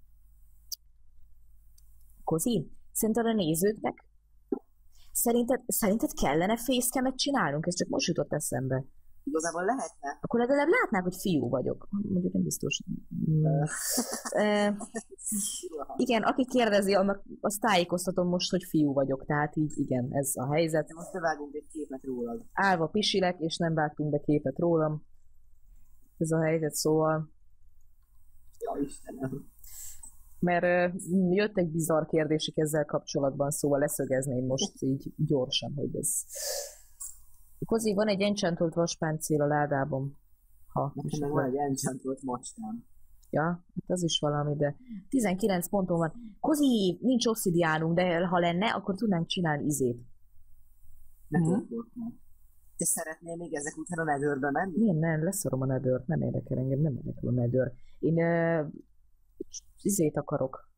Kozi, szerinted a nézőknek? Szerinted, szerinted kellene facecam-et csinálnunk? Ez csak most jutott eszembe. Igazából lehetne. Akkor legalább látnák, hogy fiú vagyok. Mondjuk nem biztos. Hmm. E, igen, aki kérdezi, annak azt tájékoztatom most, hogy fiú vagyok. Tehát így igen, ez a helyzet. De most bevágunk egy képet rólad. Állva pisilek, és nem vágtunk be képet rólam. Ez a helyzet, szóval... Ja, Istenem. Mert uh, jöttek bizarr kérdések ezzel kapcsolatban, szóval leszögezném most így gyorsan, hogy ez... Kozi, van egy enchantolt vaspáncél a ládában. Ha, Nekem meg van egy enchantolt macskám. Ja, hát az is valami, de tizenkilenc ponton van. Kozi, nincs obszidiánunk, de ha lenne, akkor tudnánk csinálni izét. Nem Mhm. tudok. Te szeretnél még ezek után a netherbe menni? Miért nem? Leszorom a nedőrt, nem érdekel engem, nem érdekel a nedőr. Én uh, izét akarok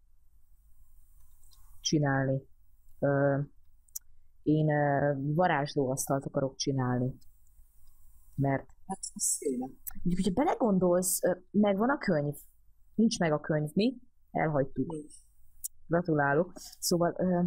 csinálni. Uh, én uh, varázslóasztalt akarok csinálni. Mert, Hát, az kéne. mondjuk, hogyha belegondolsz, uh, megvan a könyv. Nincs meg a könyv, mi? Elhagytuk. Nincs. Gratulálok. Szóval, uh,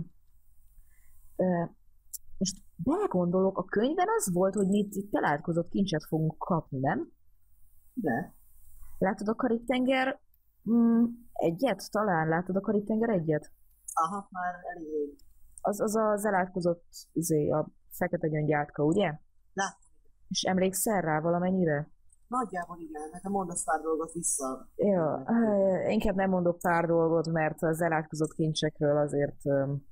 uh, most belegondolok, a könyvben az volt, hogy mi itt találkozott kincset fogunk kapni, nem? De. Látod a Karib-tenger mm, egyet? Talán látod a Karib-tenger egyet? Aha, már elég rég. Az az, az elátkozott, izé, a fekete gyöngyátka, ugye? Láttam. És emlékszel rá valamennyire? Nagyjából igen, hát ha mondasz pár dolgot vissza. Ja, eh, inkább nem mondok pár dolgot, mert az elátkozott kincsekről azért öm,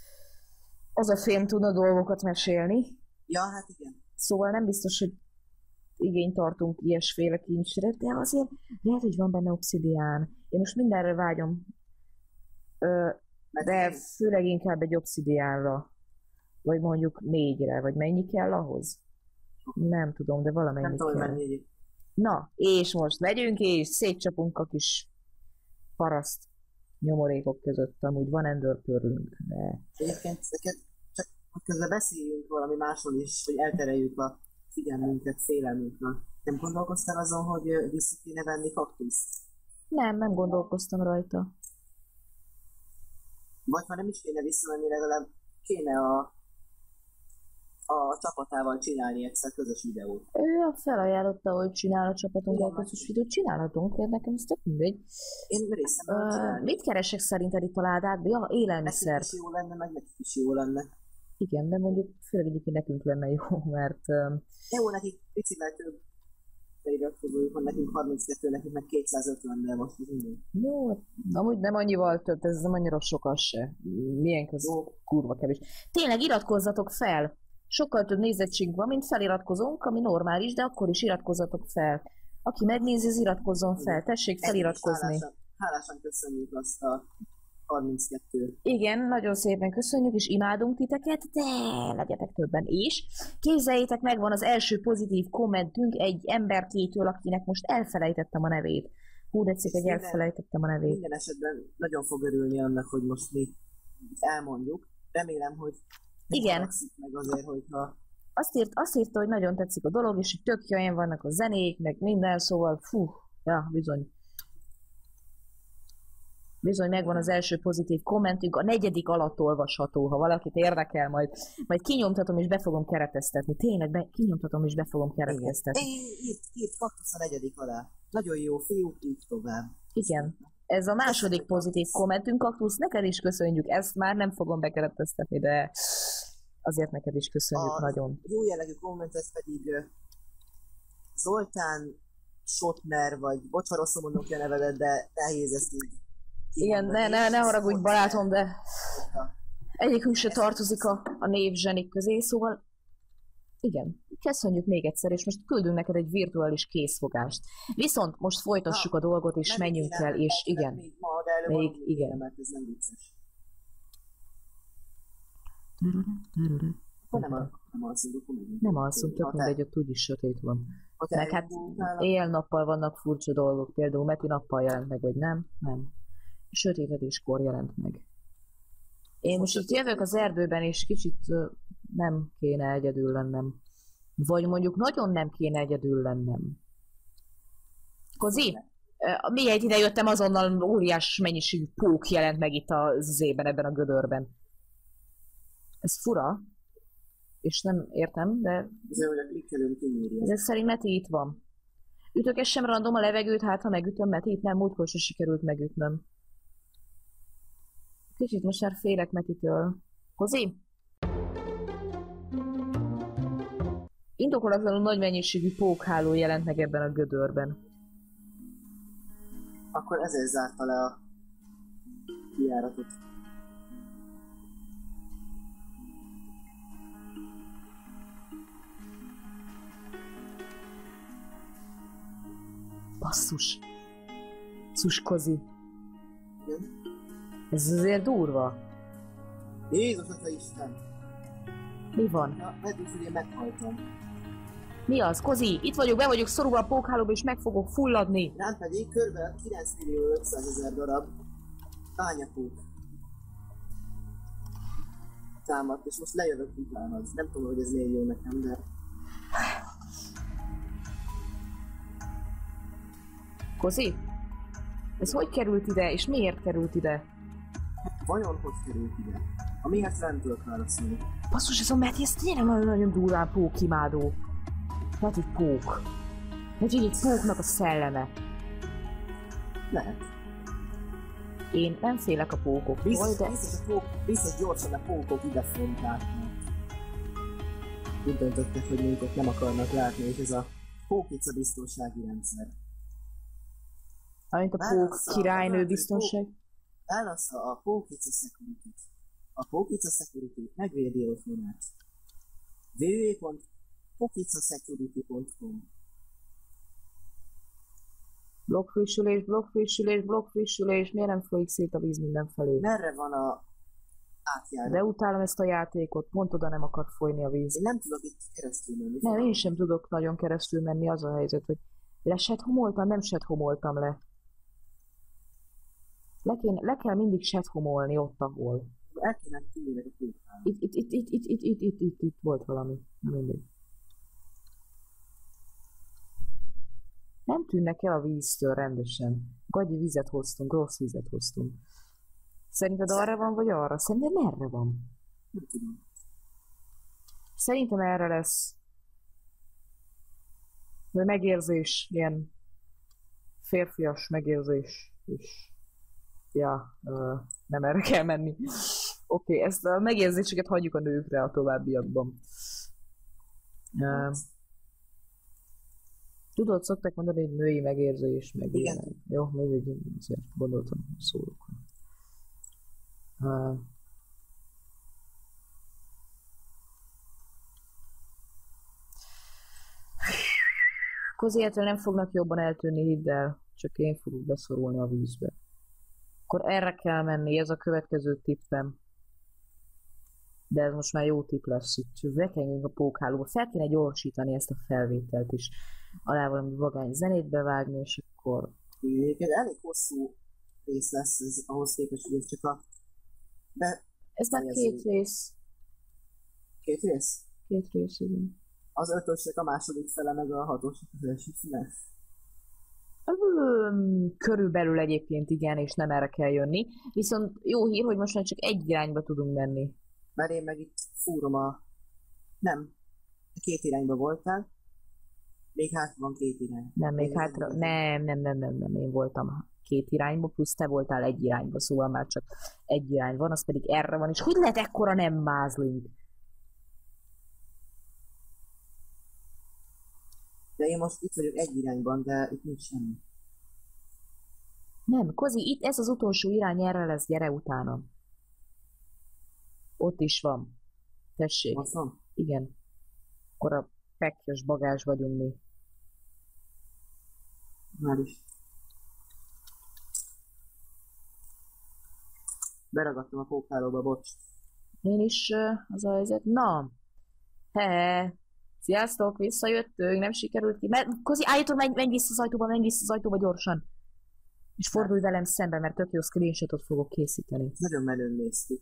az a fém tudna dolgokat mesélni. Ja, hát igen. Szóval nem biztos, hogy igényt tartunk ilyesféle kincsre, de azért lehet, hogy van benne obszidián. Én most mindenre vágyom. Ö, Mert de én- főleg inkább egy obszidiánra. Vagy mondjuk négyre, vagy mennyi kell ahhoz? Nem tudom, de valamennyi nem tudom, hogy kell. mennyi egyik. Na, és most megyünk, és szétcsapunk a kis paraszt nyomorékok között. Amúgy van endőrpörlünk, de... Egyébként neked csak hogy közben beszéljünk valami másról is, hogy eltereljük a figyelmünket, félelmünkről. Nem gondolkoztál azon, hogy ö, vissza kéne venni kaktuszt? Nem, nem gondolkoztam rajta. Vagy ha nem is kéne visszamenni, legalább kéne a, a csapatával csinálni egyszer közös videót. Ő felajánlotta, hogy csinál a csapatunkkal Igen, közös videót, csinálhatunk, nekem ez tök mindegy. Én részemben Uh, csinálni. mit keresek szerinted itt a ládádban? Ja, Nekünk élelmiszer. is jó lenne, meg nekik is jó lenne. Igen, de mondjuk főleg egyébként nekünk lenne jó, mert um, Jó, nekik picivel több feliratkozójuk van, nekünk harminckettő, nekünk meg kétszázötven, de most is minden. Jó, amúgy nem annyival több, ez nem annyira sok az se. Milyen köz kurva kevés. Tényleg iratkozzatok fel! Sokkal több nézettségünk van, mint feliratkozónk, ami normális, de akkor is iratkozzatok fel. Aki megnézi, az iratkozzon fel. Tessék feliratkozni. Hálásan, hálásan köszönjük azt a harminckettőt. Igen, nagyon szépen köszönjük, és imádunk titeket, de legyetek többen is. Képzeljétek, megvan az első pozitív kommentünk egy emberkétől, akinek most elfelejtettem a nevét. Hú, de cik, hogy elfelejtettem a nevét. Minden esetben nagyon fog örülni annak, hogy most mi elmondjuk. Remélem, hogy igen. Meg azért, hogyha... Azt, írt, azt írta, hogy nagyon tetszik a dolog, és hogy tök jön vannak a zenék, meg minden, szóval fú, ja, bizony. Bizony megvan az első pozitív kommentünk, a negyedik alatt olvasható, ha valakit érdekel, majd, majd kinyomtatom és be fogom kereteztetni. Tényleg, be, kinyomtatom és be fogom kereteztetni. Írt, írt, kaktusz a negyedik alá. Nagyon jó fiú, így tovább. Igen. Ez a második pozitív kommentünk, kaktusz, neked is köszönjük, ezt már nem fogom bekereteztetni, de azért neked is köszönjük a nagyon. Jó jellegű kommentet pedig Zoltán Sotner, vagy bocs, ha rosszul mondom ki a nevedet, de nehéz ezt így. Igen, ne, ne, ne haragudj barátom, de egyikünk se tartozik a, a névzsenik közé, szóval igen, köszönjük még egyszer, és most küldünk neked egy virtuális készfogást. Viszont most folytassuk a dolgot, és menjünk el, és igen, még, ma, de még igen. Mert ez nem vicces. Akkor nem, nem alszunk, akkor megyünk. Nem alszunk, tök mindegy, ott úgyis sötét van. Meg hát éjjel-nappal vannak furcsa dolgok, például Meti nappal jelent meg, vagy nem? Nem. Sötétedéskor jelent meg. Én most itt jövök az erdőben, és kicsit nem kéne egyedül lennem. Vagy mondjuk nagyon nem kéne egyedül lennem. Kozi? Miért ide jöttem, azonnal óriás mennyiségű pók jelent meg itt az zében, ebben a gödörben. Ez fura. És nem értem, de... Ezek szerint Meti itt van. Ütögessem random a levegőt, hát ha megütöm Metit, nem, múltkor se sikerült megütnöm. Kicsit most már félek Metitől. Kozi? Indokolatlanul nagy mennyiségű pókháló jelent meg ebben a gödörben. Akkor ezért zárta le a kijáratot. Basszus. Basszus, Kozi. Igen? Ez azért durva. Jézus, Atya Isten! Mi van? Na, vedd úgy, hogy én meghaltam. Mi az? Kozi, itt vagyok, be vagyok szorulva a pókhálóba, és meg fogok fulladni. Rám pedig kb. kilenc millió ötszázezer darab bányapók támadt, és most lejövök utánad. Nem tudom, hogy ez miért jó nekem, de... Kozi? Ez hogy került ide, és miért került ide? Vajon hogy került ide? A miért nem tudok válaszolni. Basszus, ez a Meti, ez tényleg nagyon-nagyon durván pókimádó. Meti pók. Meti egy póknak a szelleme. Lehet. Én nem félek a pókoktól, Biztos, de... biztos, a pók, biztos gyorsan a pókok ide fonták. Úgy döntöttek, hogy minket nem akarnak látni, és ez a pókica biztonsági rendszer. Amint a pók királynő biztonság. Válassza a Pókica Security-t. A Pókica Security megvédi otthonát. w w w pont pókica security pont com Blokkfrissülés, blokkfrissülés, blokkfrissülés, miért nem folyik szét a víz mindenfelé? Merre van a átjáró? De utálom ezt a játékot, pont oda nem akar folyni a víz. Én nem tudok itt keresztül menni. Nem, én sem tudok nagyon keresztül menni, az a helyzet, hogy leset homoltam, nem set homoltam le. Le, kéne, le kell mindig set homolni ott, ahol. El kéne tűnni a pókháló. Itt, itt, itt, itt, itt, itt, itt, itt, itt, itt volt valami. Na mindegy. Nem tűnnek el a víztől rendesen. Gagyi vizet hoztunk, rossz vizet hoztunk. Szerinted arra van, vagy arra? Szerintem merre van? Nem tudom. Szerintem erre lesz. De megérzés, ilyen férfias megérzés. És ja, uh, nem erre kell menni. Oké, okay, ezt a megérzéseket hagyjuk a nőkre a továbbiakban. Uh, Tudod, szokták mondani, hogy női megérzés, meg Igen. ilyenek. Jó, mindegy, azért gondoltam, szólok. Uh, Koziától nem fognak jobban eltűnni, hidd el, csak én fogok beszorulni a vízbe. Akkor erre kell menni, ez a következő tippem. De ez most már jó tipp lesz itt. Vekengünk a pókhálóba. Fel kéne gyorsítani ezt a felvételt is. Alá valami vagány zenét bevágni, és akkor... Egyébként elég hosszú rész lesz ez, ahhoz képest, hogy ez csak a... De Ez már két rész. két rész? Két rész, igen. Az ötösnek a második fele, meg a hatosnak az első fele. Öm, Körülbelül egyébként igen, és nem erre kell jönni. Viszont jó hír, hogy most már csak egy irányba tudunk menni. Mert én meg itt fúrom a... Nem. Két irányba voltál. Még hátra van két irány. Nem, még Még hátra... nem- Nem, nem, nem, nem, nem, én voltam két irányba, plusz te voltál egy irányba, szóval már csak egy irány van, az pedig erre van, és hogy lehet ekkora nem mázlink? De én most itt vagyok egy irányban, de itt nincs semmi. Nem, Kozi, itt ez az utolsó irány, erre lesz, gyere utána. Ott is van. Tessék. Azt van? Igen. Akkor a pekjes bagázs vagyunk mi. Már is. Beragadtam a pókhálóba, bocs. Én is uh, az a helyzet. Na! He, sziasztok, visszajöttünk, nem sikerült ki. Mert, Kozi, állítok, menj, menj vissza az ajtóba, menj vissza az ajtóba gyorsan. És fordulj velem szembe, mert tök jó screenshotot fogok készíteni. Nagyon menőn néz ki.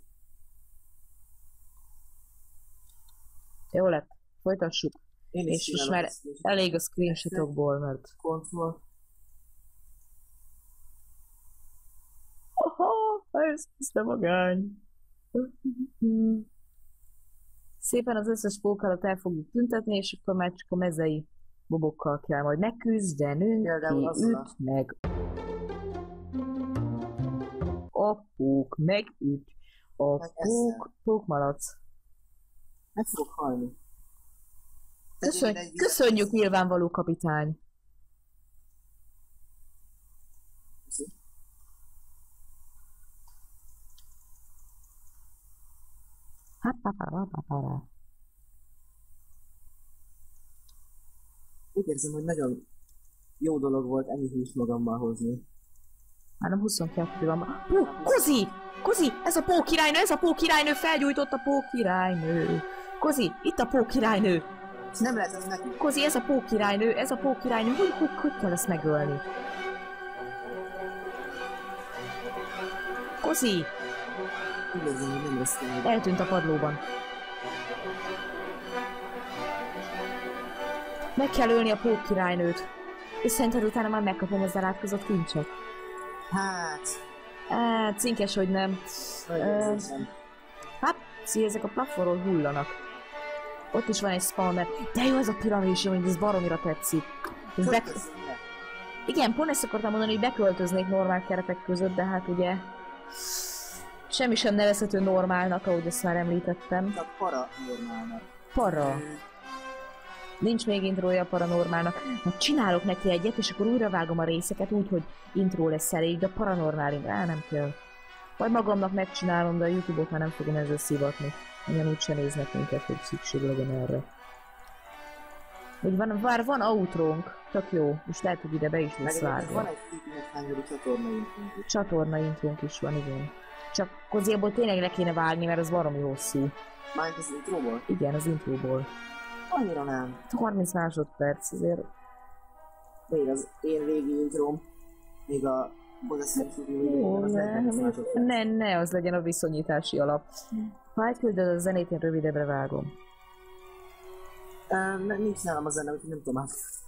Jó lett, folytassuk. Én És most már csinálok ezt, elég a screenshotokból, mert... Control. Aha, ez, ez nem magány. Szépen az összes pókálat el fogjuk tüntetni, és akkor már csak a mezei bobokkal kell majd megküzdenünk, Például ki azzal a- üt, meg... A pók megüt, a Meg pók, ezzel. pókmalac. Meg fogok halni. Köszön, Tegyél ide egy vizet. köszönjük, nyilvánvaló kapitány. Köszi. Há-pá-pá-pá-pá-pá. Úgy érzem, hogy nagyon jó dolog volt ennyi húst magammal hozni. Már nem huszonkettő van. Hú, Kozi! Kozi! Ez a pókirálynő, ez a pókirálynő, felgyújtott a pókirálynő. Kozi, itt a pókirálynő. És nem lehet ez neki. Kozi, ez a pókirálynő, ez a pókirálynő. Hogy, hogy, hogy kell ezt megölni? Kozi! Úgy érzem, hogy nem lesz kell. Eltűnt a padlóban. Meg kell ölni a pókkirálynőt. És szerinted utána már megkapom az elátkozott kincset? Hát, Á, cinkes, hogy nem. nagyon Ö, érzem. Hát, szia, ezek a plafonról hullanak. Ott is van egy spawner. De jó ez a piramis, hogy ez baromira tetszik. Ez be... Költözzünk le. Igen, pont ezt akartam mondani, hogy beköltöznék normál keretek között, de hát ugye... Semmi sem nevezhető normálnak, ahogy ezt már említettem. Csak para normálnak. Para. Nincs még intrója a paranormálnak. Na csinálok neki egyet, és akkor újra vágom a részeket úgy, hogy intro lesz elég, de a paranormálig rá nem kell. Majd magamnak megcsinálom, de a YouTube-ot már nem fogom ezzel szivatni. Ilyen úgyse néznek minket, hogy szükség legyen erre. Hogy van, vár, van outrónk, tök jó, és lehet, hogy ide be is Meg lesz egyébként van vágva. egy kétmillió csatorna intünk. Csatorna intrónk is van, igen. Csak Koziából tényleg le kéne vágni, mert az baromi hosszú. Mind az intróból? Igen, az intróból. Annyira nem. harminc másodperc, azért Még az én régi intróm, még a Bodaszem Studio jó, idején, az ne, negyvenöt másodperc. ne, ne, az legyen a viszonyítási alap. Ha átküldöd a zenét, én rövidebbre vágom. Ö, ne- Nincs nálam a zene, úgyhogy nem tudom át.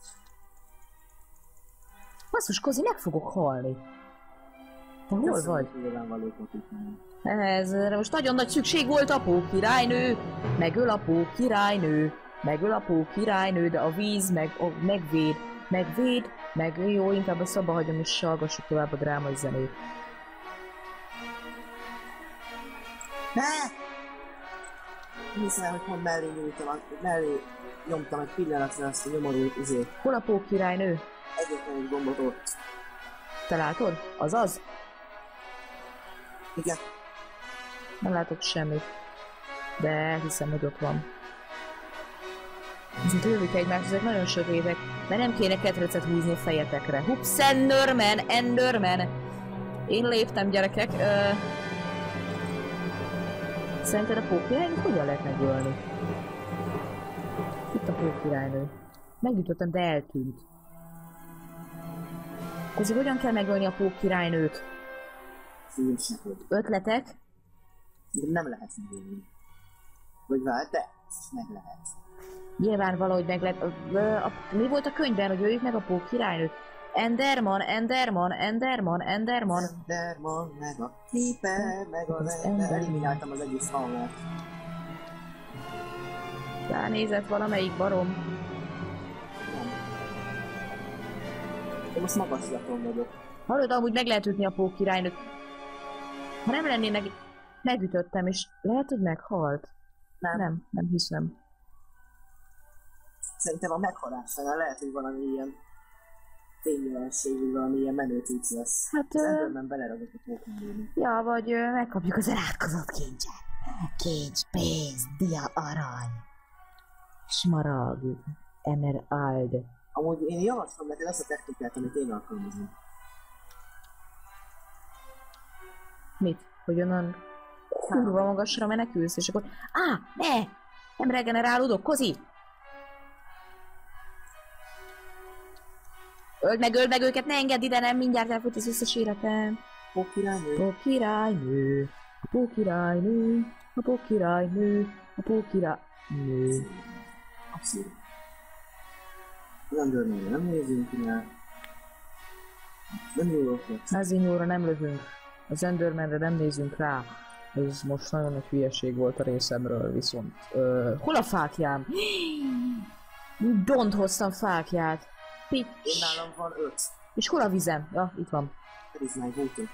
Basszus, Kozi, meg fogok halni. Te hol Köszönöm, vagy? hogy nyilvánvaló kapitány. Ezre most nagyon nagy szükség volt a pókirálynő, megöl a pókirálynő, megöl a pókirálynő, de a víz meg, a, megvéd, megvéd, meg jó, inkább a szabba hagyom és hallgassuk tovább a drámai zenét. Ne! Nem hiszem, hogy pont mellé nyújtam, a- mellé nyomtam egy pillanatra azt a nyomorult izét. Hol a pókkirálynő? Egyetlen egy gombot ott. Te látod? Az az? Igen. Nem látok semmit. De hiszem, hogy ott van. Ezért lövük egymást, ezek nagyon sötétek. Mert nem kéne ketrecet húzni a fejetekre. Hups, Enderman, Enderman! Én léptem, gyerekek. Ö... Szerinted a pókkirálynőt hogyan lehet megölni? Itt a pókkirálynő. Megütöttem, de eltűnt. Azért hogyan kell megölni a pókkirálynőt? Ötletek? De nem lehet megölni. Vagy várj, de ezt meg lehet. Nyilván valahogy meg lehet... A, a, a, mi volt a könyvben, hogy öljük meg a pókkirálynőt? Enderman, Enderman, Enderman, Enderman. Enderman, meg a Creeper, meg az Ender. Elimináltam az egész falvát. Ránézett valamelyik barom. Én most magaslaton vagyok. Hallod, amúgy meg lehet ütni a pókkirálynőt. Ha nem lennének... Megütöttem, és lehet, hogy meghalt. Nem. Nem, nem hiszem. Szerintem a meghalásánál lehet, hogy valami ilyen fényjelenségű, valami ilyen menő cucc lesz. Hát... Az Ö... Enderman beleradott a pókmondóni. Ja, vagy ö, megkapjuk az elátkozott kincset. Kincs, pénz, dia, arany. Smaragd, emerald. Amúgy én javaslom neked azt a technikát, amit én alkalmazom. Mit? Hogy onnan kurva magasra menekülsz, és akkor... Á, ne! Nem regenerálódok, Kozi! Öld meg, öld meg őket, ne engedd ide, nem, mindjárt elfogy az összes életem. Pókkirálynő? Pókkirálynő, a pókkirálynő, a pókkirálynő, a pókkirálynő. Abszolút. Az Endermanre nem nézünk rá. Nem jó ötlet. Házinyóra nem lövünk. Az Endermanre nem nézünk rá. Ez most nagyon nagy hülyeség volt a részemről, viszont... Ö, hol a fákjám? Dont hoztam fákját. Pics. Én nálam van öt. És hol a vizem? Ja, itt van. There is my water.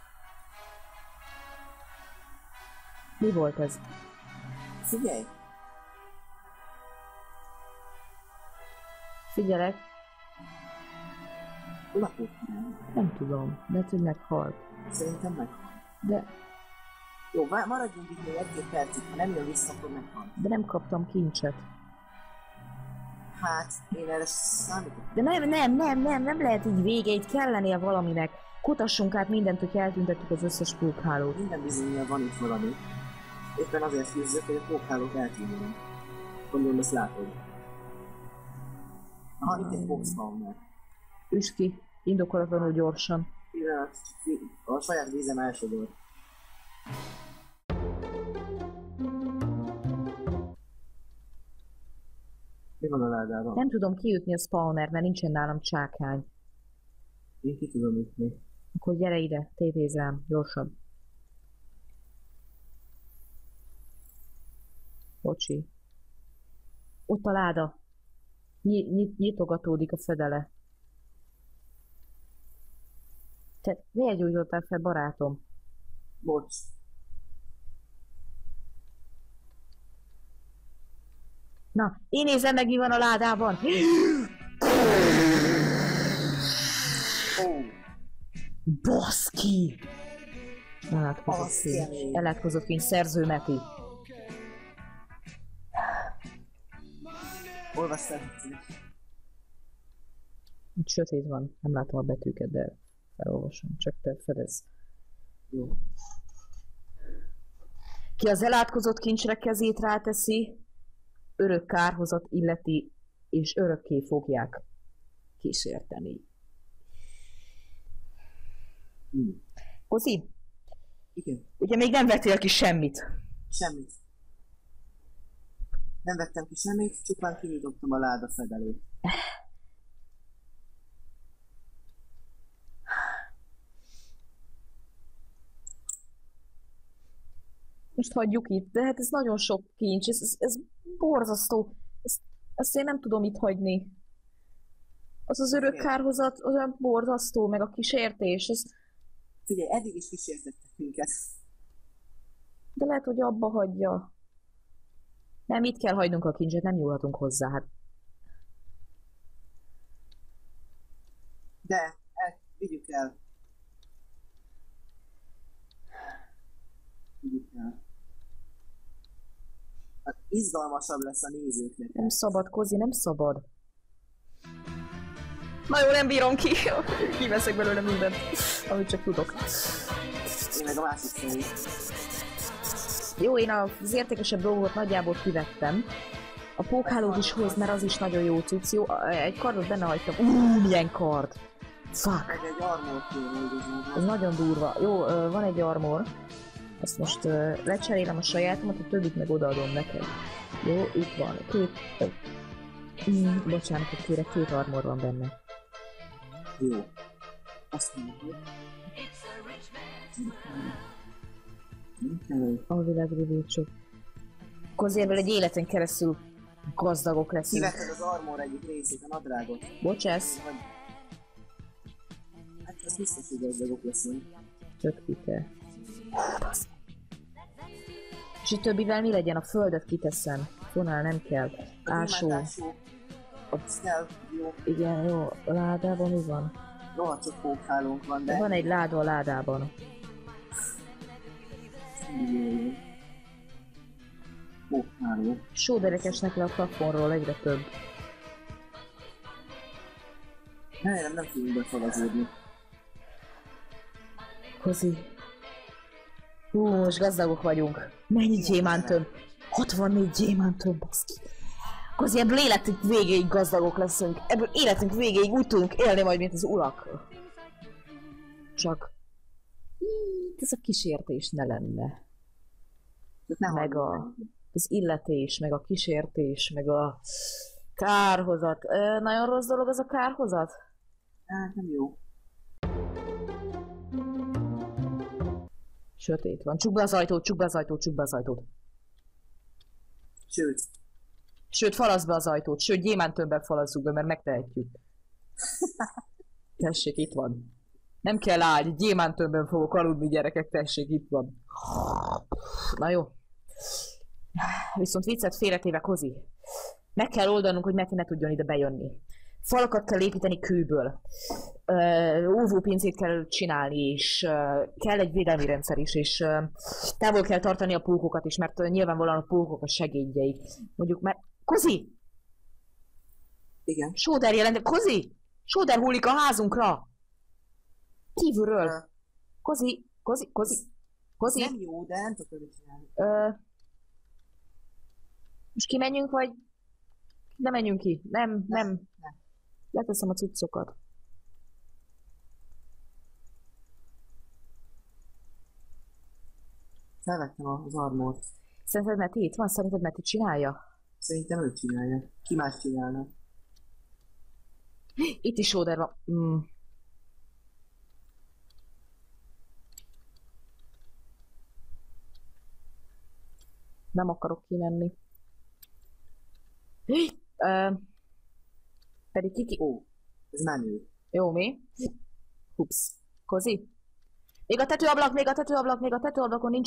Mi volt ez? Figyelj! Figyelek. Hol a pókkirálynő? Nem tudom. Lehet, hogy meghalt. Szerintem meghal. De, Jó, vá- maradjunk itt még egy-két percig, ha nem jön vissza, akkor meghal. de nem kaptam kincset. Hát, én erre számítok. De nem, nem, nem, nem, nem lehet így vége, itt kell lennie valaminek. Kutassunk át mindent, hogy eltüntettük az összes pókhálót. Minden bizonyal van itt valami. Éppen azért fűzzök, hogy a pókhálót eltűnjön. Gondolom, ezt látod. Aha, itt egy pókszpawner. Üss ki, indokolatlanul gyorsan. Pillanat, a saját vízem elsodor. Mi van a ládában? Nem tudom kiütni a spawner, mert nincsen nálam csákány. Én ki tudom ütni. Akkor gyere ide, tévézz rám, gyorsan. Bocsi. Ott a láda. Ny- ny- nyitogatódik a fedele. Te miért gyújtottál fel, barátom? Bocs. Na, én nézem meg, mi van a ládában. Oh. Baszki! Elátkozott Az fény. kemény. Elátkozott fény, szerző Meti. Olvasszál. Itt sötét van, nem látom a betűket, de felolvasom. Csak te fedezz. Jó. Ki az elátkozott kincsre kezét ráteszi, örök kárhozat illeti, és örökké fogják kísérteni. Hmm. Kozi, Igen. ugye még nem vettél ki semmit. Semmit. Nem vettem ki semmit, csupán kinyitottam a láda fedelét. Most hagyjuk itt, de hát ez nagyon sok kincs, ez, ez, ez borzasztó. Ezt, ezt én nem tudom itt hagyni. Az az örök kárhozat, az olyan borzasztó, meg a kísértés, ez... Figyelj, eddig is kísértettek minket. De lehet, hogy abba hagyja. Nem, itt kell hagynunk a kincset, nem nyúlhatunk hozzá, hát. De, el, vigyük el. Vigyük el. Hát izgalmasabb lesz a nézőknek. Nem szabad, Kozi, nem szabad. Na jó, nem bírom ki. Kiveszek belőle mindent, amit csak tudok. Én meg a másik felé. Jó, én az értékesebb dolgot nagyjából kivettem. A pókhálót is hoz, mert az is nagyon jó cucc. Jó, egy kardot benne hagytam. Uuuuh, milyen kard! Fuck! Meg egy armor kéne igazából. Ez nagyon durva. Jó, van egy armor. Ezt most lecserélem a sajátomat, a többit meg odaadom neked. Jó, itt van. Két... Mm, bocsánatot kérek, két armor van benne. Jó. Azt mondom, hogy... A világrivécsok. Kozérből egy életen keresztül gazdagok leszünk. Kivetted az armor egyik részét, a nadrágot. Bocsász? Vagy... Hát ez biztos, hogy gazdagok leszünk. Tök pite. És a többivel mi legyen? A földet kiteszem. Fonál nem kell. Ásó. Az kell, jó. Igen, jó. A ládában mi van? Rohadt sok pókhálónk van, de... Van egy láda a ládában. Pókháló. Sóderekesnek le a plafonról egyre több. Nem, nem, nem tudunk befalazódni. Kozi. Hú, most gazdagok vagyunk. Mennyi gyémántöm? hatvannégy gyémántöm, baszki. Kozi, ebből életünk végéig gazdagok leszünk. Ebből életünk végéig úgy tudunk élni majd, mint az urak. Csak... ez a kísértés ne lenne. Meg a... az illetés, meg a kísértés, meg a... kárhozat. Ö, nagyon rossz dolog az a kárhozat? Hát nem jó. Sötét van. Csukd be az ajtót, csukd be az ajtót, csukd be az ajtót. Sőt. Sőt, falaszd be az ajtót. Sőt, gyémántömben falazzuk be, mert megtehetjük. Tessék, itt van. Nem kell ágy, gyémántömben fogok aludni, gyerekek, tessék, itt van. Na jó. Viszont viccet félretéve, Kozi. Meg kell oldanunk, hogy Meti ne tudjon ide bejönni. Falakat kell építeni kőből. Uh, óvópincét kell csinálni, és uh, kell egy védelmi rendszer is, és uh, távol kell tartani a pókokat is, mert uh, nyilvánvalóan a pókok a segédjeik. Mondjuk, mert... Kozi! Igen. Sóder jelent... Kozi! Sóder hullik a házunkra! Kívülről! Uh. Kozi! Kozi! Kozi! Kozi! Nem jó, de nem tudok mit csinálni. Uh, most kimenjünk, vagy... Nem menjünk ki. Nem, nem. nem. nem. Leteszem a cuccokat. Felvettem az armort. Szerinted Meti itt van? Szerinted Meti csinálja? Szerintem ő csinálja. Ki más csinálna? Itt is Sóder van. Mm. Nem akarok kimenni. Uh, pedig kiki... Ó, ez menő. Jó, mi? Ups. Kozi? Még a tetőablak, még a tetőablak, még a tetőablakon nincs...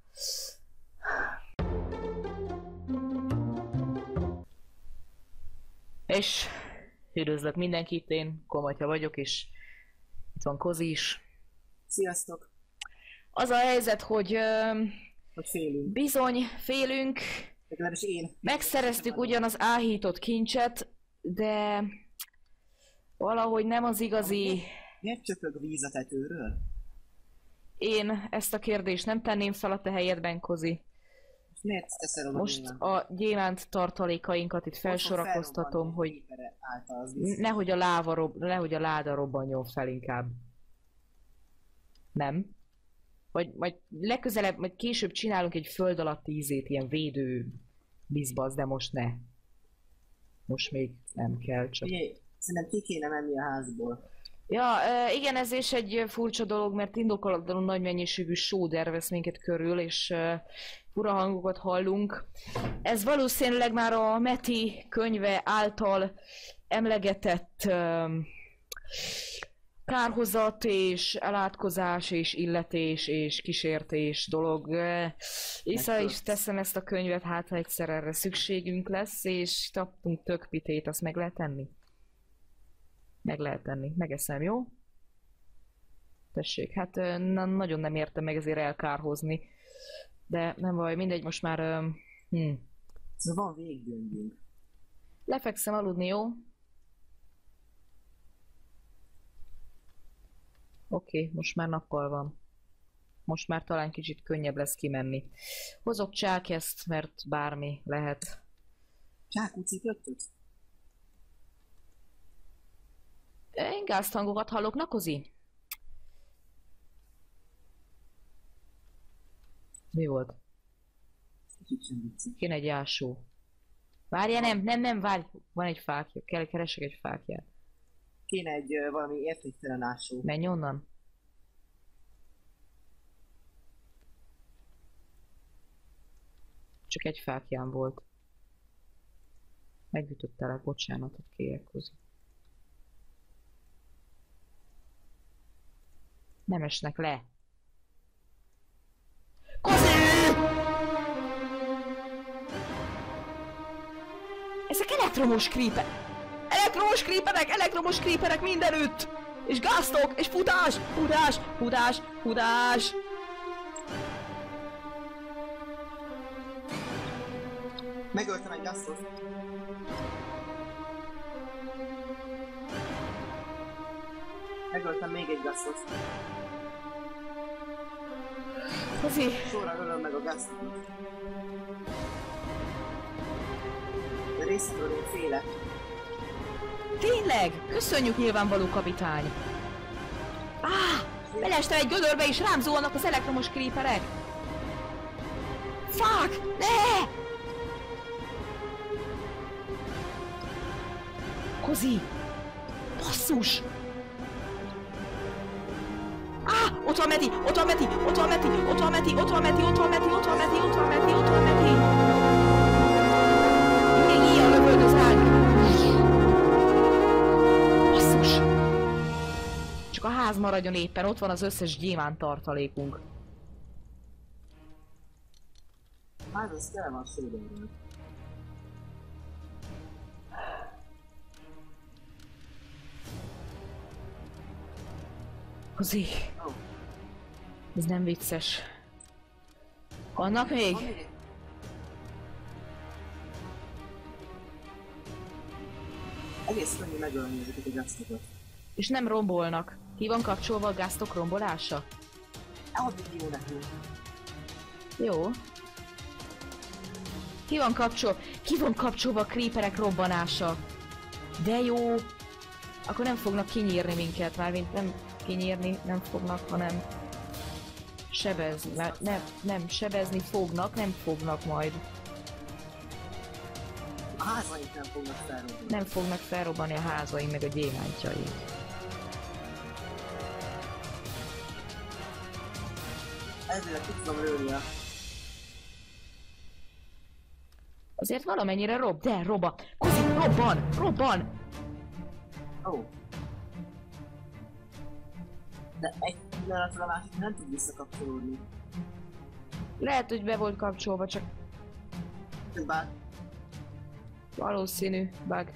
És üdvözlök mindenkit, én Komatya vagyok, és itt van Kozi is. Sziasztok! Az a helyzet, hogy... Uh, hogy félünk. Bizony, félünk. Legalábbis én. Megszereztük ugyan az áhított kincset, de valahogy nem az igazi... Miért csöpög víz a tetőről? Én ezt a kérdést nem tenném fel a te helyedben, Kozi. Miért teszel oda most gyémánt? a gyémánt tartalékainkat itt felsorakoztatom, hogy nehogy a, láva rob... nehogy a láda robbanjon fel inkább. Nem? Vagy majd legközelebb, majd később csinálunk egy föld alatti ízét, ilyen védő bizbasz, de most ne. Most még nem kell, csak... Ugye, szerintem ki kéne menni a házból. Ja, igen, ez is egy furcsa dolog, mert indokolatlanul nagy mennyiségű sóder vesz minket körül, és fura hangokat hallunk. Ez valószínűleg már a Meti könyve által emlegetett... kárhozat és elátkozás és illetés és kísértés dolog. Vissza is teszem ezt a könyvet, hát ha egyszer erre szükségünk lesz, és kaptunk tök pitét, azt meg lehet tenni? Meg lehet tenni. Megeszem, jó? Tessék, hát na, nagyon nem értem meg ezért elkárhozni. De nem baj, mindegy, most már... Hm. Szóval van végigdöntünk. Lefekszem aludni, jó? Oké, okay, most már nappal van. Most már talán kicsit könnyebb lesz kimenni. Hozok csákeszt, mert bármi lehet. Csákúciköttöt? Én gáztangokat hallok, na Kozi? Mi volt? Kéne egy ásó. Várja, nem, nem, nem, várj! Van egy fákja, kell, keresek egy fákját. Kéne egy uh, valami értéktelen ásó. Menj onnan. Csak egy fákján volt. Megütöttelek, bocsánatot kérek, Kozi. Nem esnek le. Kozi! Ezek elektromos creeper! Elektromos creeperek, elektromos creeperek mindenütt! És gáztok, és futás, futás, futás, futás! Megöltem egy gasztot. Megöltem még egy gasztot. Kozi! Sorra ölöm meg a gasztot. De részről én félek. Tényleg! Köszönjük, nyilvánvaló kapitány! Áh! Belestem egy gödörbe és rám zuhannak az elektromos creeperek! Fuck! Ne! Kozi! Basszus! Áh! Ott van Meti! Ott van Meti! Ott van Meti! Ott van Meti! Ott van Meti! Ott van Meti! Ott van Meti! Ott van Meti! Ott van Meti! Még ilyen lövöldöz ránk! Basszus! Csak a ház maradjon éppen, ott van az összes gyémánt tartalékunk. Hát ez kell van sódorról. Kozi, Oh. ez nem vicces. Vannak még? Van még? Egész könnyű megölni ezeket a gáztokat. És nem rombolnak. Ki van kapcsolva a gáztok rombolása? Addig jó nekünk. Jó. Ki van kapcsolva? Ki van kapcsolva a creeperek robbanása? De jó. Akkor nem fognak kinyírni minket, mármint nem kinyírni nem fognak, hanem sebezni. Mert nem, nem, sebezni fognak, nem fognak majd. A házaink nem fognak felrobni. Nem fognak felrobbanni a házaink meg a gyémántjaink. Ezért ki tudom lőni a... Azért valamennyire rob, de robba. Kozi, robban! Robban! Ó. Oh. De egy pillanatra a másik nem tud visszakapcsolódni. Lehet, hogy be volt kapcsolva, csak Bár valószínű bug.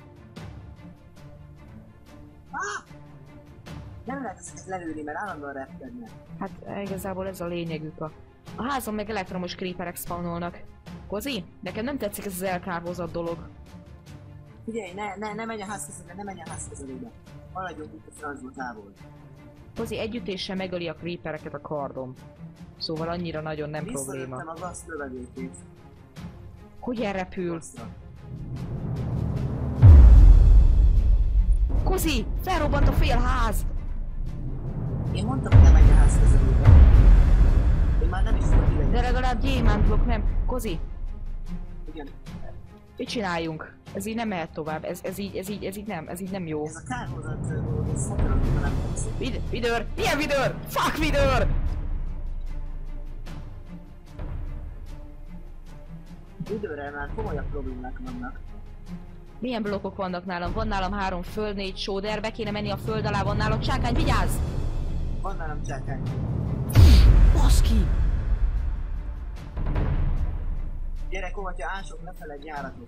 ah! Nem lehet ezeket lelőni, mert állandóan repkednek. Hát igazából ez a lényegük. A, a házon meg elektromos creeperek spawnolnak. Kozi, nekem nem tetszik ez az elkárhozott dolog. Figyelj, ne, ne, ne menj a ház közelébe, ne menj a ház közelébe. Maradjunk itt a francba távol. Kozi együttéssel megöli a creepereket a kardom. Szóval annyira nagyon nem Visszalőttem probléma. a gaszt lövedékét. Hogy elrepül? Gasztra. Kozi, felrobbant a fél ház! Én mondtam, hogy ne menj a ház közelébe. Én már nem is tudok ide. De legalább gyémántblokk nem. Kozi, Igen. mit csináljunk? Ez így nem mehet tovább. Ez, ez így, ez így, ez így nem, ez így nem jó. Ez a kárhozat dolog, ez szakarodva nem tetszik. Vid vidőr! Milyen vidőr? Fuck vidőr! Időre már komolyabb problémák vannak. Milyen blokkok vannak nálam? Van nálam három föld, négy sóder, be kéne menni a föld alá, van nálam csákány, vigyázz! Van nálam csákány. Baszki! Gyerek, hogyha ások, ne feledj járatot.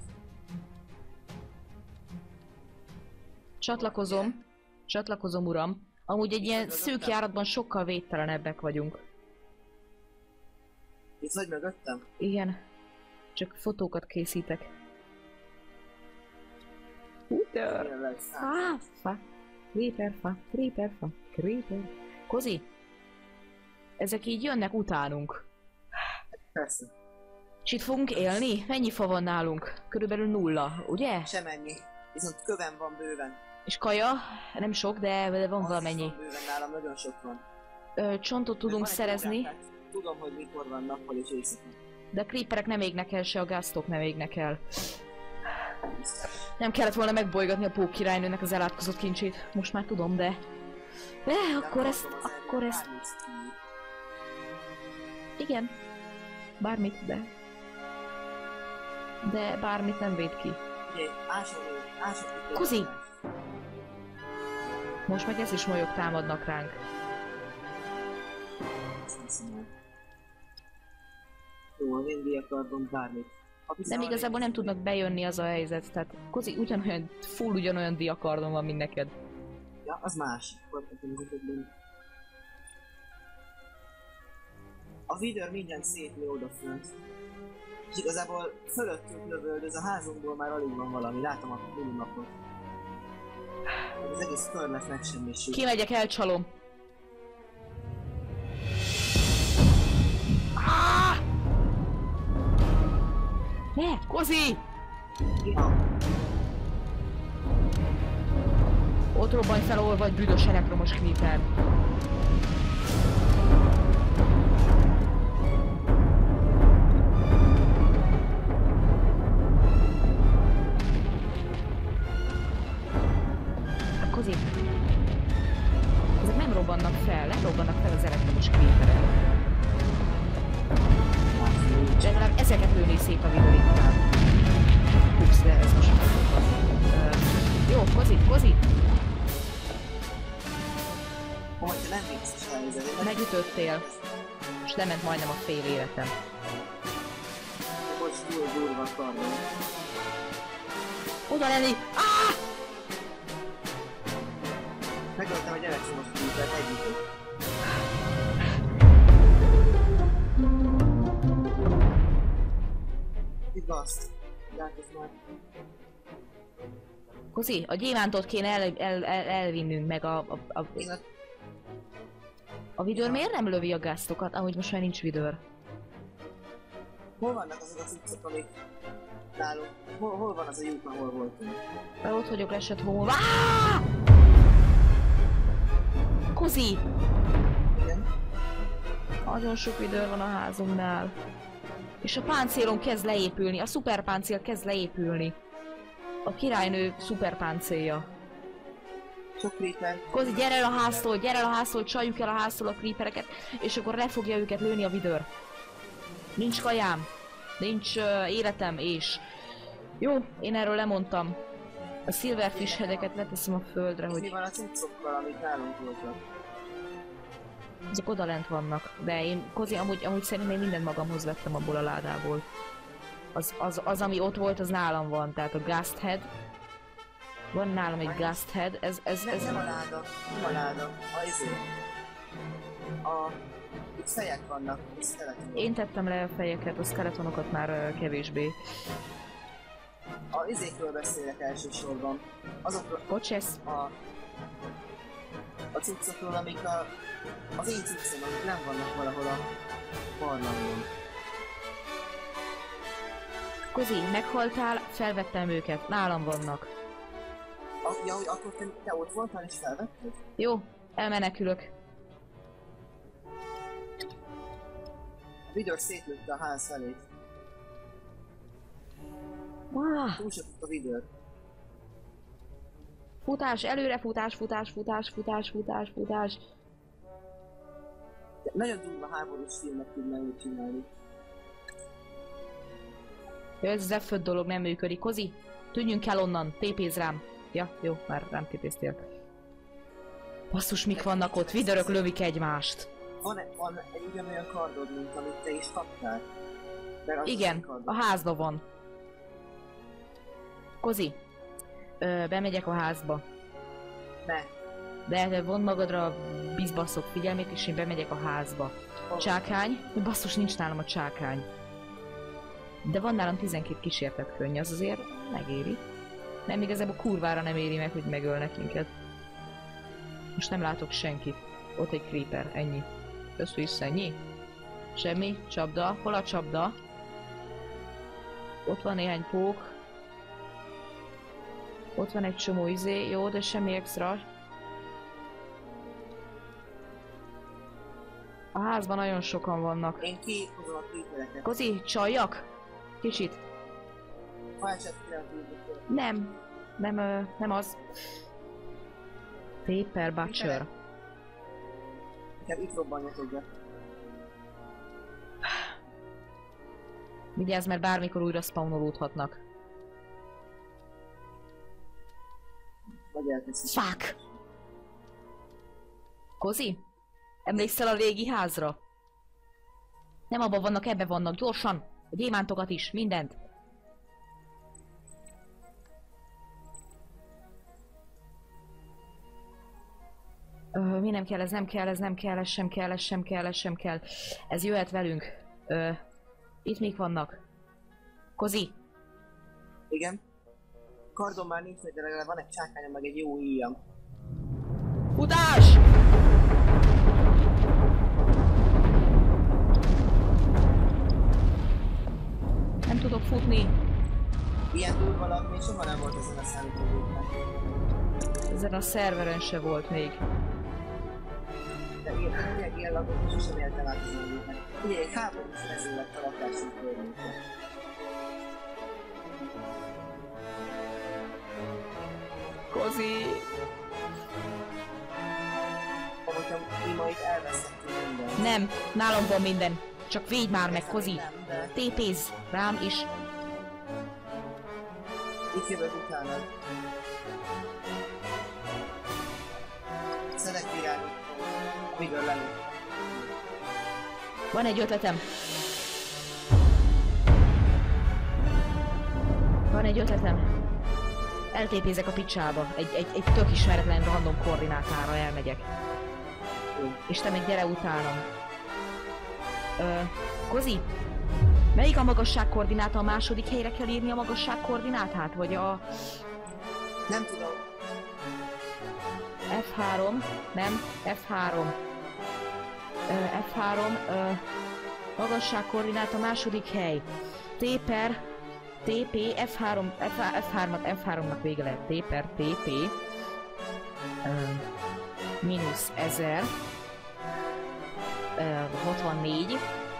Csatlakozom. Csatlakozom, uram. Amúgy egy ilyen szűk járatban sokkal védtelenebbek vagyunk. Itt vagy mögöttem? Igen. Csak fotókat készítek. Húter! Tényleg, szám. Fa, fa. Creeper, fa, creeper, fa, creeper. Kozi? Ezek így jönnek utánunk. Persze. És itt fogunk élni? Mennyi fa van nálunk? Körülbelül nulla, ugye? Semennyi. Viszont kövem van bőven. És kaja? Nem sok, de, de van Az valamennyi. is van bőven, nálam nagyon sok van. Ö, csontot tudunk Van egy szerezni, órán, tehát tudom, hogy mikor van nappal és éjszaka. de a creeperek nem égnek el, se a gáztok nem égnek el. Nem kellett volna megbolygatni a pók királynőnek az elátkozott kincsét. Most már tudom, de... De akkor ezt... Akkor ezt... Igen. Bármit, de... De bármit nem véd ki. Ugye, ásolni, ásolni. Kozi! Most meg ez is molyok támadnak ránk. Jó, az én diakardom bármit. Nem, igazából nem tudnak bejönni, az a helyzet, tehát Kozi ugyanolyan, full ugyanolyan diakardon van, mint neked. Ja, az más. A vidőr mindjárt szétlő odafönt. És igazából fölöttünk lövöldöz, a házunkból már alig van valami, látom a minimapot. Az egész kör lesz megsemmisül. Kimegyek, elcsalom. Ne, Kozi! Ja. Ott robbanj fel, ahol vagy büdös elektromos creeper. Kozi! Ezek nem robbannak fel, nem robbannak fel az elektromos creeperek. De legalább ezeket lőni szép a videó inkább. Ups, de ez most megfogva. Uh, jó, Kozi, Kozi! Hogyha nem vicces helyzet. Megütöttél. És lement majdnem a fél életem. Most túl durva a kardon. Oda lenni! Ah! Megöltem egy elektromos creepert együtt. Itt baszt. Látod már. Kozi, a gyémántot kéne el, el, el, elvinnünk meg a... a, a, Én a... a vidőr miért nem lövi a gáztokat? Ahogy most már nincs vidőr. Hol vannak azok a cuccok, amik nálunk? Hol, hol van az a lyuk, ahol voltunk? Mert ott vagyok lesett home. Kozi! Igen? Nagyon sok vidőr van a házunknál. És a páncélom kezd leépülni, a szuperpáncél kezd leépülni. A királynő szuperpáncélja. Sok creeper. Kozi, gyere el a háztól, gyere el a háztól, csaljuk el a háztól a creepereket, és akkor le fogja őket lőni a vidőr. Nincs kajám, nincs uh, életem, és... Jó, én erről lemondtam. A silverfish headeket leteszem a földre, És mi hogy van a cuccokkal, amik nálunk voltak? ezek odalent vannak. De én, Kozi, amúgy, amúgy szerintem én mindent magamhoz vettem abból a ládából. Az, az, az, ami ott volt, az nálam van, tehát a Gust Head. Van nálam egy Gust Head, ez... ez, Nem, ez nem a láda, nem a láda, a izé. A... Itt fejek vannak, itt skeletonok. Én tettem le a fejeket, a skeletonokat már uh, kevésbé. A izékről beszélek elsősorban. Azokról Bocsesz, a... A cuccokról, amik a... Az én cuccom, amik nem vannak valahol a barlangban. Kozi, meghaltál, felvettem őket, nálam vannak. A, ja, hogy akkor te, te ott voltál és felvetted? Jó, elmenekülök. A vidőr szétlőtte a ház felét. Ah, Túl sok a vidőr. futás, előre futás, futás, futás, futás, futás, futás. De nagyon durva háborús filmet tudnál úgy csinálni. Jó, ez zefföld dolog nem működik. Kozi, Tűnjünk el onnan, tépéz rám. Ja, jó, már rám tépéztél. Basszus, mik vannak ott, vidörök lövik egymást. Van, van egy ugyanolyan kardod, mint amit te is kaptál? Igen, a házba van. Kozi, ö, bemegyek a házba. Ne. De te vondd magadra a bizbaszok figyelmét, és én bemegyek a házba. Csákány? Basszus, nincs nálam a csákány. De van nálam tizenkét kísértett könny, az azért megéri. Nem, igazából kurvára nem éri meg, hogy megölnek minket. Most nem látok senkit. Ott egy creeper, ennyi. Össze vissza, ennyi? Semmi? Csapda? Hol a csapda? Ott van néhány pók. Ott van egy csomó izé, jó, de semmi extra. A házban nagyon sokan vannak. Én kihozom a creepereket. Kozi, csaljak? Kicsit. Fájtsát kreatívot. Nem. Nem, ö, nem az. Paper Butcher. Inkább itt robbanjatok be. Vigyázz, mert bármikor újra spawnolódhatnak. Vagy elteszik. Fuck! Kozi? Emlékszel a régi házra? Nem abban vannak, ebbe vannak, gyorsan! A gyémántokat is, mindent! Ö, mi nem kell, ez nem kell, ez nem kell, ez sem kell, ez sem kell, ez sem kell. Ez jöhet velünk. Ö, itt még vannak. Kozi! Igen? Kardon már nincs, de legalább van egy csákányom, meg egy jó íjam. Futás! Nem tudok futni. Ilyen durva lap még soha nem volt ezen a számítógépen. Ezen a szerveren se volt még. De ilyen, ilyen, ilyen lagot sosem éltem át ezen a gépen. Ugye egy háborús mező lett a lakásunk környéken. Kozi! Hogyha mi ma itt elvesztettünk mindent. Nem, nálam van minden. Csak védj már meg, Kozi! Nem, de Tépézz rám is. itt jövök utánad. Szedek virágot, amíg lelő. Van egy ötletem. Van egy ötletem. Eltépézek a picsába. Egy, egy, egy tök ismeretlen random koordinátára elmegyek. Jó. És te meg gyere utánam. Ö, Kozi? Melyik a magasság koordináta? A második helyre kell írni a magasság koordinátát? Vagy a... Nem tudom. F három? Nem, F három. Ö, F három, ö, magasság koordináta, második hely. T per T P, F három, F hármat, F háromnak vége lehet. T per T P. Ö, mínusz ezer. Ö, hatvannégy.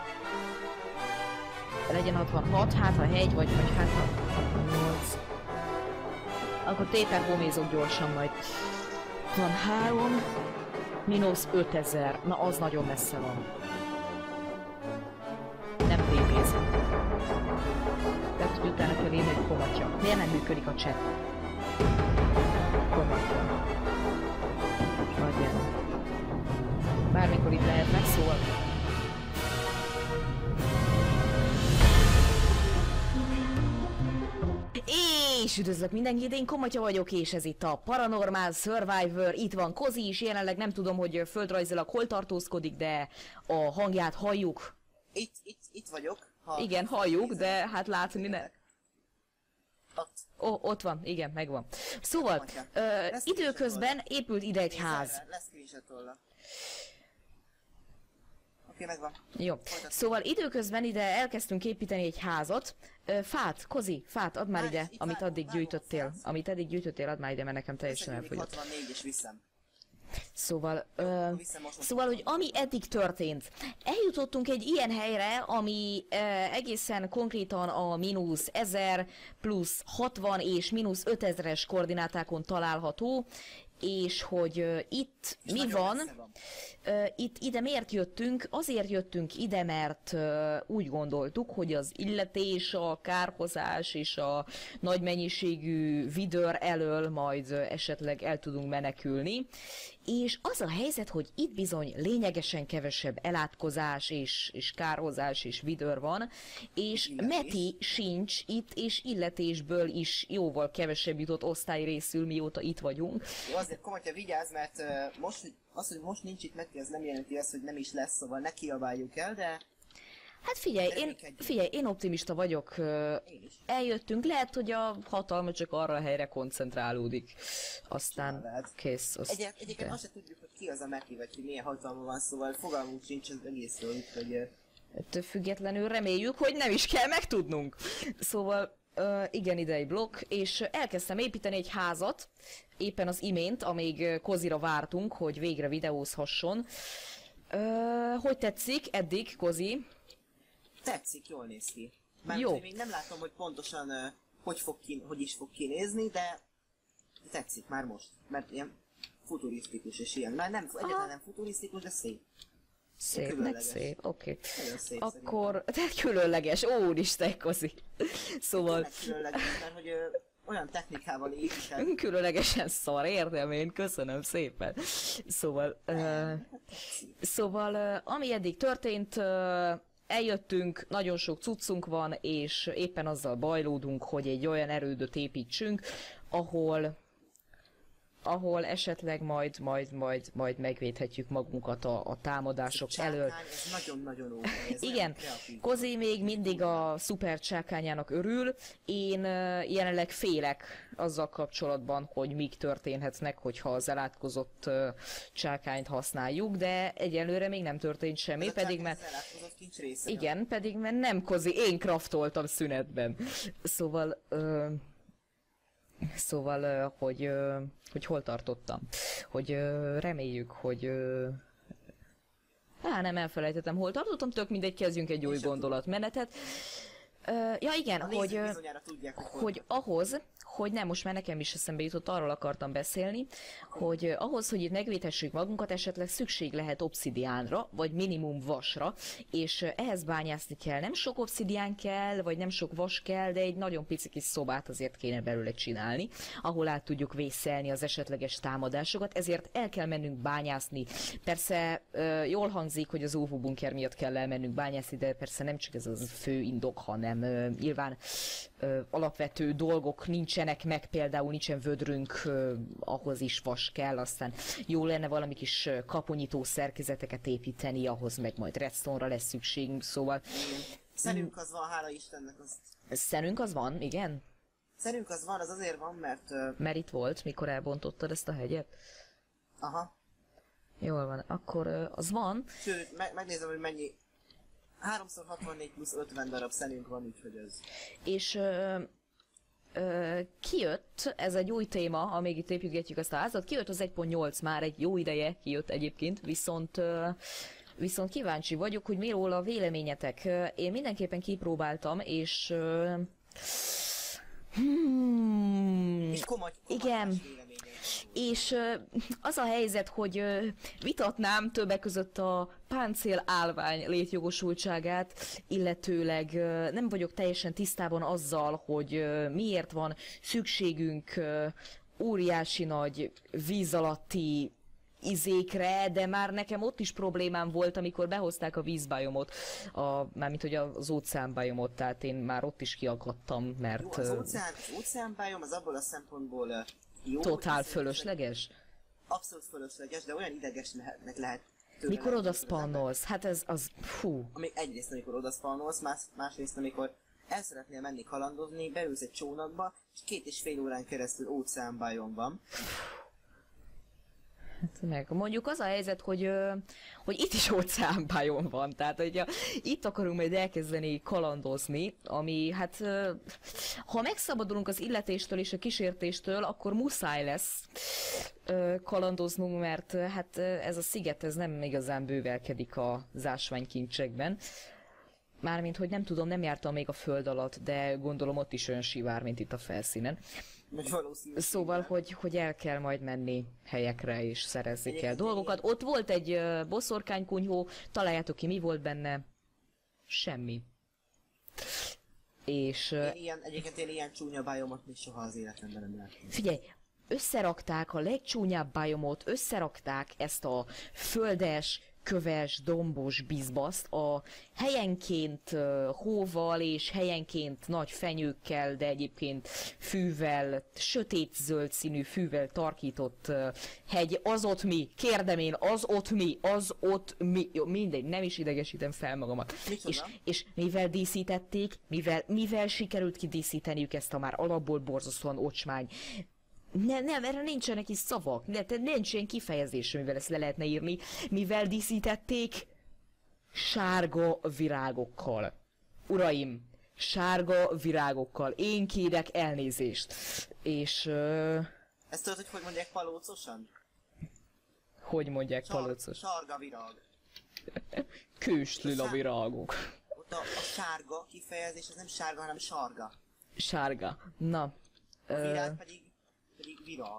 Legyen hatvanhat, hát a hegy, vagy, vagy hát a hatvannyolc. Akkor T per homézok gyorsan majd. hatvanhárom, mínusz ötezer. Na, az nagyon messze van. Nem tépézem. Tehát, hogy utána kell írni, hogy komatja. Miért nem működik a chat? Komatja. Legyen. Bármikor itt lehet megszól. És üdvözlök mindenkit, én Komatya vagyok, és ez itt a Paranormal Survivor. Itt van Kozi is, jelenleg nem tudom, hogy földrajzilag hol tartózkodik, de a hangját halljuk. Itt, itt, itt vagyok. Ha Igen, halljuk, de hát látni ne... Ott. Ó, ott van, igen, megvan. Szóval, Komatya. ö, Lesz időközben épült ide egy ház. Nézzel, lesz screenshot-olla. Oké, megvan. Jó. Szóval időközben ide elkezdtünk építeni egy házat. Ö, fát, Kozi, fát, add már Várj, ide, itt amit vágom, addig vágom, gyűjtöttél. fát. Amit eddig gyűjtöttél, add már ide, mert nekem teljesen Összegyűjtik elfogyott. hatvannégy és viszem. Szóval, ö, Viszem most szóval, hogy ami eddig történt, eljutottunk egy ilyen helyre, ami ö, egészen konkrétan a mínusz ezer plusz hatvan és mínusz ötezeres koordinátákon található, és hogy ö, itt És mi nagyon van, messze van. ö, itt ide miért jöttünk? Azért jöttünk ide, mert ö, úgy gondoltuk, hogy az illetés, a kárhozás és a nagy mennyiségű vidőr elől majd ö, esetleg el tudunk menekülni. És az a helyzet, hogy itt bizony lényegesen kevesebb elátkozás és, és kárhozás és vidőr van, és Illetés. Meti sincs itt, és illetésből is jóval kevesebb jutott osztály részül, mióta itt vagyunk. Jó, azért komolyan vigyázz, mert uh, most, hogy az, hogy most nincs itt Meti, ez nem jelenti azt, hogy nem is lesz, szóval ne kiabáljuk el, de Hát figyelj, én, Reménykedjünk. figyelj, én optimista vagyok. ö, én is. Eljöttünk, lehet, hogy a hatalma csak arra a helyre koncentrálódik. Aztán Simán lehet. kész. Azt, Egy, egyébként de- azt se tudjuk, hogy ki az a Meti, vagy hogy milyen hatalma van, szóval fogalmunk sincs az egészről, úgyhogy... Uh, Ettől függetlenül reméljük, hogy nem is kell megtudnunk. Szóval ö, igen, ide egy blokk, és elkezdtem építeni egy házat, éppen az imént, amíg ö, Kozira vártunk, hogy végre videózhasson. Ö, hogy tetszik eddig, Kozi? tetszik, jól néz ki. Már Jó. még nem látom, hogy pontosan uh, hogy, fog ki, hogy is fog kinézni, de tetszik már most, mert ilyen futurisztikus és ilyen. Már nem, egyáltalán nem futurisztikus, de szép. Szép, meg különleges. szép, oké. Okay. Nagyon szép Akkor, tehát különleges, ó, úristen, Kozi. Szóval, Tényleg különleges, mert hogy ö, olyan technikával építed. különlegesen szar, értem én, köszönöm szépen. Szóval, uh, szóval, uh, ami eddig történt, uh, eljöttünk, nagyon sok cuccunk van, és éppen azzal bajlódunk, hogy egy olyan erődöt építsünk, ahol ahol esetleg majd, majd, majd, majd megvédhetjük magunkat a, a támadások elől. Csákány, ez nagyon-nagyon óvó, ez Igen, olyan kreatív. Kozi még mindig a szuper csákányának örül. Én uh, jelenleg félek azzal kapcsolatban, hogy mik történhetnek, hogyha az elátkozott uh, csákányt használjuk, de egyelőre még nem történt semmi, Ez a pedig csákány mert... az elátkozott kincs része. Igen, pedig mert nem Kozi, én kraftoltam szünetben. Szóval... Uh, Szóval, ö, hogy, ö, hogy hol tartottam. Hogy ö, reméljük, hogy... ö, Á, nem elfelejtettem, hol tartottam, tök mindegy, kezdjünk egy új sem gondolatmenetet. Ö, ja igen, A hogy, nézők ö, bizonyára tudják, hogy, hogy ahhoz, hogy nem, most már nekem is eszembe jutott, arról akartam beszélni, hogy eh, ahhoz, hogy itt megvédhessük magunkat, esetleg szükség lehet obszidiánra, vagy minimum vasra, és eh, ehhez bányászni kell. Nem sok obszidián kell, vagy nem sok vas kell, de egy nagyon pici kis szobát azért kéne belőle csinálni, ahol át tudjuk vészelni az esetleges támadásokat, ezért el kell mennünk bányászni. Persze eh, jól hangzik, hogy az óvóbunker miatt kell elmennünk bányászni, de persze nem csak ez az fő indok, hanem eh, nyilván eh, alapvető dolgok nincsenek meg, például nincsen vödrünk, ö, ahhoz is vas kell, aztán jó lenne valami kis ö, kaponyító szerkezeteket építeni, ahhoz meg majd redstone-ra lesz szükségünk, szóval Szerünk az van, hála Istennek, az... szenünk az van, igen? Szerünk az van, az azért van, mert... Uh, Mert itt volt, mikor elbontottad ezt a hegyet? aha. Jól van, akkor ö, az van, Sőt, me- megnézem, hogy mennyi... háromszor hatvannégy plusz ötven darab szenünk van, úgyhogy ez... és ö, ö, kijött, ez egy új téma, amíg itt építgetjük ezt a házat, kijött az egy pont nyolc már egy jó ideje, kijött egyébként, viszont ö, viszont kíváncsi vagyok, hogy mi róla a véleményetek. Ö, Én mindenképpen kipróbáltam, és ö, hmm, És komoly, komoly igen. vélemények. és ö, az a helyzet, hogy ö, vitatnám többek között a páncél állvány létjogosultságát, illetőleg ö, nem vagyok teljesen tisztában azzal, hogy ö, miért van szükségünk ö, óriási nagy víz alatti izékre, de már nekem ott is problémám volt, amikor behozták a vízbájomot, a, mármint hogy az óceánbájomot, tehát én már ott is kiakadtam, Jó, mert az ö, óceán, az óceánbájom az abból a szempontból uh, jó. totál hiszen- fölösleges. Abszolút fölösleges, de olyan ideges lehetnek lehet. tőle Mikor lenni, oda az ember. spannolsz? Hát ez az, fú. Ami egyrészt, amikor oda spannolsz, más, másrészt, amikor el szeretnél menni kalandozni, beülsz egy csónakba, és két és fél órán keresztül óceánbájon van. Hát meg mondjuk az a helyzet, hogy, ö, hogy itt is óceánbájon van, tehát hogyha itt akarunk majd elkezdeni kalandozni, ami hát ö, ha megszabadulunk az illetéstől és a kísértéstől, akkor muszáj lesz ö, kalandoznunk, mert ö, hát ö, ez a sziget ez nem igazán bővelkedik az ásványkincsekben. Mármint, hogy nem tudom, nem jártam még a föld alatt, de gondolom ott is olyan sivár, mint itt a felszínen. Vagy valószínű. Szóval, hogy, hogy el kell majd menni helyekre és szerezni kell Egyébként dolgokat. Ott volt egy uh, boszorkánykunyhó, találjátok ki, mi volt benne? Semmi. És... Uh, Én ilyen, egyébként én ilyen csúnya bájomot még soha az életemben nem láttam. figyelj, összerakták a legcsúnyább biomot, összerakták ezt a földes, köves, dombos bizbaszt a helyenként uh, hóval és helyenként nagy fenyőkkel, de egyébként fűvel, sötét-zöld színű fűvel tarkított uh, hegy. Az ott mi? Kérdem én, az ott mi? Az ott mi? Jó, mindegy, nem is idegesítem fel magamat. És, és mivel díszítették, mivel, mivel sikerült kidíszíteniük ezt a már alapból borzasztóan ocsmány, Ne, nem, erre nincsenek is szavak, ne, nincs ilyen kifejezés, mivel ezt le lehetne írni, mivel díszítették sárga virágokkal. Uraim, sárga virágokkal, én kérek elnézést. És... Uh, Ezt tudod, hogy hogy mondják palócosan? hogy mondják Sar- palocos? Sarga virág. Kőslila virágok. Ott a, a sárga kifejezés, ez nem sárga, hanem sarga. Sárga. Na. A Uh, virág pedig, pedig virág.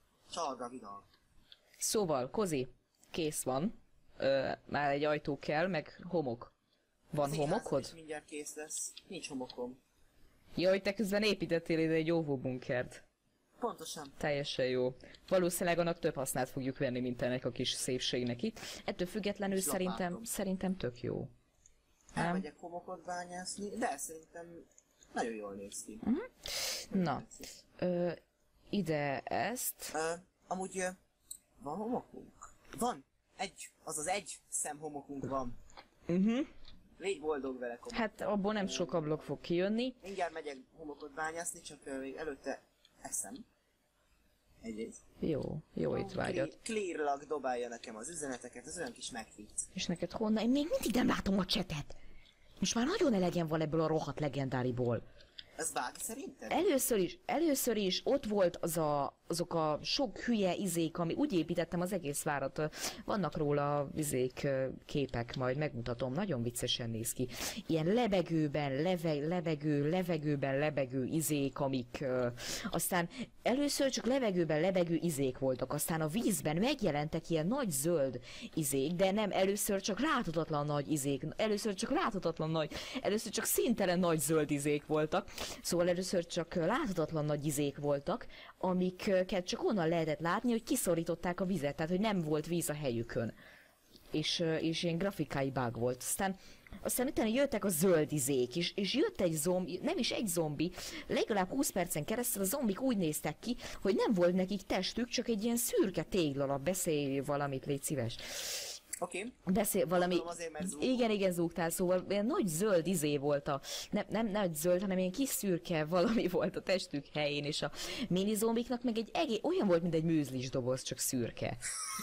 Sarga virág. szóval, Kozi, kész van. Uh, már egy ajtó kell, meg homok. Van Az igaz, homokod? és mindjárt kész lesz. Nincs homokom. Jaj, te közben építettél ide egy óvóbunkert. Pontosan. Teljesen jó. Valószínűleg annak több hasznát fogjuk venni, mint ennek a kis szépségnek itt. Ettől függetlenül És szerintem, lapátom. szerintem tök jó. Nem? Elmegyek homokot bányászni, de szerintem nagyon jól néz ki. Na, ö, ide ezt. Ö, amúgy ö, van homokunk? Van. Egy, azaz egy szem homokunk van. Uh-huh. Légy boldog vele, komolyan. Hát abból nem sok ablak fog kijönni. Mindjárt megyek homokot bányászni, csak ö, még előtte eszem. Egyrészt. Jó, jó étvágyat. Clearlag dobálja nekem az üzeneteket, ez olyan kis megficc. És neked honnan? Én még mindig nem látom a csetet. Most már nagyon elegem van ebből a rohadt legendáriból. Ez báki szerinted? Először is, először is ott volt az a, azok a sok hülye izék, ami úgy építettem az egész várat. Vannak róla izék, képek, majd megmutatom, nagyon viccesen néz ki. Ilyen lebegőben, leve, lebegő, levegőben lebegő izék, amik ö, aztán először csak levegőben lebegő izék voltak, aztán a vízben megjelentek ilyen nagy zöld izék, de nem, először csak láthatatlan nagy izék, először csak láthatatlan nagy, először csak színtelen nagy zöld izék voltak. Szóval először csak láthatatlan nagy izék voltak, amiket csak onnan lehetett látni, hogy kiszorították a vizet, tehát hogy nem volt víz a helyükön. És, és ilyen grafikai bug volt. Aztán, aztán utána jöttek a zöld izék, és, és jött egy zombi, nem is egy zombi, legalább húsz percen keresztül a zombik úgy néztek ki, hogy nem volt nekik testük, csak egy ilyen szürke téglalap. Beszélj valamit, légy szíves. Oké. Okay. Beszél valami... Gondolom azért, mert zúgok. Igen, igen, zúgtál, szóval ilyen nagy zöld izé volt a... Nem, nem nagy zöld, hanem ilyen kis szürke valami volt a testük helyén, és a mini zombiknak meg egy egész... Olyan volt, mint egy műzlis doboz, csak szürke.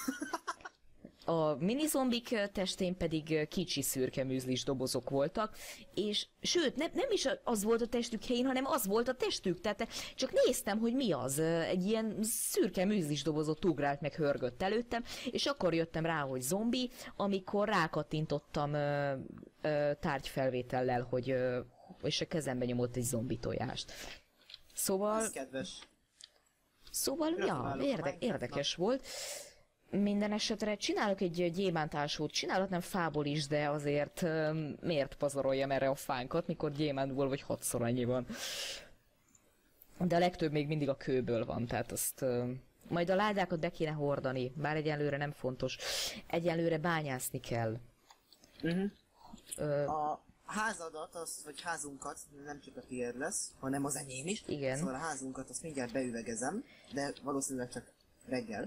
A mini zombik testén pedig kicsi szürke műzlis dobozok voltak, és sőt, nem, nem is az volt a testük helyén, hanem az volt a testük, tehát csak néztem, hogy mi az, egy ilyen szürke műzlis dobozot ugrált meg hörgött előttem, és akkor jöttem rá, hogy zombi, amikor rákattintottam ö, ö, tárgyfelvétellel, hogy ö, és a kezembe nyomott egy zombi tojást. Szóval... Ez kedves. Szóval, ja, Gratulálok a érde, Minecraftnak. érdekes volt. Minden esetre csinálok egy gyémántásút, csinálhatnám fából is, de azért uh, miért pazaroljam erre a fánkat, mikor gyémántból vagy hatszor annyi van. De a legtöbb még mindig a kőből van, tehát azt... Uh, majd a ládákat be kéne hordani, bár egyelőre nem fontos. Egyelőre bányászni kell. Uh-huh. Uh, A házadat, az, vagy házunkat, nem csak a tiéd lesz, hanem az enyém is. Igen. Szóval a házunkat azt mindjárt beüvegezem, de valószínűleg csak reggel.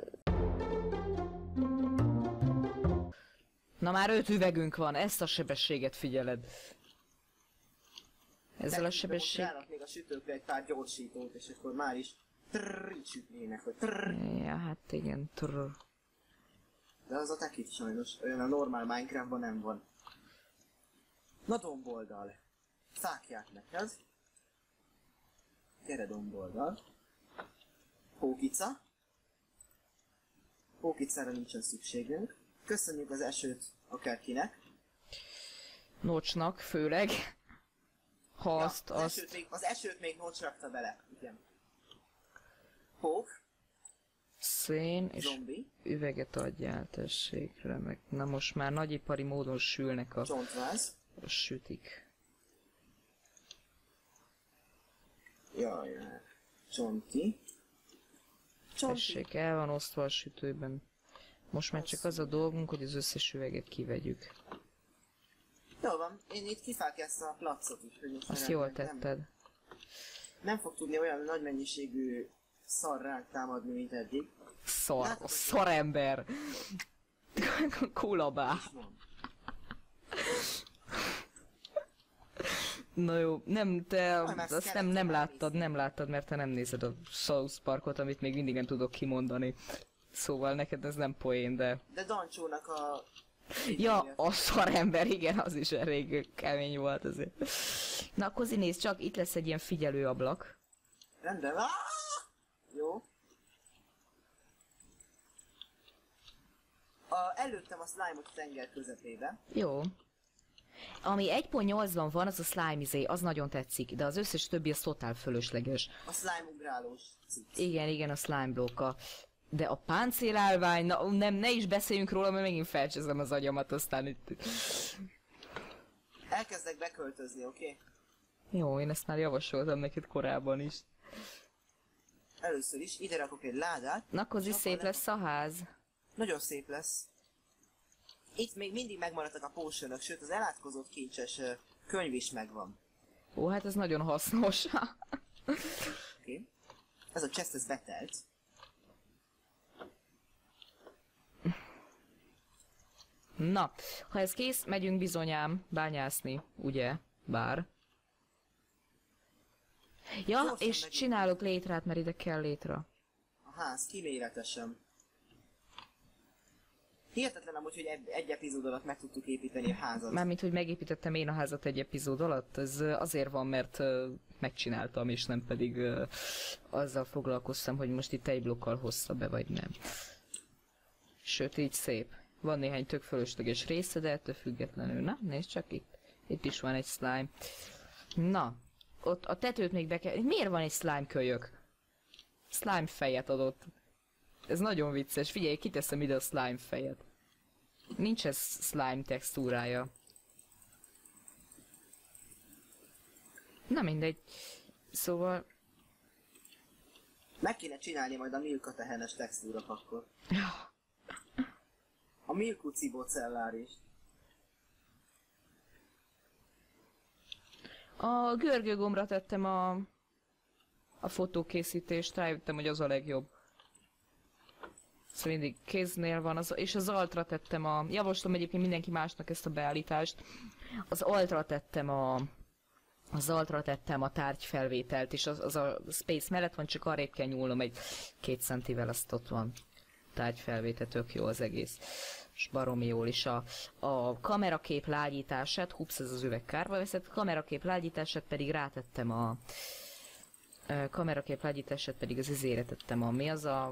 na már öt üvegünk van, ezt a sebességet figyeled. Ezzel a De sebesség... most rárak még a sütőkre egy pár gyorsítót, és akkor már is trrrr, így sütnének, hogy trrrr. Ja, hát igen, trrr. De az a tekit sajnos, olyan a normál Minecraftban nem van. Na domboldal. Fákják neked. Gyere domboldal. Pókica. Pókicára nincsen szükségünk. Köszönjük az esőt akárkinek. Nocsnak főleg. Ha Ja, azt, az, azt... esőt még, az esőt még Notch rakta bele. Igen. Pók, Szén és zombi, üveget adjál, tessék, remek. Na most már nagyipari módon sülnek a, csontváz. a sütik. Jaj, jaj. Csonti. Csonti. Tessék, el van osztva a sütőben. Most már csak az a dolgunk, hogy az összes üveget kivegyük. Jó van, én itt kifákjáztam a placot is, hogy most Azt nem- jól nem- tetted. Nem fog tudni olyan nagy mennyiségű szar ránk támadni, mint eddig. Szar, Látod, hogy- szarember. Kulabá. És van. Na jó, nem, te Majd már azt nem, nem skeleton láttad, nem láttad, mert te nem nézed a South Parkot, amit még mindig nem tudok kimondani. Szóval neked ez nem poén, de... De Dancsónak a... Ja, a szarember, igen, az is elég kemény volt azért. Na, Kozi, nézd csak, itt lesz egy ilyen figyelőablak. Rendben. Ah! Jó. A, előttem a slime-ot a tenger közepébe. Jó. Ami egy pont nyolcban van, az a slime izé, az nagyon tetszik, de az összes többi az totál fölösleges. A slime ugrálós cikk. Igen, igen, a slime blokka. De a páncélállvány, na nem, ne is beszéljünk róla, mert megint felcseszem az agyamat, aztán itt... Elkezdek beköltözni, oké? Okay? Jó, én ezt már javasoltam neked korábban is. Először is ide rakok egy ládát. Na, Kozi, és szép akkor lesz a ház. Nagyon szép lesz. Itt még mindig megmaradtak a potionok, sőt az elátkozott kincses ö, könyv is megvan. Ó, hát ez nagyon hasznos. Oké. Okay. Ez a chest, ez betelt. Na, ha ez kész, megyünk bizonyám bányászni, ugye? Bár. Ja, Gyorsan és megyünk. csinálok létrát, mert ide kell létra. A ház kiméletesen. Hihetetlen amúgy, hogy egy, egy epizód alatt meg tudtuk építeni a házat. Mármint, hogy megépítettem én a házat egy epizód alatt, ez ö, azért van, mert ö, megcsináltam, és nem pedig ö, azzal foglalkoztam, hogy most itt egy blokkal hozza be, vagy nem. Sőt, így szép. Van néhány tök fölösleges része, de ettől függetlenül. Na, nézd csak itt. Itt is van egy slime. Na, ott a tetőt még be kell... Miért van egy slime kölyök? Slime fejet adott. Ez nagyon vicces. Figyelj, kiteszem ide a slime fejet. Nincs ez slime textúrája. Na mindegy. Szóval... Meg kéne csinálni majd a Milka tehenes textúra akkor. A Milku cibocellár is. A görgőgombra tettem a... a fotókészítést, rájöttem, hogy az a legjobb. Szóval mindig kéznél van, az, és az altra tettem a... Javaslom egyébként mindenki másnak ezt a beállítást. Az altra tettem a... Az altra tettem a tárgyfelvételt, és az, az a space mellett van, csak arrébb kell nyúlnom egy két centivel, azt ott van. Tárgyfelvétel, tök jó az egész. És baromi jól is a, a kamerakép lágyítását, hups, ez az üveg kárba veszett, kamerakép lágyítását pedig rátettem a... a kamerakép lágyítását pedig az izére tettem a... Mi az a...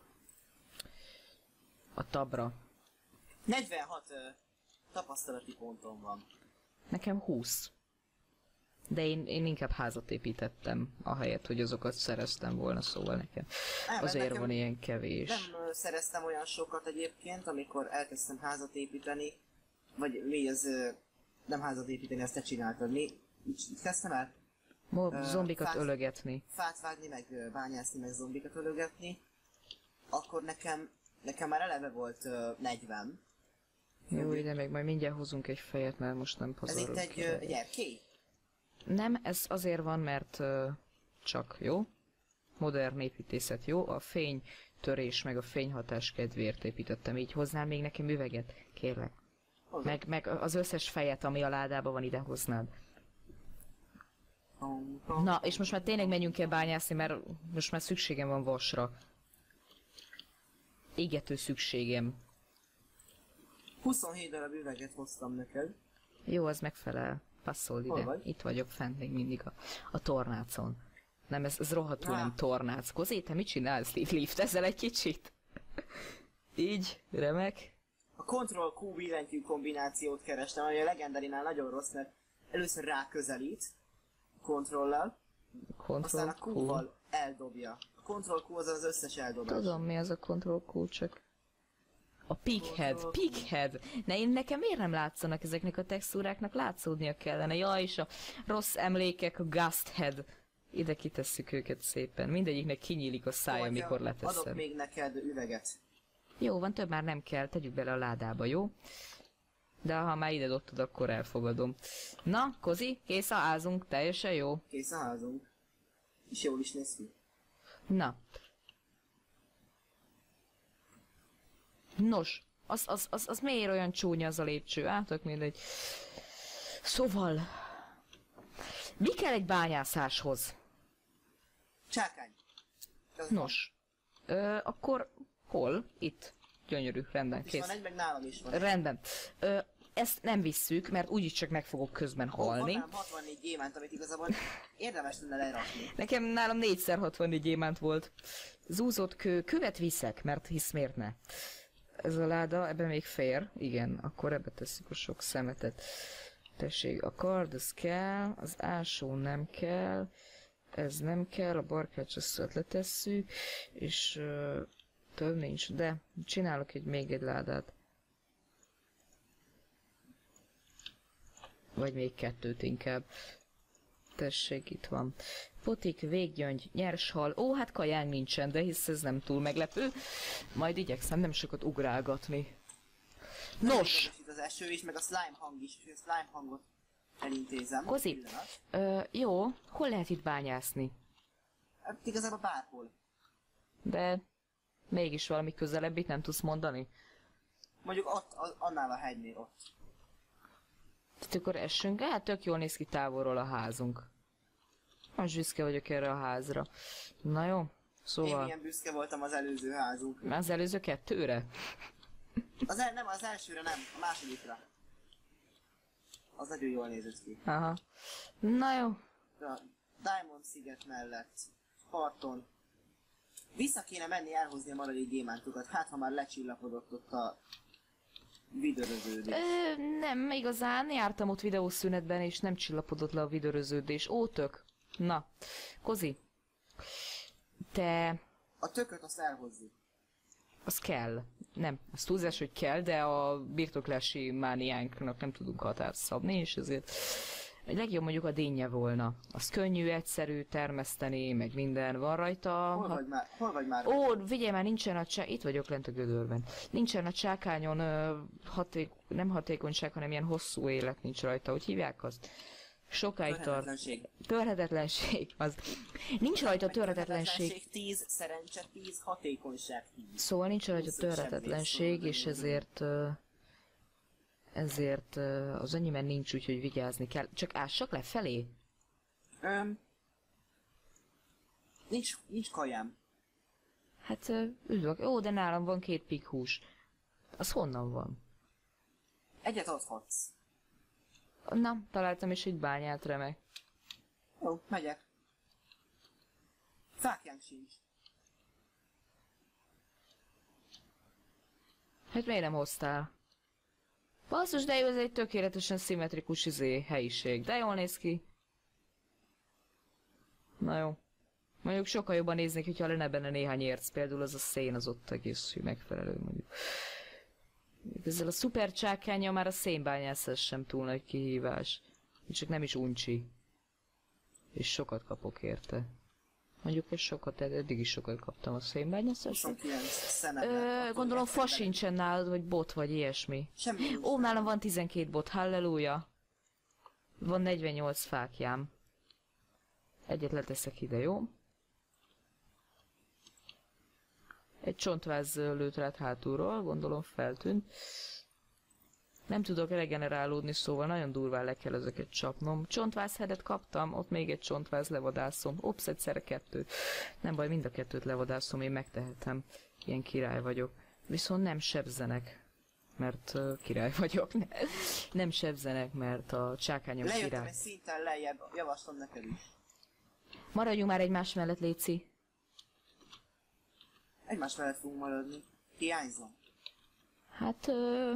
a tabra. negyvenhat ö, tapasztalati ponton van. Nekem húsz. De én, én inkább házat építettem, ahelyett, hogy azokat szereztem volna, szóval nekem Nem, azért nekem van ilyen kevés. Nem ö, szereztem olyan sokat egyébként, amikor elkezdtem házat építeni. Vagy mi az... Ö, nem házat építeni, azt te csináltad. Mi? Mit kezdtem el? Mo- Ö, zombikat fát- ölegetni. Fát vágni, meg ö, bányászni, meg zombikat ölögetni. Akkor nekem... Nekem már eleve volt ö, negyven. Jó, ide még majd mindjárt hozunk egy fejet, mert most nem Ez itt pazarolok egy, ki. ö, egy erkély? Nem, ez azért van, mert uh, csak jó. Modern építészet jó. A fénytörés meg a fényhatás kedvéért építettem. Így hoznál még nekem üveget? Kérlek. Hozom. Meg, meg az összes fejet, ami a ládában van, ide hoznád. Tom, tom. Na, és most már tényleg menjünk el bányászni, mert most már szükségem van vasra. Égető szükségem. huszonhét darab üveget hoztam neked. Jó, az megfelel. Passzol Hol ide. vagy? Itt vagyok fent még mindig a, a tornácon. Nem, ez, ez rohadtul Ah. nem tornác. Kozé, te mit csinálsz? Itt liftezel egy kicsit? Így, remek. A Control Q billentyű kombinációt kerestem, ami a Legendarinál nagyon rossz, mert először ráközelít Controllal, aztán Control a Q. Q-val eldobja. A Control Q az az összes eldobás. Tudom mi az a Control Q, csak... A Pighead, Pighead! Ne, én nekem miért nem látszanak ezeknek a textúráknak? Látszódnia kellene. Ja, és a rossz emlékek, a Gust Head. Ide kitesszük őket szépen. Mindegyiknek kinyílik a szája, Vagy, mikor Adok leteszem. még neked üveget. Jó, van, több már nem kell, tegyük bele a ládába, jó? De ha már ide dobtad, akkor elfogadom. Na, Kozi, kész a házunk, teljesen jó. Kész a házunk. És jól is néz ki. Na. Nos, az, az, az, az miért olyan csúnya az a lépcső? Átok mindegy. Szóval... Mi kell egy bányászáshoz? Csákány. Ez Nos. Ö, akkor hol? Itt. Gyönyörű, rendben, is kész. van egy, meg nálam is van. Rendben. Ö, ezt nem visszük, mert úgyis csak meg fogok közben halni. Van hatvannégy gyémánt, amit igazából érdemes lenne lerakni. Nekem nálam négyszer hatvannégy gyémánt volt. Zúzott kő, követ viszek, mert hisz miért ne. Ez a láda, ebben még fér. Igen, akkor ebbe tesszük a sok szemetet. Tessék, a kard, ez kell, az ásó nem kell, ez nem kell, a barkács azt letesszük, és uh, több nincs, de csinálok egy még egy ládát. Vagy még kettőt inkább. Tessék, itt van. Potik, véggyöngy, nyers hal. Ó, hát kajánk nincsen, de hisz ez nem túl meglepő. Majd igyekszem nem sokat ugrálgatni. Nos! Itt az eső is, meg a slime hang is, és a slime hangot elintézem. Kozi, Pillanat. ö, jó, hol lehet itt bányászni? Hát igazából bárhol. De mégis valami közelebbit nem tudsz mondani? Mondjuk ott, a, annál a hegynél ott. Tehát akkor essünk, hát tök jól néz ki távolról a házunk. Most büszke vagyok erre a házra. Na jó, Én szóval... milyen büszke voltam az előző házunk. Az előző kettőre? Az el, nem, az elsőre nem, a másodikra. Az nagyon jól nézett ki. Aha. Na jó. A Diamond sziget mellett, parton. Vissza kéne menni elhozni a maradék gyémántokat, hát ha már lecsillapodott ott a vidöröződés. Ö, nem, igazán jártam ott videószünetben, és nem csillapodott le a vidöröződés. Ó, tök. Na, Kozi. Te... A tököt azt elhozzuk. Az kell. Nem, az túlzás, hogy kell, de a birtoklási mániánknak nem tudunk határt szabni, és ezért a legjobb mondjuk a dinnye volna. Az könnyű, egyszerű termeszteni, meg minden van rajta. Hol vagy már? Hol vagy már? Ó, vigyél már, nincsen a csá... Itt vagyok lent a gödörben. Nincsen a csákányon ö, haték... nem hatékonyság, hanem ilyen hosszú élet nincs rajta. Hogy hívják azt? Sokáig tart. Törhetetlenség. Törhetetlenség. Az. Nincs rajta törhetetlenség. tíz, szerencse tíz, hatékonyság tíz. Szóval nincs rajta húsz törhetetlenség, sebész és szól, ezért... ö, ezért ö, az enyémben nincs, úgyhogy vigyázni kell. Csak ássak lefelé? Öm... Nincs, nincs kajám. Hát ö, üdvök. Ó, de nálam van két pighús. Az honnan van? Egyet adhatsz. Na, találtam is egy bányát, remek. Jó, megyek. Fákjánk sincs. Hát miért nem hoztál? Basszus, de jó, ez egy tökéletesen szimmetrikus izé, helyiség. De jól néz ki. Na jó. Mondjuk sokkal jobban néznék, hogyha lenne benne néhány érc. Például az a szén az ott egész megfelelő mondjuk. Ezzel a szuper csákánnyal már a szénbányászás sem túl nagy kihívás. Csak nem is uncsi. És sokat kapok érte. Mondjuk ez sokat, eddig is sokat kaptam a szénbányászásra. huszonkilenc szemed Ö, lett, gondolom attól fa lesz sincsen nálad, vagy bot, vagy ilyesmi. Semmi nincs. Ó, nálam van tizenkét bot, halleluja. Van negyvennyolc fákjám. Egyet leteszek ide, jó? Egy csontváz lőtt rád hátulról, gondolom feltűnt. Nem tudok regenerálódni, szóval nagyon durván le kell ezeket csapnom. Csontvázheadet kaptam, ott még egy csontváz levadászom. Ops, egyszerre kettőt. Nem baj, mind a kettőt levadászom, én megtehetem. Ilyen király vagyok. Viszont nem sebzenek, mert uh, király vagyok. Nem sebzenek, mert a csákányom Lejöttem király. egy szinten lejjebb, javaslom neked is. Maradjunk már egymás mellett, léci. Egymás mellett fogunk maradni. Hiányzom. Hát... Ö...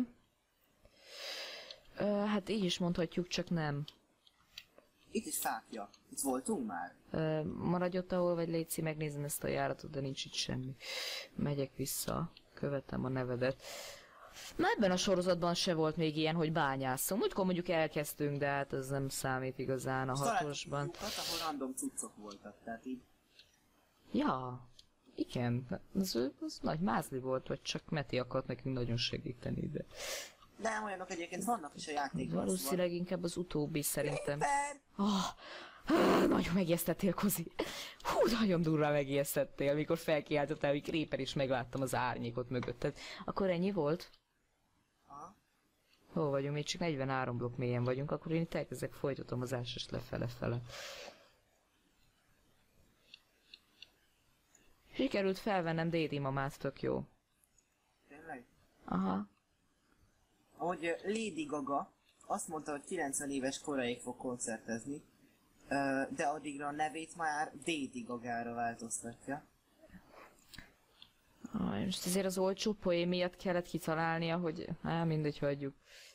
Ö, hát így is mondhatjuk, csak nem. Itt is fákja. Itt voltunk már. Ö, maradj ott, ahol vagy, létszi, megnézem ezt a járatot, de nincs itt semmi. Megyek vissza, követem a nevedet. Na ebben a sorozatban se volt még ilyen, hogy bányászom. Úgykor mondjuk elkezdtünk, de hát ez nem számít igazán a hatosban. Lyukat, ahol random cuccok voltak, tehát így. Ja, igen, az, az nagy mázli volt, vagy csak Meti akart nekünk nagyon segíteni, de... De nem olyanok egyébként vannak is a játékban. Valószínűleg inkább az utóbbi szerintem. Creeper! Oh, nagyon megijesztettél, Kozi. Hú, nagyon durván megijesztettél, mikor felkiáltottál, hogy Creeper, és megláttam az árnyékot mögötted. Akkor ennyi volt? Aha. Hol vagyunk? Még csak negyvenhárom blokk mélyen vagyunk, akkor én itt elkezdek folytatom az ásast lefele-fele. Sikerült felvennem Dédi mamát, tök jó. Tényleg? Aha. Ahogy ö, Lady Gaga azt mondta, hogy kilencven éves koráig fog koncertezni, ö, de addigra a nevét már Lady Gagára változtatja. Ah, most azért az olcsó poém miatt kellett kitalálnia, hogy... Á, mindegy, hagyjuk.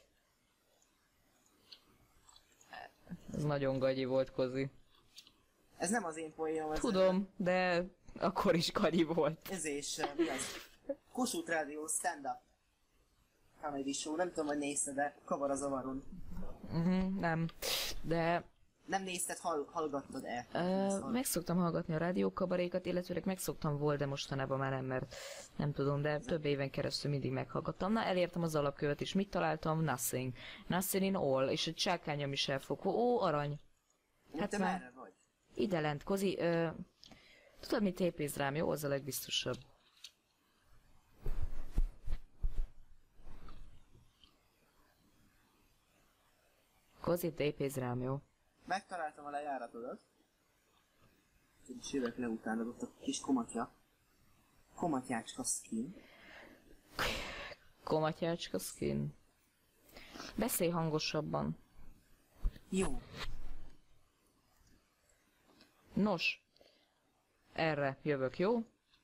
Ez nagyon gagyi volt, Kozi. Ez nem az én poénom, ez Tudom, de akkor is gagyi volt. ez és uh, mi az? Kossuth Rádió stand-up comedy show, nem tudom, hogy nézted, de kavar a zavaron. Uh-huh, nem, de Nem nézted, hall, hallgattad-e? uh, meg szoktam hallgatni a rádiókabarékat, illetve megszoktam volt, de mostanában már nem, mert nem tudom, de több éven keresztül mindig meghallgattam. Na, elértem az alapkövet, és mit találtam? Nothing. Nothing in all, és egy csákányom is elfog. Ó, arany. Hát te már- merre vagy? Ide lent, Kozi, ö, tudod, mit tépéz rám, jó? Az a legbiztosabb. Kozi, tépéz rám, jó? Megtaláltam a lejáratodat. És jövök le utánad, ott a kis komatya. Komatyácska skin. Komatyácska skin. Beszélj hangosabban. Jó. Nos, erre jövök, jó?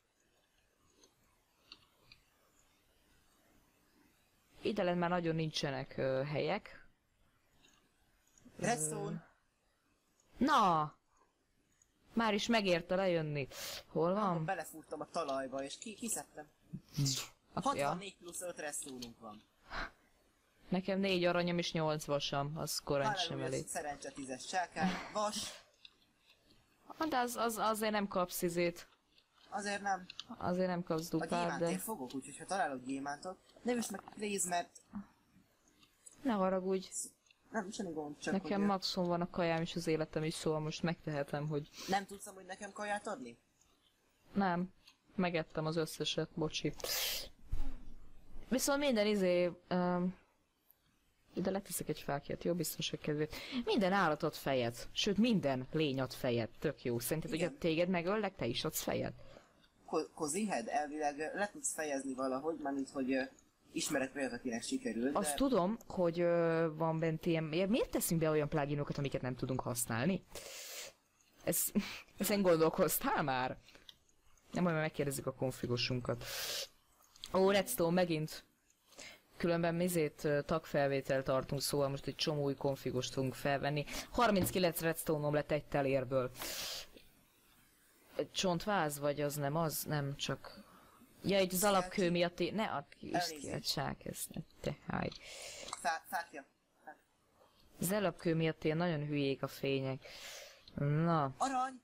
Ide lent már nagyon nincsenek ö, helyek. Redstone! Na! Már is megérte lejönni. Hol Van. van? Belefúrtam a talajba, és ki, kiszedtem. Ja. hatvannégy plusz öt redstone-unk van. Nekem négy aranyom és nyolc vasam, az korán sem Halleluja, elég. szerencse tízes csákány. Vas. De az, az, azért nem kapsz izét. Azért nem. Azért nem kapsz A dupát, gyémántért de... fogok, úgyhogy ha találok gyémántot, ne üss meg please, mert Ne haragudj. nem, semmi gond, csak Nekem hogy, maximum van a kajám és az életem is, szóval most megtehetem, hogy... nem tudsz amúgy nekem kaját adni? Nem. Megettem az összeset, bocsi. Viszont minden izé... Um, ide leteszek egy fákját, jó? Biztonság kedvéért. Minden állat ad fejet. Sőt, minden lény ad fejet. Tök jó. Szerinted, hogy Igen. a téged megöllek, te is adsz fejet? Ko- Kozihead elvileg ö, le tudsz fejezni valahogy, mármint hogy ö, ismerek olyat, akinek sikerült, Azt de tudom, hogy ö, van bent ilyen... Miért teszünk be olyan pluginokat, amiket nem tudunk használni? Ez, ezen gondolkoztál már? Nem, majd megkérdezzük a konfigosunkat. Ó, Redstone megint. Különben mizét ö, tagfelvételt tartunk, szóval most egy csomó új konfigost fogunk felvenni. harminckilenc redstone-om lett egy telérből. Egy csontváz, vagy az nem az? Nem, csak... Ja, itt az alapkő miatt... é- Ne add ki, üsd ki a csák, ezt ne te, háj. Fá- fákja. Az alapkő miatt ilyen nagyon hülyék a fények. Na, Arany!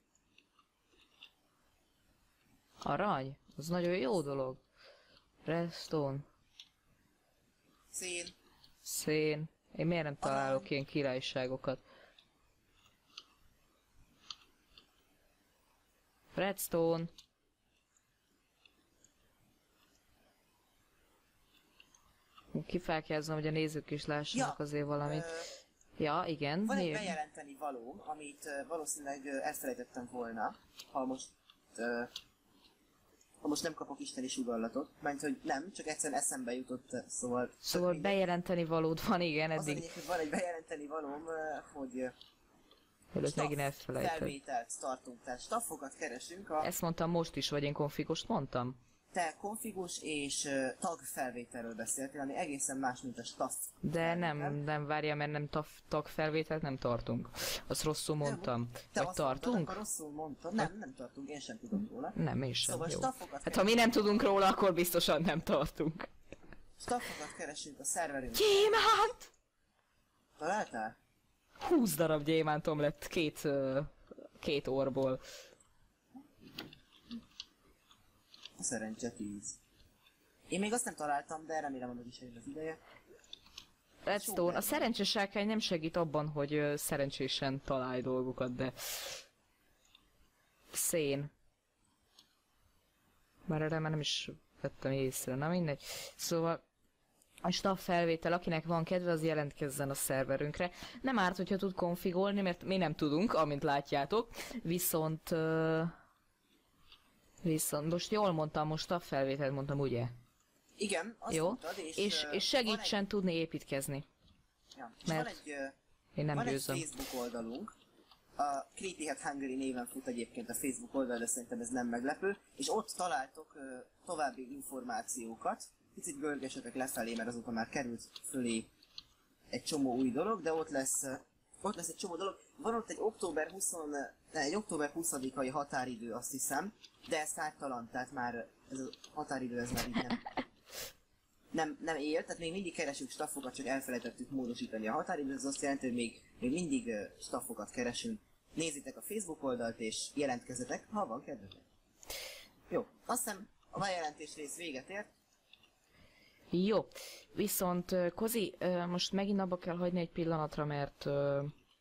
arany? Az nagyon jó dolog. Redstone, Szén. szén. Én miért nem találok Arany. ilyen királyságokat? Redstone. Kifákjázom, hogy a nézők is lássanak Ja, azért valamit. Ö, Ja, igen. van egy mi- bejelenteni valóm, amit ö, valószínűleg ö, elfelejtettem volna, ha most ö, ha most nem kapok isteni sugallatot, mert hogy nem, csak egyszerűen eszembe jutott, ö, szóval... Szóval mindegy. bejelenteni valód van, igen, Az a eddig. lényeg, hogy van egy bejelenteni valóm, ö, hogy ö, Előtt staff megint elfelejtettem. felvételt tartunk, tehát staffokat keresünk a... Ezt mondtam most is, vagy én konfigost mondtam? te konfigus és uh, tagfelvételről beszéltél, ami egészen más, mint a staff. De nem, nem várja, mert nem tag, tagfelvételt nem tartunk. Azt rosszul mondtam. Te Vagy azt tartunk? Mondtad, akkor rosszul mondtad. Nem, nem tartunk, én sem tudok róla. Nem, én sem. Szóval Jó. staffokat Hát ha mi nem tudunk róla, akkor biztosan nem tartunk. Staffokat keresünk a szerverünkön. Gyémánt! Találtál? húsz darab gyémántom lett két, uh, két orból. A szerencse tíz. Én még azt nem találtam, de remélem, hogy is eljön az ideje. Redstone, a szerencsés sárkány nem segít abban, hogy uh, szerencsésen találj dolgokat, de... Szén. Bár erre már nem is vettem észre, na mindegy. Szóval... A staff felvétel, akinek van kedve, az jelentkezzen a szerverünkre. Nem árt, hogyha tud konfigolni, mert mi nem tudunk, amint látjátok. Viszont... Uh, viszont most jól mondtam, most staff felvételt mondtam, ugye? Igen, azt Jó, mondtad, és, és, uh, és segítsen egy... tudni építkezni. Ja, és mert van egy, uh, Én nem van győzöm. egy Facebook oldalunk. A Creepy Hat Hungary néven fut egyébként a Facebook oldal, de szerintem ez nem meglepő. És ott találtok uh, további információkat. Picit görgesetek lefelé, mert azóta már került fölé egy csomó új dolog, de ott lesz, uh, ott lesz egy csomó dolog. Van ott egy október huszadika, ne, egy október huszadikai határidő, azt hiszem, de ez számtalan, tehát már ez a határidő ez már így nem, nem, nem él, tehát még mindig keresünk staffokat, csak elfelejtettük módosítani a határidőt, ez azt jelenti, hogy még, még mindig uh, staffokat keresünk. Nézzétek a Facebook oldalt és jelentkezzetek, ha van kedvetek. Jó, azt hiszem a bejelentés rész véget ért. Jó, viszont uh, Kozi, uh, most megint abba kell hagyni egy pillanatra, mert... Uh,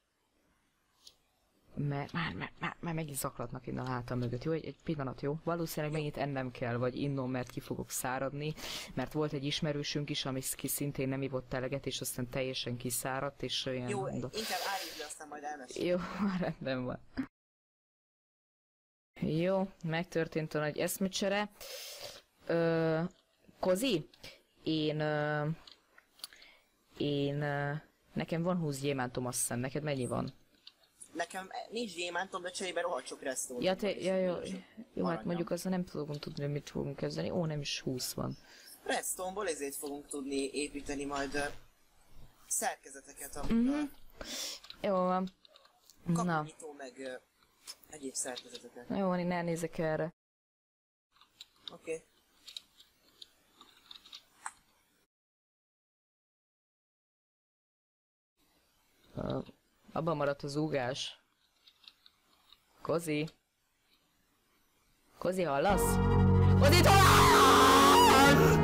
mert már, már, már, már megint zaklatnak innen a hátam mögött, jó? Egy, egy pillanat, jó? Valószínűleg megint ennem kell, vagy innom, mert ki fogok száradni, mert volt egy ismerősünk is, ami ki szintén nem ivott eleget, és aztán teljesen kiszáradt, és olyan... Jó, mondom, inkább állítsd le, aztán majd elmesél. jó, rendben van. Jó, megtörtént a nagy eszmecsere. Ö, Kozi? Én... Ö, én... Ö, nekem van húsz gyémántom, azt hiszem. Neked mennyi van? Nekem nincs gyémántom, de cserébe rohadt sok redstone. Ja, te, ja, jó, jó, hát mondjuk azzal nem fogunk tudni, hogy mit fogunk kezdeni. Ó, nem is húsz van. Redstone-ból ezért fogunk tudni építeni majd uh, szerkezeteket, amikről Mhm. Jó van. Na, kapunyitó meg uh, egyéb szerkezeteket. jó van, én elnézek erre. Oké. Okay. Uh, abban maradt az zúgás. Kozi? Kozi, hallasz? Kozi, talán!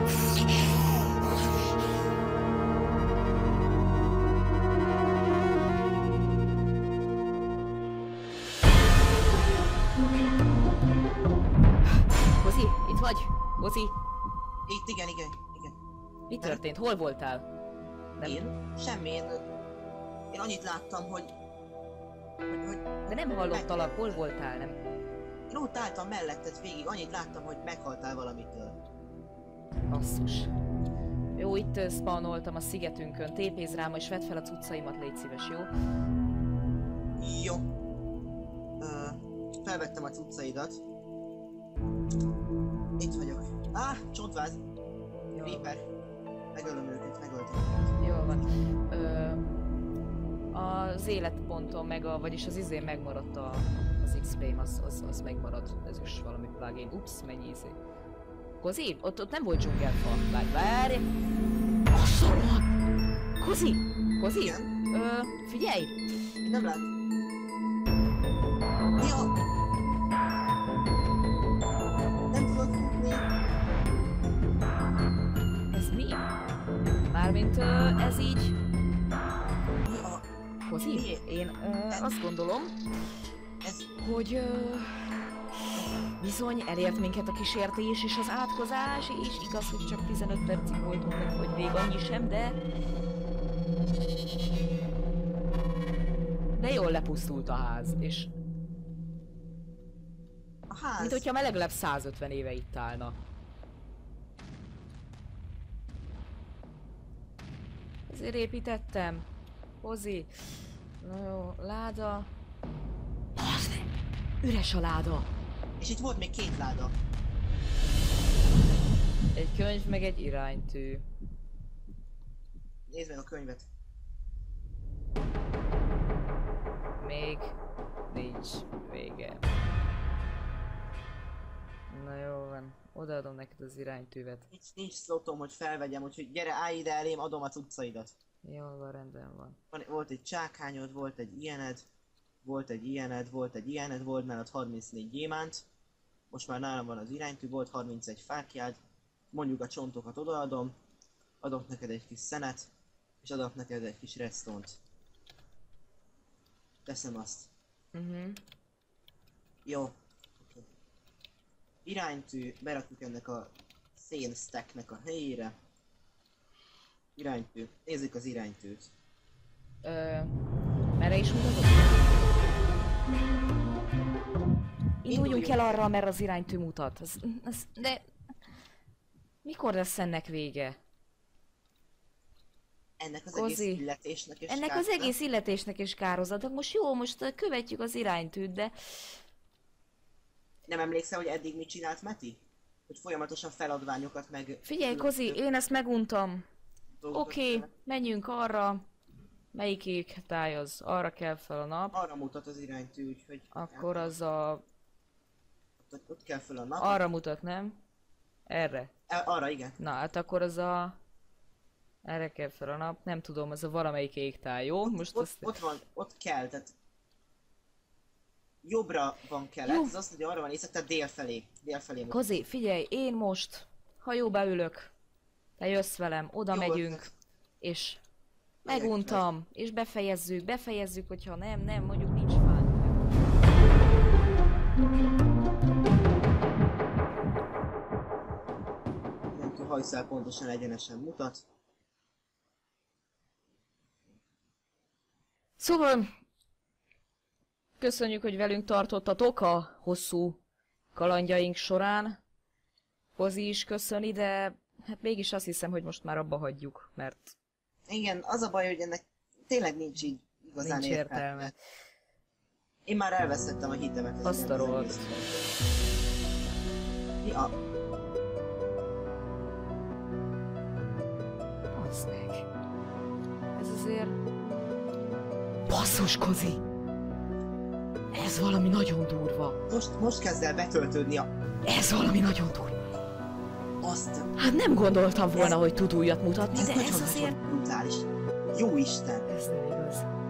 Kozi, itt vagy? Kozi, Itt igen, igen, igen. mi történt? Hol voltál? Nem. Én? Semmi, én, én annyit láttam, hogy... hogy, hogy De nem hallottalak, hol voltál, nem? Én ott álltam melletted végig, annyit láttam, hogy meghaltál valamitől. Basszus. Jó, itt uh, spawnoltam a szigetünkön, tépézz rám, és vedd fel a cuccaimat, légy szíves, jó? Jó. Uh, felvettem a cuccaidat. Itt vagyok. Á, csontváz! Jó, Reaper. Megölöm őket, megöltem őket. jó van. Ö, az életpontom meg a, vagyis az izé megmaradt a, az iksz pém, az, az, az megmarad. Ez is valami plugin. Ups, mennyi izé. Kozi? Ott, ott nem volt dzsungelfa. Várj, várj! Basszor van! Kozi! Kozi? Igen? Ö, figyelj! Én nem látom. Ja! Nem tudok futni. Ez mi? Mármint ö, ez így... Mi a... Kozi? Mi? Én ö, azt gondolom, Ez... hogy ö, bizony elért minket a kísértés és az átkozás, és igaz, hogy csak tizenöt percig voltunk meg, hogy még annyi sem, de... De jól lepusztult a ház, és A ház... mint hogyha már legalább százötven éve itt állna. Ezért építettem. Hozi. Na jó, láda. Bazd meg! Üres a láda. És itt volt még két láda. Egy könyv, meg egy iránytű. Nézd meg a könyvet. Még nincs vége. Na jó van, odaadom neked az iránytűvet. Nincs, nincs szlotom, hogy felvegyem, úgyhogy gyere, állj ide elém, adom a cuccaidat. Jól van, rendben van. Van, volt egy csákányod, volt egy ilyened, volt egy ilyened, volt egy ilyened, volt nálad harmincnégy gyémánt. Most már nálam van az iránytű, volt harmincegy fákjád. Mondjuk a csontokat odaadom, adok neked egy kis szenet, és adok neked egy kis redstone-t. Teszem azt. Uh-huh. Jó. Okay. Iránytű, berakjuk ennek a szén stacknek a helyére. Iránytű. Nézzük az iránytűt. Ö, merre is mutatod? Induljunk el arra, mert az iránytű mutat. Az, az, de... Mikor lesz ennek vége? Ennek az Kozi. egész illetésnek és Ennek az egész illetésnek és kározatnak. Most jó, most követjük az iránytűt, de... Nem emlékszel, hogy eddig mit csinált Meti? Hogy folyamatosan feladványokat meg... Figyelj, Kozi, én ezt meguntam. dolgokat Oké, okay, csinál. menjünk arra. Melyik égtáj az? Arra kell fel a nap. Arra mutat az iránytű, úgyhogy... Akkor az a... Ott, ott kell fel a nap. Arra mutat, nem? Erre. E, arra, igen. Na, hát akkor az a... Erre kell fel a nap. Nem tudom, az a valamelyik égtáj, jó? Most ott, azt... ott van, ott kell, tehát... Jobbra van kelet, Jó. ez azt, hogy arra van észak, tehát dél felé. Dél felé mutat. Kozi, figyelj, én most hajóba ülök. Te jössz velem, oda Jó megyünk. ötlet. És... Megyek Meguntam. És befejezzük, befejezzük, hogyha nem, nem, mondjuk nincs fán. Iránytű hajszál pontosan egyenesen mutat. Szóval... Köszönjük, hogy velünk tartottatok a hosszú kalandjaink során. Kozi is köszöni, de hát mégis azt hiszem, hogy most már abba hagyjuk, mert Igen, az a baj, hogy ennek tényleg nincs így igazán nincs értelme. Én már elvesztettem a hitemet. ez Azt a ilyen az rohadt. egészben. Mi a... Basz meg. Ez azért... Basszus, Kozi! Ez valami nagyon durva. Most, most kezd el betöltődni a... Ez valami nagyon durva. Azt... Hát nem gondoltam volna, Ez- hogy tud újat mutatni, Ez de ez nagyon-nagyon azért... brutális. Jó Isten! Ez nem igaz.